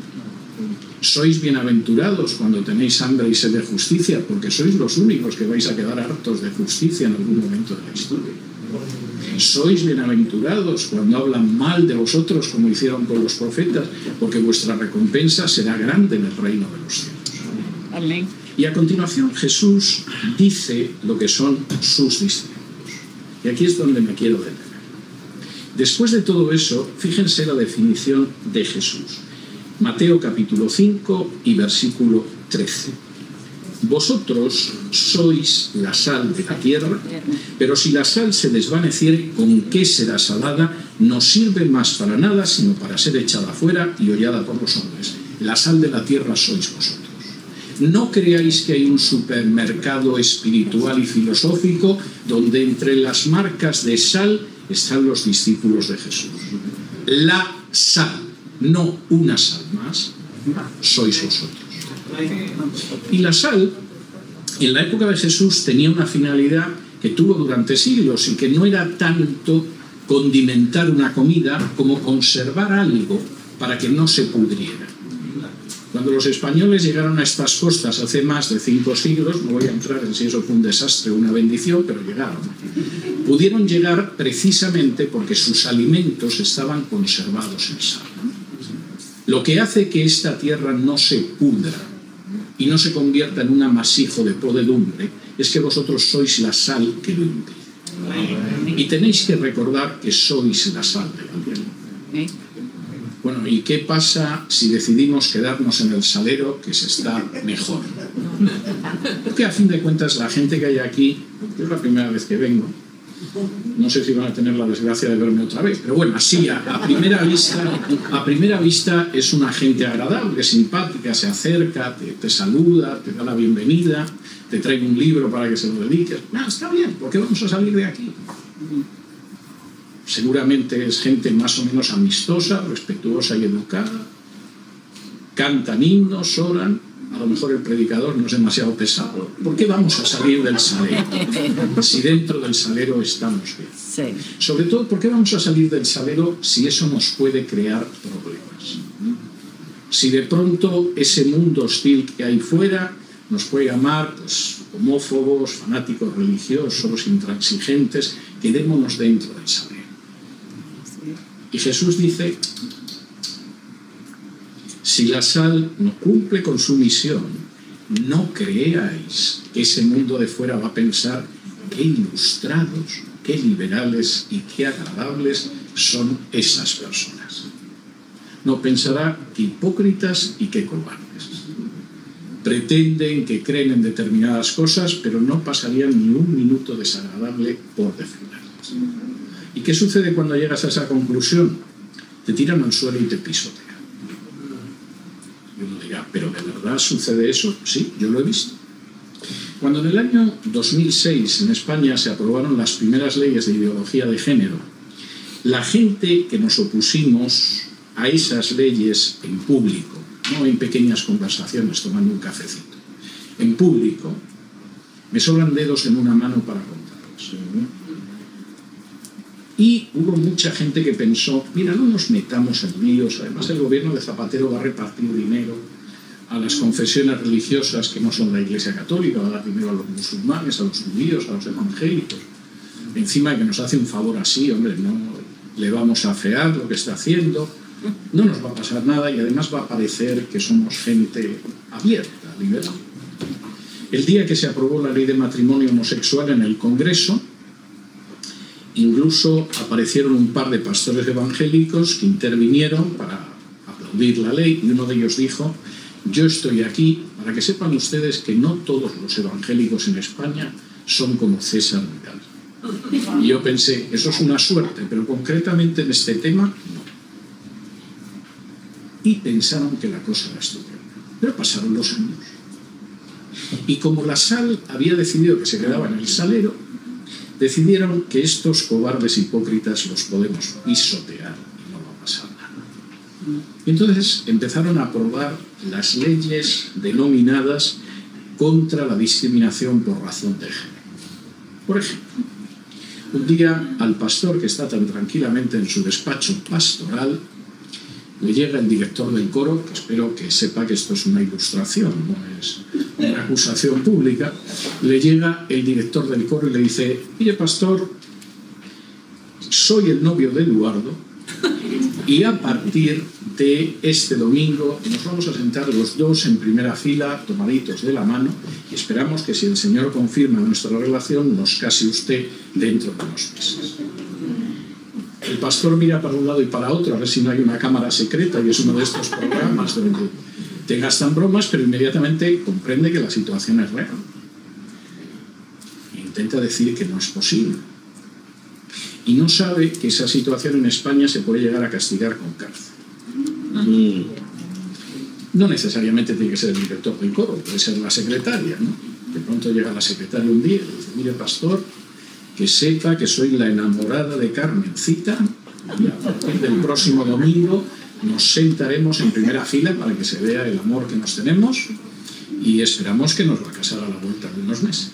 Sois bienaventurados cuando tenéis hambre y sed de justicia porque sois los únicos que vais a quedar hartos de justicia en algún momento de la historia. Sois bienaventurados cuando hablan mal de vosotros como hicieron con los profetas, porque vuestra recompensa será grande en el reino de los cielos. Amén. Y a continuación Jesús dice lo que son sus discípulos. Y aquí es donde me quiero detener. Después de todo eso, fíjense la definición de Jesús. Mateo capítulo 5 y versículo 13. Vosotros sois la sal de la tierra, pero si la sal se desvaneciere, ¿con qué será salada? No sirve más para nada, sino para ser echada fuera y hollada por los hombres. La sal de la tierra sois vosotros. No creáis que hay un supermercado espiritual y filosófico donde entre las marcas de sal están los discípulos de Jesús. La sal, no una sal más, sois vosotros. Y la sal, en la época de Jesús, tenía una finalidad que tuvo durante siglos y que no era tanto condimentar una comida como conservar algo para que no se pudriera. Cuando los españoles llegaron a estas costas hace más de 5 siglos, no voy a entrar en si eso fue un desastre o una bendición, pero llegaron. Pudieron llegar precisamente porque sus alimentos estaban conservados en sal. Lo que hace que esta tierra no se pudra y no se convierta en un amasijo de podredumbre es que vosotros sois la sal que lo impide. Y tenéis que recordar que sois la sal de la tierra. Bueno, ¿y qué pasa si decidimos quedarnos en el salero, que se está mejor? Porque a fin de cuentas la gente que hay aquí, es la primera vez que vengo, no sé si van a tener la desgracia de verme otra vez, pero bueno, así a primera vista es una gente agradable, simpática, se acerca, te saluda, te da la bienvenida, te trae un libro para que se lo dediques. Está bien, ¿por qué vamos a salir de aquí? Seguramente es gente más o menos amistosa, respetuosa y educada. Cantan himnos, oran. A lo mejor el predicador no es demasiado pesado. ¿Por qué vamos a salir del salero? Si dentro del salero estamos bien. Sí. Sobre todo, ¿por qué vamos a salir del salero si eso nos puede crear problemas? Si de pronto ese mundo hostil que hay fuera nos puede llamar pues, homófobos, fanáticos religiosos, intransigentes, quedémonos dentro del salero. Y Jesús dice, si la sal no cumple con su misión, no creáis que ese mundo de fuera va a pensar qué ilustrados, qué liberales y qué agradables son esas personas. No, pensará que hipócritas y qué cobardes. Pretenden que creen en determinadas cosas, pero no pasarían ni un minuto desagradable por defenderlas. ¿Y qué sucede cuando llegas a esa conclusión? Te tiran al suelo y te pisotean. Y uno dirá, ¿pero de verdad sucede eso? Sí, yo lo he visto. Cuando en el año 2006 en España se aprobaron las primeras leyes de ideología de género, la gente que nos opusimos a esas leyes en público, no en pequeñas conversaciones tomando un cafecito, en público, me sobran dedos en una mano para contarlos. Y hubo mucha gente que pensó, mira, no nos metamos en líos, además el gobierno de Zapatero va a repartir dinero a las confesiones religiosas que no son la Iglesia Católica, va a dar dinero a los musulmanes, a los judíos, a los evangélicos. encima que nos hace un favor así, hombre, no le vamos a afear lo que está haciendo, no nos va a pasar nada y además va a parecer que somos gente abierta, liberal. El día que se aprobó la ley de matrimonio homosexual en el Congreso, incluso aparecieron un par de pastores evangélicos que intervinieron para aplaudir la ley y uno de ellos dijo: yo estoy aquí para que sepan ustedes que no todos los evangélicos en España son como César Vidal. Y yo pensé, eso es una suerte, pero concretamente en este tema, no. Y pensaron que la cosa era estupenda. Pero pasaron los años. Y como la sal había decidido que se quedaba en el salero, decidieron que estos cobardes hipócritas los podemos pisotear y no va a pasar nada. Y entonces empezaron a aprobar las leyes denominadas contra la discriminación por razón de género. Por ejemplo, un día al pastor que está tan tranquilamente en su despacho pastoral le llega el director del coro, que espero que sepa que esto es una ilustración, no es una acusación pública. Le llega el director del coro y le dice: mire, pastor, soy el novio de Eduardo y a partir de este domingo nos vamos a sentar los dos en primera fila, tomaditos de la mano, y esperamos que si el Señor confirma nuestra relación, nos case usted dentro de unos meses. El pastor mira para un lado y para otro a ver si no hay una cámara secreta, y es uno de estos programas donde te gastan bromas, pero inmediatamente comprende que la situación es real. Intenta decir que no es posible. Y no sabe que esa situación en España se puede llegar a castigar con cárcel. No necesariamente tiene que ser el director del coro, puede ser la secretaria, ¿no? De pronto llega la secretaria un día y dice: mire, pastor, que sepa que soy la enamorada de Carmencita y a partir del próximo domingo nos sentaremos en primera fila para que se vea el amor que nos tenemos y esperamos que nos va a casar a la vuelta de unos meses.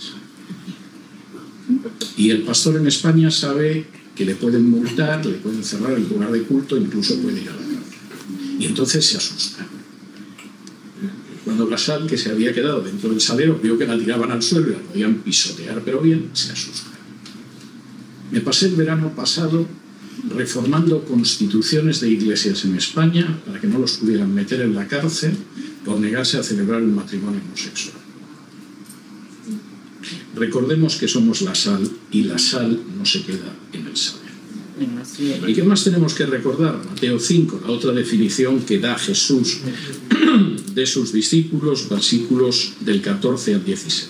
Y el pastor en España sabe que le pueden multar, le pueden cerrar el lugar de culto, incluso puede ir a la cárcel. Y entonces se asusta. Cuando la sal que se había quedado dentro del salero vio que la tiraban al suelo y la podían pisotear, pero bien, se asusta. Me pasé el verano pasado reformando constituciones de iglesias en España para que no los pudieran meter en la cárcel por negarse a celebrar un matrimonio homosexual. Recordemos que somos la sal y la sal no se queda en el salero. ¿Y qué más tenemos que recordar? Mateo 5, la otra definición que da Jesús de sus discípulos, versículos del 14 al 16.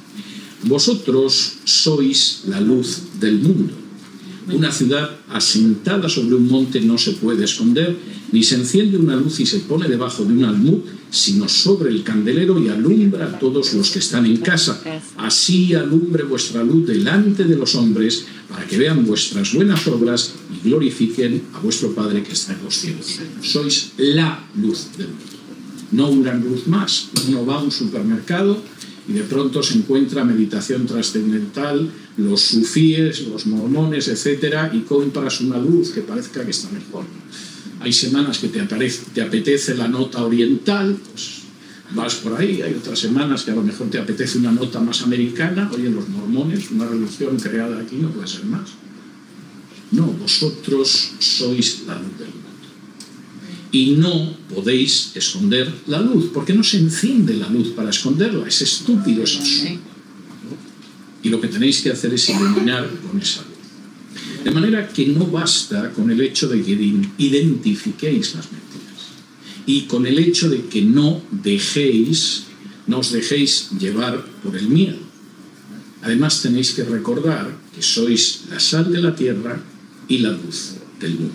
Vosotros sois la luz del mundo. Una ciudad asentada sobre un monte no se puede esconder, ni se enciende una luz y se pone debajo de un almud, sino sobre el candelero y alumbra a todos los que están en casa. Así alumbre vuestra luz delante de los hombres, para que vean vuestras buenas obras y glorifiquen a vuestro Padre que está en los cielos. Sois la luz del mundo, no una luz más. Uno va a un supermercado y de pronto se encuentra meditación trascendental, los sufíes, los mormones, etcétera, y compras una luz que parezca que está mejor. Hay semanas que te apetece la nota oriental, pues vas por ahí. Hay otras semanas que a lo mejor te apetece una nota más americana. Oye, los mormones, una religión creada aquí, no puede ser más. No, vosotros sois la luz del mundo. Y no podéis esconder la luz, porque no se enciende la luz para esconderla. Es estúpido, es absurdo. Y lo que tenéis que hacer es iluminar con esa luz. De manera que no basta con el hecho de que identifiquéis las mentiras y con el hecho de que no os dejéis llevar por el miedo. Además tenéis que recordar que sois la sal de la tierra y la luz del mundo.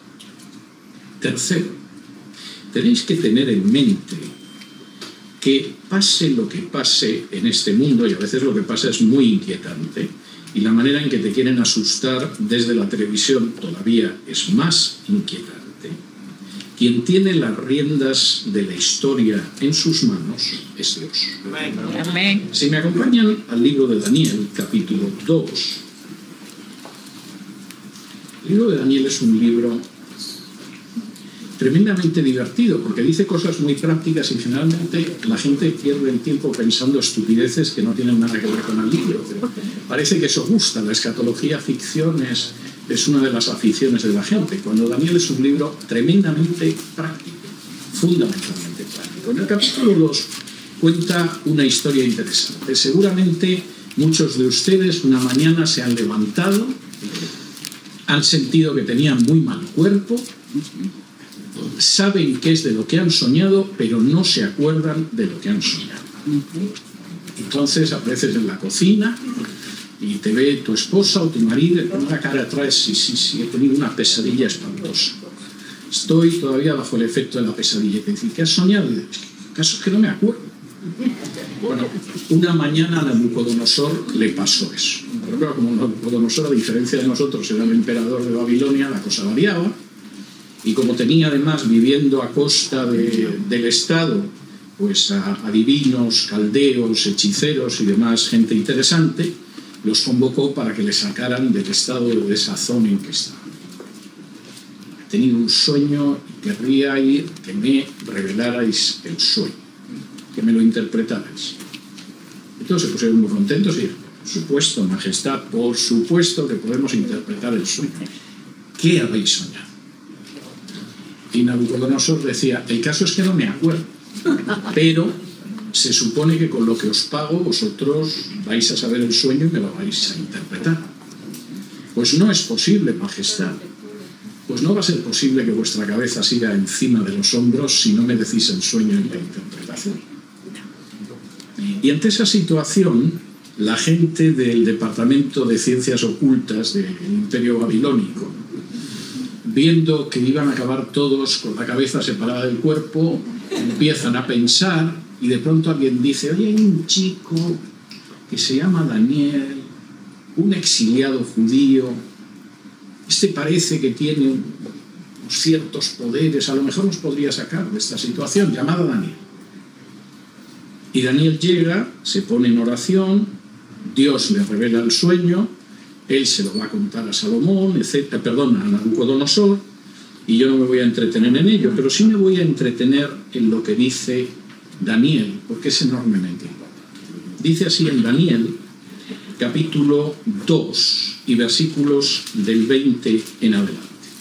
Tercero, tenéis que tener en mente que pase lo que pase en este mundo, y a veces lo que pasa es muy inquietante, y la manera en que te quieren asustar desde la televisión todavía es más inquietante. Quien tiene las riendas de la historia en sus manos es Dios. Amén. Si me acompañan al libro de Daniel, capítulo 2. El libro de Daniel es un libro tremendamente divertido, porque dice cosas muy prácticas y finalmente la gente pierde el tiempo pensando estupideces que no tienen nada que ver con el libro. Pero parece que eso gusta. La escatología ficción es una de las aficiones de la gente, cuando Daniel es un libro tremendamente práctico, fundamentalmente práctico. En el capítulo 2 cuenta una historia interesante. Seguramente muchos de ustedes una mañana se han levantado, han sentido que tenían muy mal cuerpo, saben qué es de lo que han soñado, pero no se acuerdan de lo que han soñado. Entonces apareces en la cocina y te ve tu esposa o tu marido con una cara atrás, sí, he tenido una pesadilla espantosa. Estoy todavía bajo el efecto de la pesadilla. Y te dice, ¿qué has soñado? Y dices, el caso es que no me acuerdo. Bueno, una mañana a Nabucodonosor le pasó eso. Pero claro, como Nabucodonosor, a diferencia de nosotros, era el emperador de Babilonia, la cosa variaba. Y como tenía además viviendo a costa del Estado, pues a adivinos, caldeos, hechiceros y demás gente interesante, los convocó para que le sacaran del estado de desazón en que estaba. He tenido un sueño y querría ir que me revelarais el sueño, que me lo interpretarais. Entonces se pusieron muy contentos y dijeron, por supuesto, majestad, por supuesto que podemos interpretar el sueño. ¿Qué habéis soñado? Y Nabucodonosor decía, el caso es que no me acuerdo, pero se supone que con lo que os pago vosotros vais a saber el sueño y me lo vais a interpretar. Pues no es posible, majestad. Pues no va a ser posible que vuestra cabeza siga encima de los hombros si no me decís el sueño y la interpretación. Y ante esa situación, la gente del Departamento de Ciencias Ocultas del Imperio Babilónico, viendo que iban a acabar todos con la cabeza separada del cuerpo, empiezan a pensar y de pronto alguien dice, oye, hay un chico que se llama Daniel, un exiliado judío, este parece que tiene unos ciertos poderes, a lo mejor nos podría sacar de esta situación, llamado Daniel. Y Daniel llega, se pone en oración, Dios le revela el sueño, él se lo va a contar a Salomón, a Nabucodonosor, y yo no me voy a entretener en ello, pero sí me voy a entretener en lo que dice Daniel, porque es enormemente importante. Dice así en Daniel, capítulo 2 y versículos del 20 en adelante.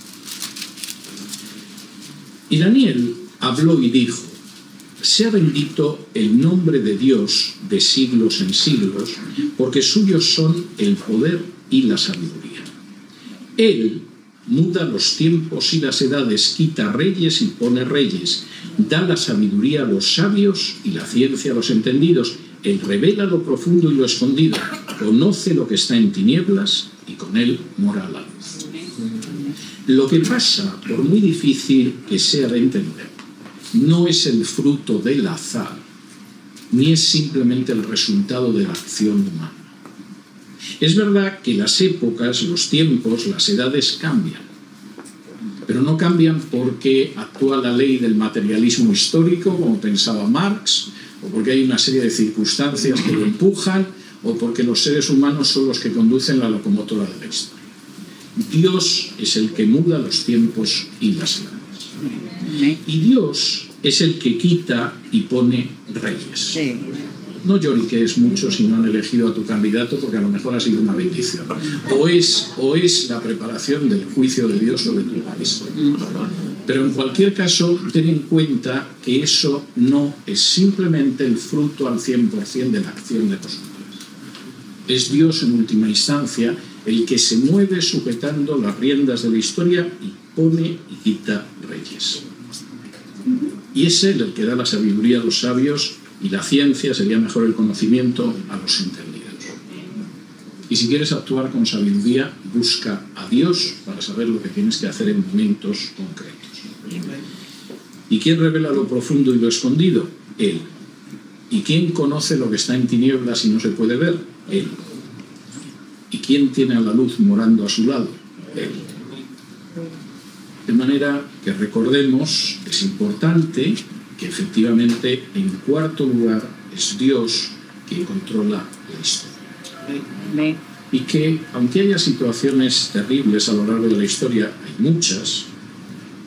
Y Daniel habló y dijo, sea bendito el nombre de Dios de siglos en siglos, porque suyos son el poder y la sabiduría. Él muda los tiempos y las edades, quita reyes y pone reyes, da la sabiduría a los sabios y la ciencia a los entendidos. Él revela lo profundo y lo escondido, conoce lo que está en tinieblas y con él mora la luz. Lo que pasa, por muy difícil que sea de entender, no es el fruto del azar, ni es simplemente el resultado de la acción humana. Es verdad que las épocas, los tiempos, las edades cambian, pero no cambian porque actúa la ley del materialismo histórico, como pensaba Marx, o porque hay una serie de circunstancias que lo empujan, o porque los seres humanos son los que conducen la locomotora de la historia. Dios es el que muda los tiempos y las edades. Y Dios es el que quita y pone reyes. No lloriques mucho si no han elegido a tu candidato, porque a lo mejor ha sido una bendición. O es la preparación del juicio de Dios sobre tu país. Pero en cualquier caso, ten en cuenta que eso no es simplemente el fruto al 100% de la acción de los hombres. Es Dios en última instancia el que se mueve sujetando las riendas de la historia y pone y quita reyes. Y es Él el que da la sabiduría a los sabios y la ciencia, sería mejor el conocimiento, a los entendidos. Y si quieres actuar con sabiduría, busca a Dios para saber lo que tienes que hacer en momentos concretos. ¿Y quién revela lo profundo y lo escondido? Él. ¿Y quién conoce lo que está en tinieblas y no se puede ver? Él. ¿Y quién tiene a la luz morando a su lado? Él. De manera que recordemos, es importante que efectivamente, en cuarto lugar, es Dios quien controla la historia. Y que, aunque haya situaciones terribles a lo largo de la historia, hay muchas,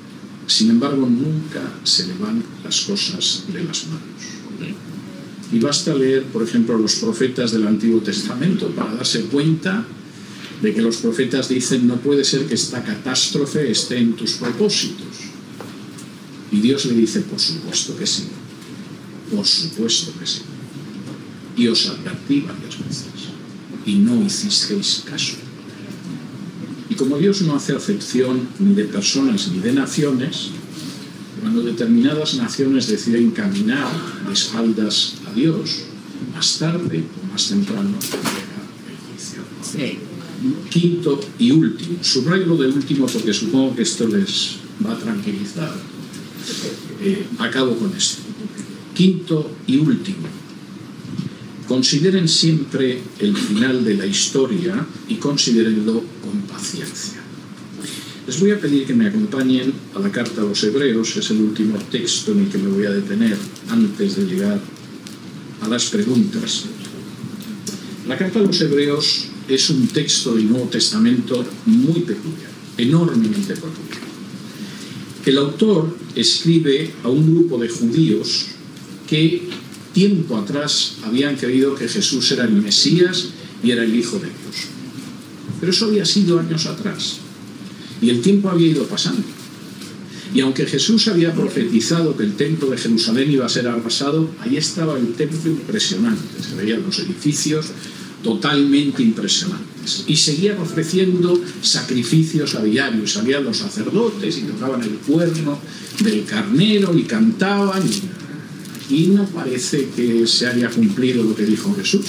Sin embargo, nunca se le van las cosas de las manos. Y basta leer, por ejemplo, los profetas del Antiguo Testamento para darse cuenta de que los profetas dicen: no puede ser que esta catástrofe esté en tus propósitos. Y Dios le dice: por supuesto que sí, por supuesto que sí. Y os advertí varias veces y no hicisteis caso. Y como Dios no hace acepción ni de personas ni de naciones, cuando determinadas naciones deciden caminar de espaldas a Dios, más tarde o más temprano llega el juicio. Quinto y último, subrayo lo de último porque supongo que esto les va a tranquilizar. Acabo con esto. Quinto y último, consideren siempre el final de la historia y considérenlo con paciencia. Les voy a pedir que me acompañen a la carta a los Hebreos. Es el último texto en el que me voy a detener antes de llegar a las preguntas. La carta a los Hebreos es un texto del Nuevo Testamento muy peculiar, enormemente peculiar. El autor escribe a un grupo de judíos que tiempo atrás habían creído que Jesús era el Mesías y era el Hijo de Dios. Pero eso había sido años atrás y el tiempo había ido pasando. Y aunque Jesús había profetizado que el templo de Jerusalén iba a ser arrasado, ahí estaba el templo impresionante, se veían los edificios totalmente impresionantes. Y seguían ofreciendo sacrificios a diario. Salían los sacerdotes y tocaban el cuerno del carnero y cantaban. Y no parece que se haya cumplido lo que dijo Jesús.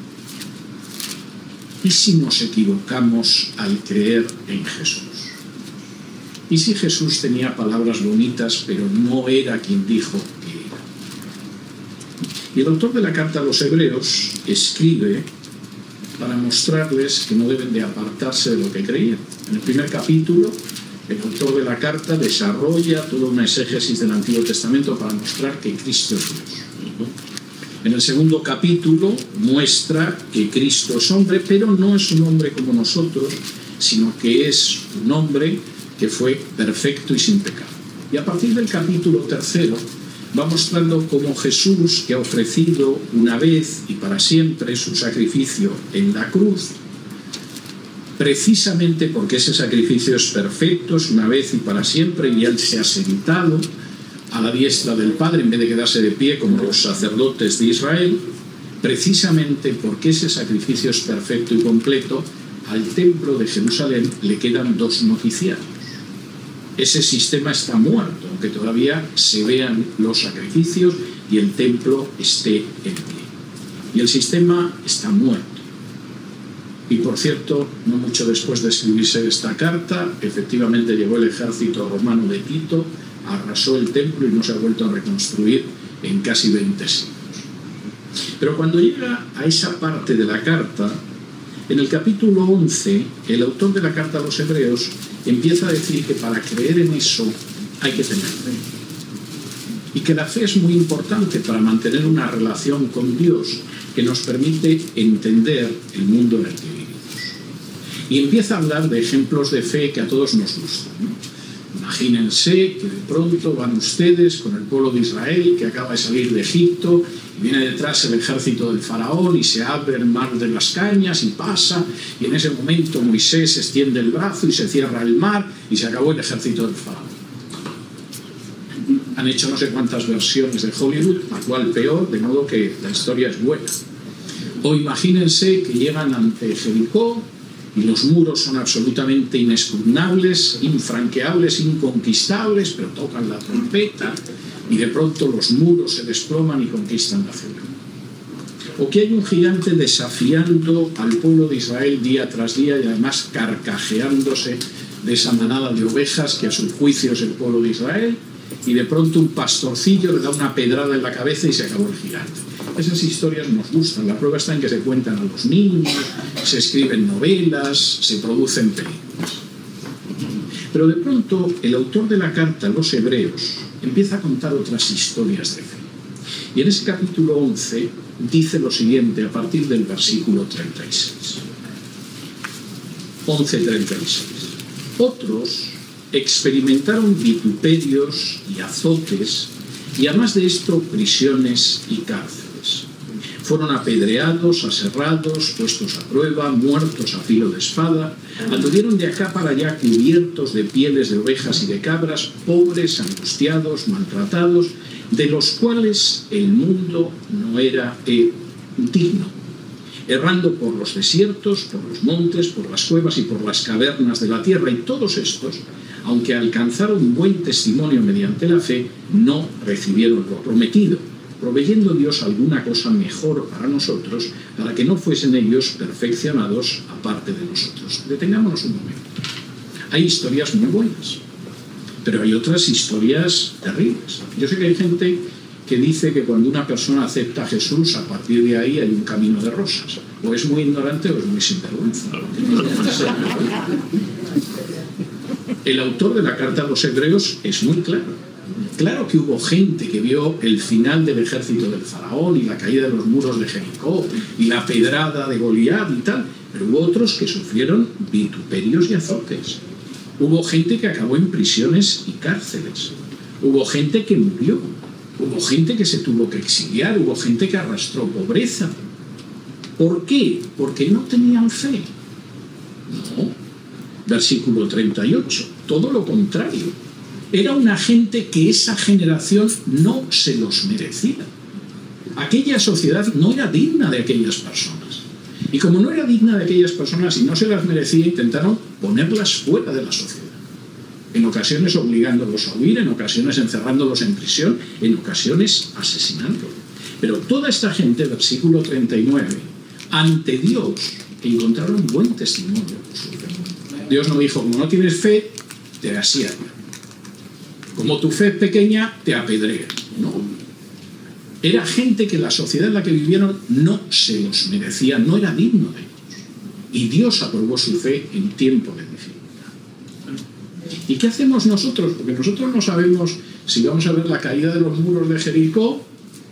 ¿Y si nos equivocamos al creer en Jesús? ¿Y si Jesús tenía palabras bonitas, pero no era quien dijo que era? Y el autor de la carta a los Hebreos escribe para mostrarles que no deben de apartarse de lo que creían. En el primer capítulo, el autor de la carta desarrolla toda una exégesis del Antiguo Testamento para mostrar que Cristo es Dios. En el segundo capítulo muestra que Cristo es hombre, pero no es un hombre como nosotros, sino que es un hombre que fue perfecto y sin pecado. Y a partir del capítulo tercero va mostrando cómo Jesús, que ha ofrecido una vez y para siempre su sacrificio en la cruz, precisamente porque ese sacrificio es perfecto, es una vez y para siempre, y Él se ha sentado a la diestra del Padre en vez de quedarse de pie como los sacerdotes de Israel, precisamente porque ese sacrificio es perfecto y completo, al templo de Jerusalén le quedan dos noticiarios. Ese sistema está muerto, aunque todavía se vean los sacrificios y el templo esté en pie. Y el sistema está muerto. Y por cierto, no mucho después de escribirse esta carta, efectivamente llegó el ejército romano de Tito, arrasó el templo y no se ha vuelto a reconstruir en casi 20 siglos. Pero cuando llega a esa parte de la carta, en el capítulo 11, el autor de la carta a los Hebreos empieza a decir que para creer en eso hay que tener fe. Y que la fe es muy importante para mantener una relación con Dios que nos permite entender el mundo en el que vivimos. Y empieza a hablar de ejemplos de fe que a todos nos gustan, ¿no? Imagínense que de pronto van ustedes con el pueblo de Israel que acaba de salir de Egipto y viene detrás el ejército del faraón y se abre el mar de las cañas y pasa, y en ese momento Moisés extiende el brazo y se cierra el mar y se acabó el ejército del faraón. Han hecho no sé cuántas versiones de Hollywood, la cual peor, de modo que la historia es buena. O imagínense que llegan ante Jericó y los muros son absolutamente inexpugnables, infranqueables, inconquistables, pero tocan la trompeta y de pronto los muros se desploman y conquistan la ciudad. O que hay un gigante desafiando al pueblo de Israel día tras día y además carcajeándose de esa manada de ovejas que a su juicio es el pueblo de Israel, y de pronto un pastorcillo le da una pedrada en la cabeza y se acabó el gigante. Esas historias nos gustan. La prueba está en que se cuentan a los niños, se escriben novelas, se producen películas. Pero de pronto el autor de la carta a los Hebreos empieza a contar otras historias de fe. Y en ese capítulo 11 dice lo siguiente a partir del versículo 36. 11:36. Otros experimentaron vituperios y azotes, y además de esto, prisiones y cárceles. Fueron apedreados, aserrados, puestos a prueba, muertos a filo de espada, anduvieron de acá para allá cubiertos de pieles de ovejas y de cabras, pobres, angustiados, maltratados, de los cuales el mundo no era digno, errando por los desiertos, por los montes, por las cuevas y por las cavernas de la tierra. Y todos estos, aunque alcanzaron buen testimonio mediante la fe, no recibieron lo prometido, proveyendo Dios alguna cosa mejor para nosotros, para que no fuesen ellos perfeccionados aparte de nosotros. Detengámonos un momento. Hay historias muy buenas, pero hay otras historias terribles. Yo sé que hay gente que dice que cuando una persona acepta a Jesús, a partir de ahí hay un camino de rosas. O es muy ignorante o es muy sinvergüenza. El autor de la carta a los Hebreos es muy claro. Claro que hubo gente que vio el final del ejército del faraón y la caída de los muros de Jericó y la pedrada de Goliat y tal, pero hubo otros que sufrieron vituperios y azotes. Hubo gente que acabó en prisiones y cárceles. Hubo gente que murió. Hubo gente que se tuvo que exiliar. Hubo gente que arrastró pobreza. ¿Por qué? Porque no tenían fe. No. Versículo 38. Todo lo contrario. Era una gente que esa generación no se los merecía. Aquella sociedad no era digna de aquellas personas. Y como no era digna de aquellas personas y no se las merecía, intentaron ponerlas fuera de la sociedad. En ocasiones obligándolos a huir, en ocasiones encerrándolos en prisión, en ocasiones asesinándolos. Pero toda esta gente, versículo 39, ante Dios encontraron buen testimonio por su fe. Dios no dijo, como no tienes fe, te asierran. Como tu fe es pequeña, te apedrean. No. Era gente que la sociedad en la que vivieron no se los merecía, no era digno de ellos. Y Dios aprobó su fe en tiempo de dificultad. ¿Y qué hacemos nosotros? Porque nosotros no sabemos si vamos a ver la caída de los muros de Jericó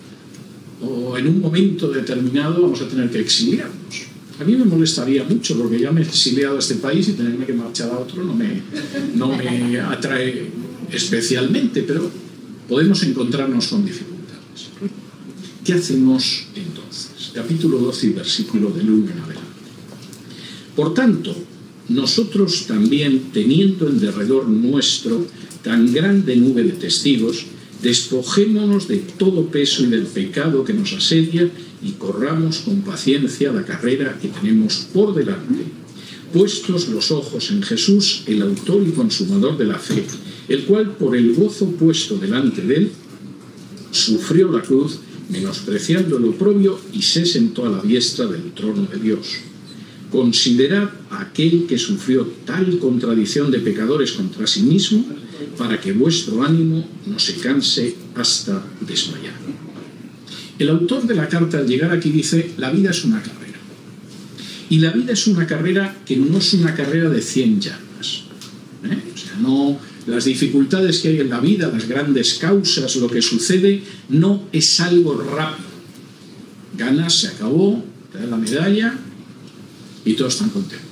o en un momento determinado vamos a tener que exiliarnos. A mí me molestaría mucho porque ya me he exiliado a este país y tenerme que marchar a otro no me atrae especialmente, pero podemos encontrarnos con dificultades. ¿Qué hacemos entonces? Capítulo 12 y versículo del 1 en adelante. Por tanto, nosotros también, teniendo en derredor nuestro tan grande nube de testigos, despojémonos de todo peso y del pecado que nos asedia y corramos con paciencia la carrera que tenemos por delante, puestos los ojos en Jesús, el autor y consumador de la fe, el cual por el gozo puesto delante de él sufrió la cruz, menospreciando el oprobio, y se sentó a la diestra del trono de Dios. Considerad a aquel que sufrió tal contradicción de pecadores contra sí mismo, para que vuestro ánimo no se canse hasta desmayar. El autor de la carta, al llegar aquí, dice, la vida es una carrera. Y la vida es una carrera que no es una carrera de 100 yardas. O sea, no, las dificultades que hay en la vida, las grandes causas, lo que sucede, no es algo rápido. Ganas, se acabó, te dan la medalla y todos están contentos.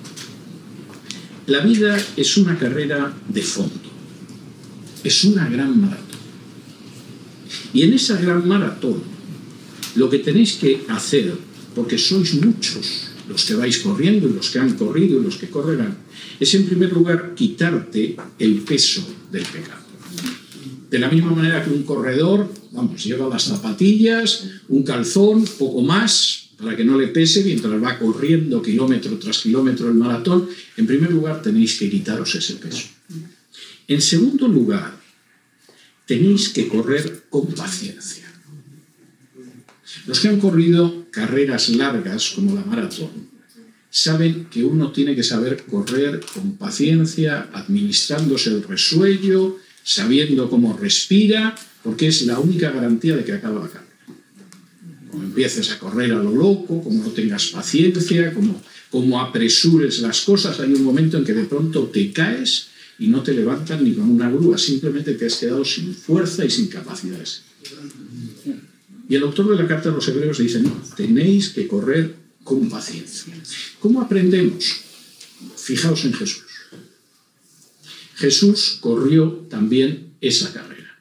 La vida es una carrera de fondo. Es una gran maratón. Y en esa gran maratón, lo que tenéis que hacer, porque sois muchos los que vais corriendo y los que han corrido y los que correrán, es en primer lugar quitarte el peso del pecado. De la misma manera que un corredor, lleva las zapatillas, un calzón, poco más, para que no le pese mientras va corriendo kilómetro tras kilómetro el maratón. En primer lugar, tenéis que quitaros ese peso. En segundo lugar, tenéis que correr con paciencia. Los que han corrido carreras largas como la maratón saben que uno tiene que saber correr con paciencia, administrándose el resuello, sabiendo cómo respira, porque es la única garantía de que acaba la carrera. Como empieces a correr a lo loco, como no tengas paciencia, como apresures las cosas, hay un momento en que de pronto te caes y no te levantan ni con una grúa, simplemente te has quedado sin fuerza y sin capacidades. Y el autor de la carta a los Hebreos dice, no, tenéis que correr con paciencia. ¿Cómo aprendemos? Fijaos en Jesús. Jesús corrió también esa carrera.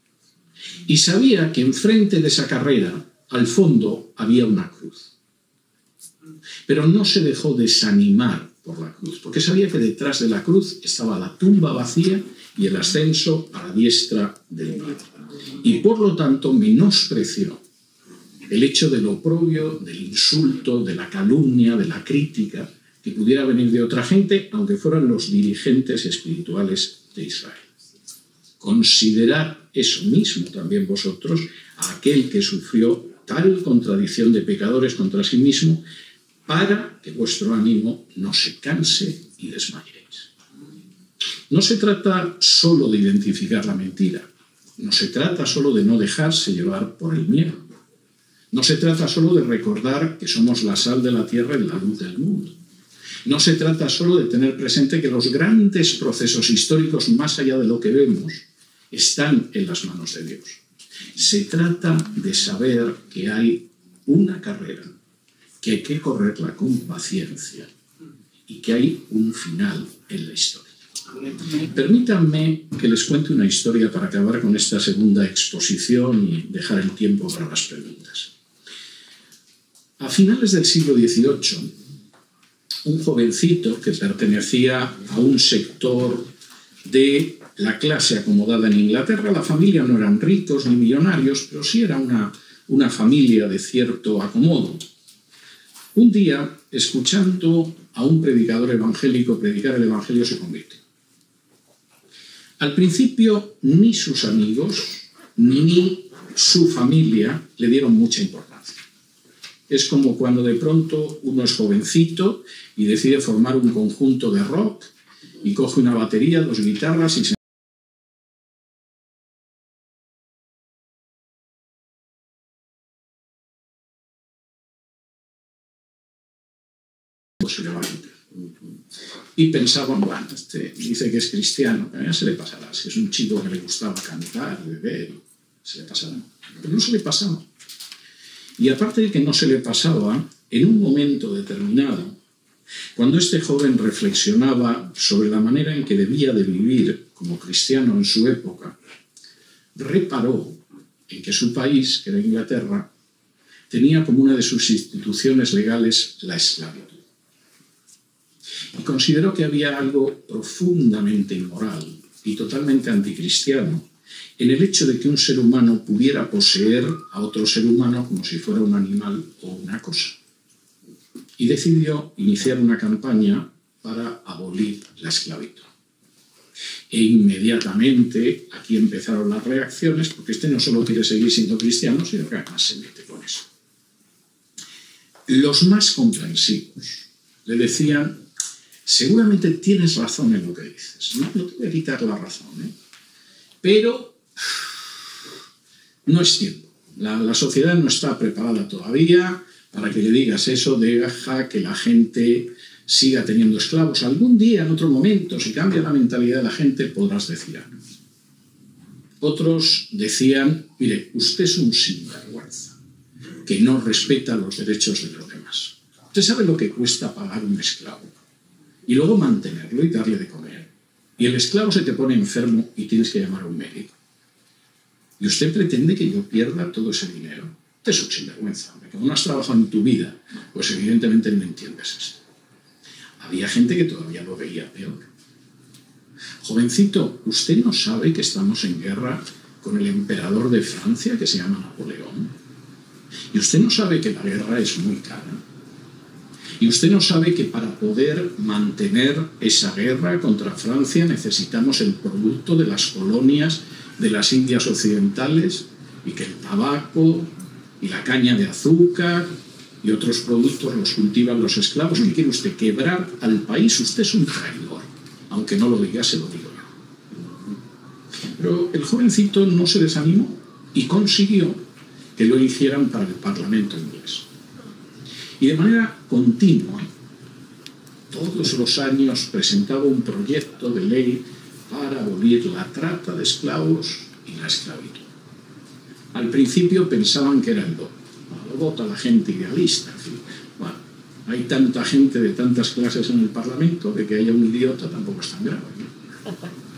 Y sabía que enfrente de esa carrera, al fondo, había una cruz. Pero no se dejó desanimar por la cruz, porque sabía que detrás de la cruz estaba la tumba vacía y el ascenso a la diestra del Padre. Y por lo tanto menospreció el hecho del oprobio, del insulto, de la calumnia, de la crítica que pudiera venir de otra gente, aunque fueran los dirigentes espirituales de Israel. Considerad eso mismo también vosotros a aquel que sufrió tal contradicción de pecadores contra sí mismo, para que vuestro ánimo no se canse y desmayéis. No se trata solo de identificar la mentira, no se trata solo de no dejarse llevar por el miedo, no se trata solo de recordar que somos la sal de la tierra y la luz del mundo. No se trata solo de tener presente que los grandes procesos históricos, más allá de lo que vemos, están en las manos de Dios. Se trata de saber que hay una carrera, que hay que correrla con paciencia y que hay un final en la historia. Permítanme que les cuente una historia para acabar con esta segunda exposición y dejar el tiempo para las preguntas. A finales del siglo XVIII, un jovencito que pertenecía a un sector de la clase acomodada en Inglaterra, la familia no eran ricos ni millonarios, pero sí era una familia de cierto acomodo. Un día, escuchando a un predicador evangélico predicar el evangelio, se convirtió. Al principio, ni sus amigos ni su familia le dieron mucha importancia. Es como cuando de pronto uno es jovencito y decide formar un conjunto de rock y coge una batería, 2 guitarras y se levanta. Y pensaban, bueno, dice que es cristiano, que a se le pasará. Si es un chico que le gustaba cantar, beber, se le pasará. Pero no se le pasaba. Y aparte de que no se le pasaba, en un momento determinado, cuando este joven reflexionaba sobre la manera en que debía de vivir como cristiano en su época, reparó en que su país, que era Inglaterra, tenía como una de sus instituciones legales la esclavitud. Y consideró que había algo profundamente inmoral y totalmente anticristiano en el hecho de que un ser humano pudiera poseer a otro ser humano como si fuera un animal o una cosa. Y decidió iniciar una campaña para abolir la esclavitud. E inmediatamente aquí empezaron las reacciones, porque no solo quiere seguir siendo cristiano, sino que además se mete con eso. Los más comprensivos le decían: seguramente tienes razón en lo que dices, no te voy a quitar la razón, pero no es tiempo. La sociedad no está preparada todavía para que le digas eso, deja que la gente siga teniendo esclavos. Algún día, en otro momento, si cambia la mentalidad de la gente, podrás decir algo. Otros decían: mire, usted es un sinvergüenza que no respeta los derechos de los demás. Usted sabe lo que cuesta pagar un esclavo y luego mantenerlo y darle de comer. Y el esclavo se te pone enfermo y tienes que llamar a un médico. Y usted pretende que yo pierda todo ese dinero. Usted es un sinvergüenza, hombre. Como no has trabajado en tu vida, pues evidentemente no entiendes esto. Había gente que todavía lo veía peor. Jovencito, ¿usted no sabe que estamos en guerra con el emperador de Francia, que se llama Napoleón? ¿Y usted no sabe que la guerra es muy cara? ¿Y usted no sabe que para poder mantener esa guerra contra Francia necesitamos el producto de las colonias de las Indias Occidentales, y que el tabaco y la caña de azúcar y otros productos los cultivan los esclavos? ¿Qué quiere usted? ¿Quebrar al país? Usted es un traidor. Aunque no lo diga, se lo digo yo. Pero el jovencito no se desanimó y consiguió que lo eligieran para el Parlamento inglés. Y de manera continua, todos los años presentaba un proyecto de ley para abolir la trata de esclavos y la esclavitud. Al principio pensaban que era el voto. Lo vota la gente idealista. En fin. Bueno, hay tanta gente de tantas clases en el Parlamento que haya un idiota tampoco es tan grave, ¿no?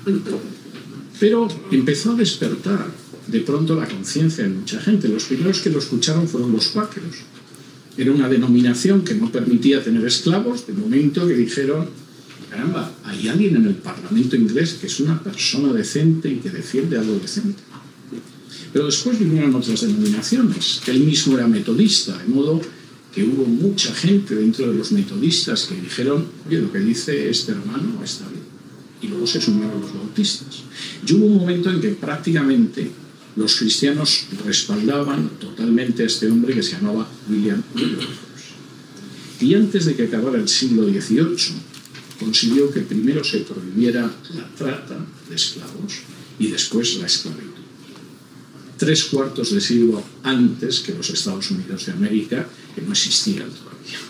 Pero empezó a despertar de pronto la conciencia de mucha gente. Los primeros que lo escucharon fueron los cuáqueros. Era una denominación que no permitía tener esclavos, de momento que dijeron: caramba, hay alguien en el Parlamento inglés que es una persona decente y que defiende a lo decente. Pero después vinieron otras denominaciones. Él mismo era metodista, de modo que hubo mucha gente dentro de los metodistas que dijeron: oye, lo que dice este hermano está bien. Y luego se sumaron los bautistas. Y hubo un momento en que prácticamente los cristianos respaldaban totalmente a este hombre que se llamaba William Wilberforce. Y antes de que acabara el siglo XVIII, consiguió que primero se prohibiera la trata de esclavos y después la esclavitud. 3/4 de siglo antes que los Estados Unidos de América, que no existían todavía.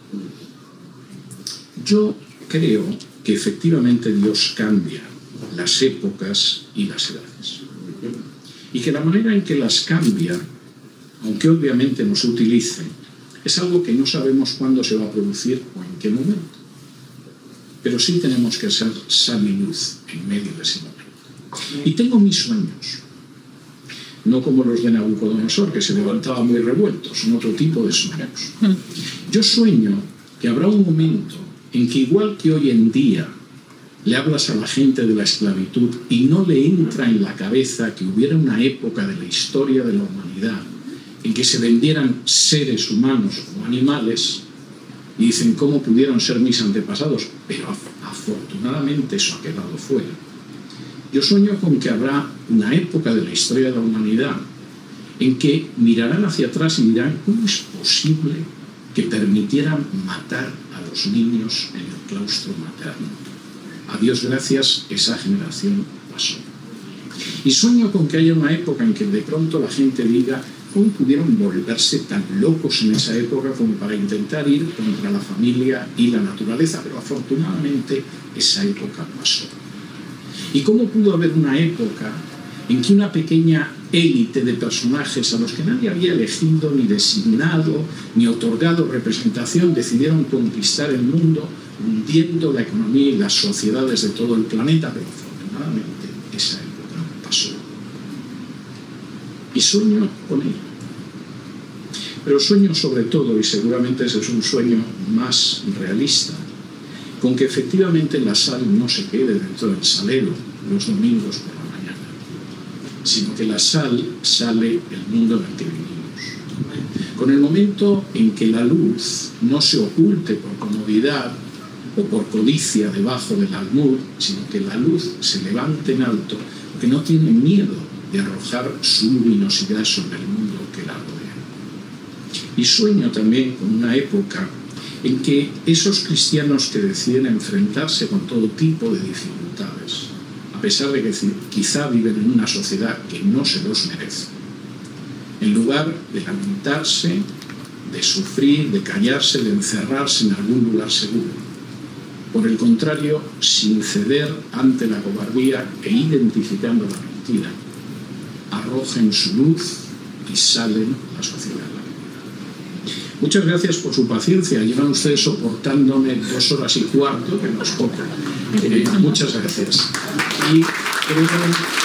Yo creo que efectivamente Dios cambia las épocas y las edades. Y que la manera en que las cambia, aunque obviamente nos utilice, es algo que no sabemos cuándo se va a producir o en qué momento. Pero sí tenemos que ser sal y luz en medio de ese momento. Y tengo mis sueños. No como los de Nabucodonosor, que se levantaba muy revuelto, son otro tipo de sueños. Yo sueño que habrá un momento en que, igual que hoy en día le hablas a la gente de la esclavitud y no le entra en la cabeza que hubiera una época de la historia de la humanidad en que se vendieran seres humanos o animales, y dicen: ¿cómo pudieron ser mis antepasados? Pero afortunadamente eso ha quedado fuera. Yo sueño con que habrá una época de la historia de la humanidad en que mirarán hacia atrás y dirán: ¿cómo es posible que permitieran matar a los niños en el claustro materno? A Dios gracias, esa generación pasó. Y sueño con que haya una época en que de pronto la gente diga: ¿cómo pudieron volverse tan locos en esa época como para intentar ir contra la familia y la naturaleza? Pero afortunadamente esa época pasó. ¿Y cómo pudo haber una época en que una pequeña élite de personajes a los que nadie había elegido, ni designado, ni otorgado representación, decidieron conquistar el mundo, hundiendo la economía y las sociedades de todo el planeta? Pero afortunadamente esa época pasó. Y sueño con ello. Pero sueño sobre todo, y seguramente ese es un sueño más realista, con que efectivamente la sal no se quede dentro del salero los domingos por la mañana, sino que la sal sale del mundo en el que vivimos. Con el momento en que la luz no se oculte por comodidad o por codicia debajo del almud, sino que la luz se levante en alto, porque no tiene miedo de arrojar su luminosidad sobre el mundo que la rodea. Y sueño también con una época en que esos cristianos que deciden enfrentarse con todo tipo de dificultades, a pesar de que quizá viven en una sociedad que no se los merece, en lugar de lamentarse, de sufrir, de callarse, de encerrarse en algún lugar seguro, por el contrario, sin ceder ante la cobardía e identificando la mentira, arrojen su luz y salen a la sociedad. Muchas gracias por su paciencia. Llevan ustedes soportándome 2 horas y cuarto, que no es poco. Muchas gracias. Y creo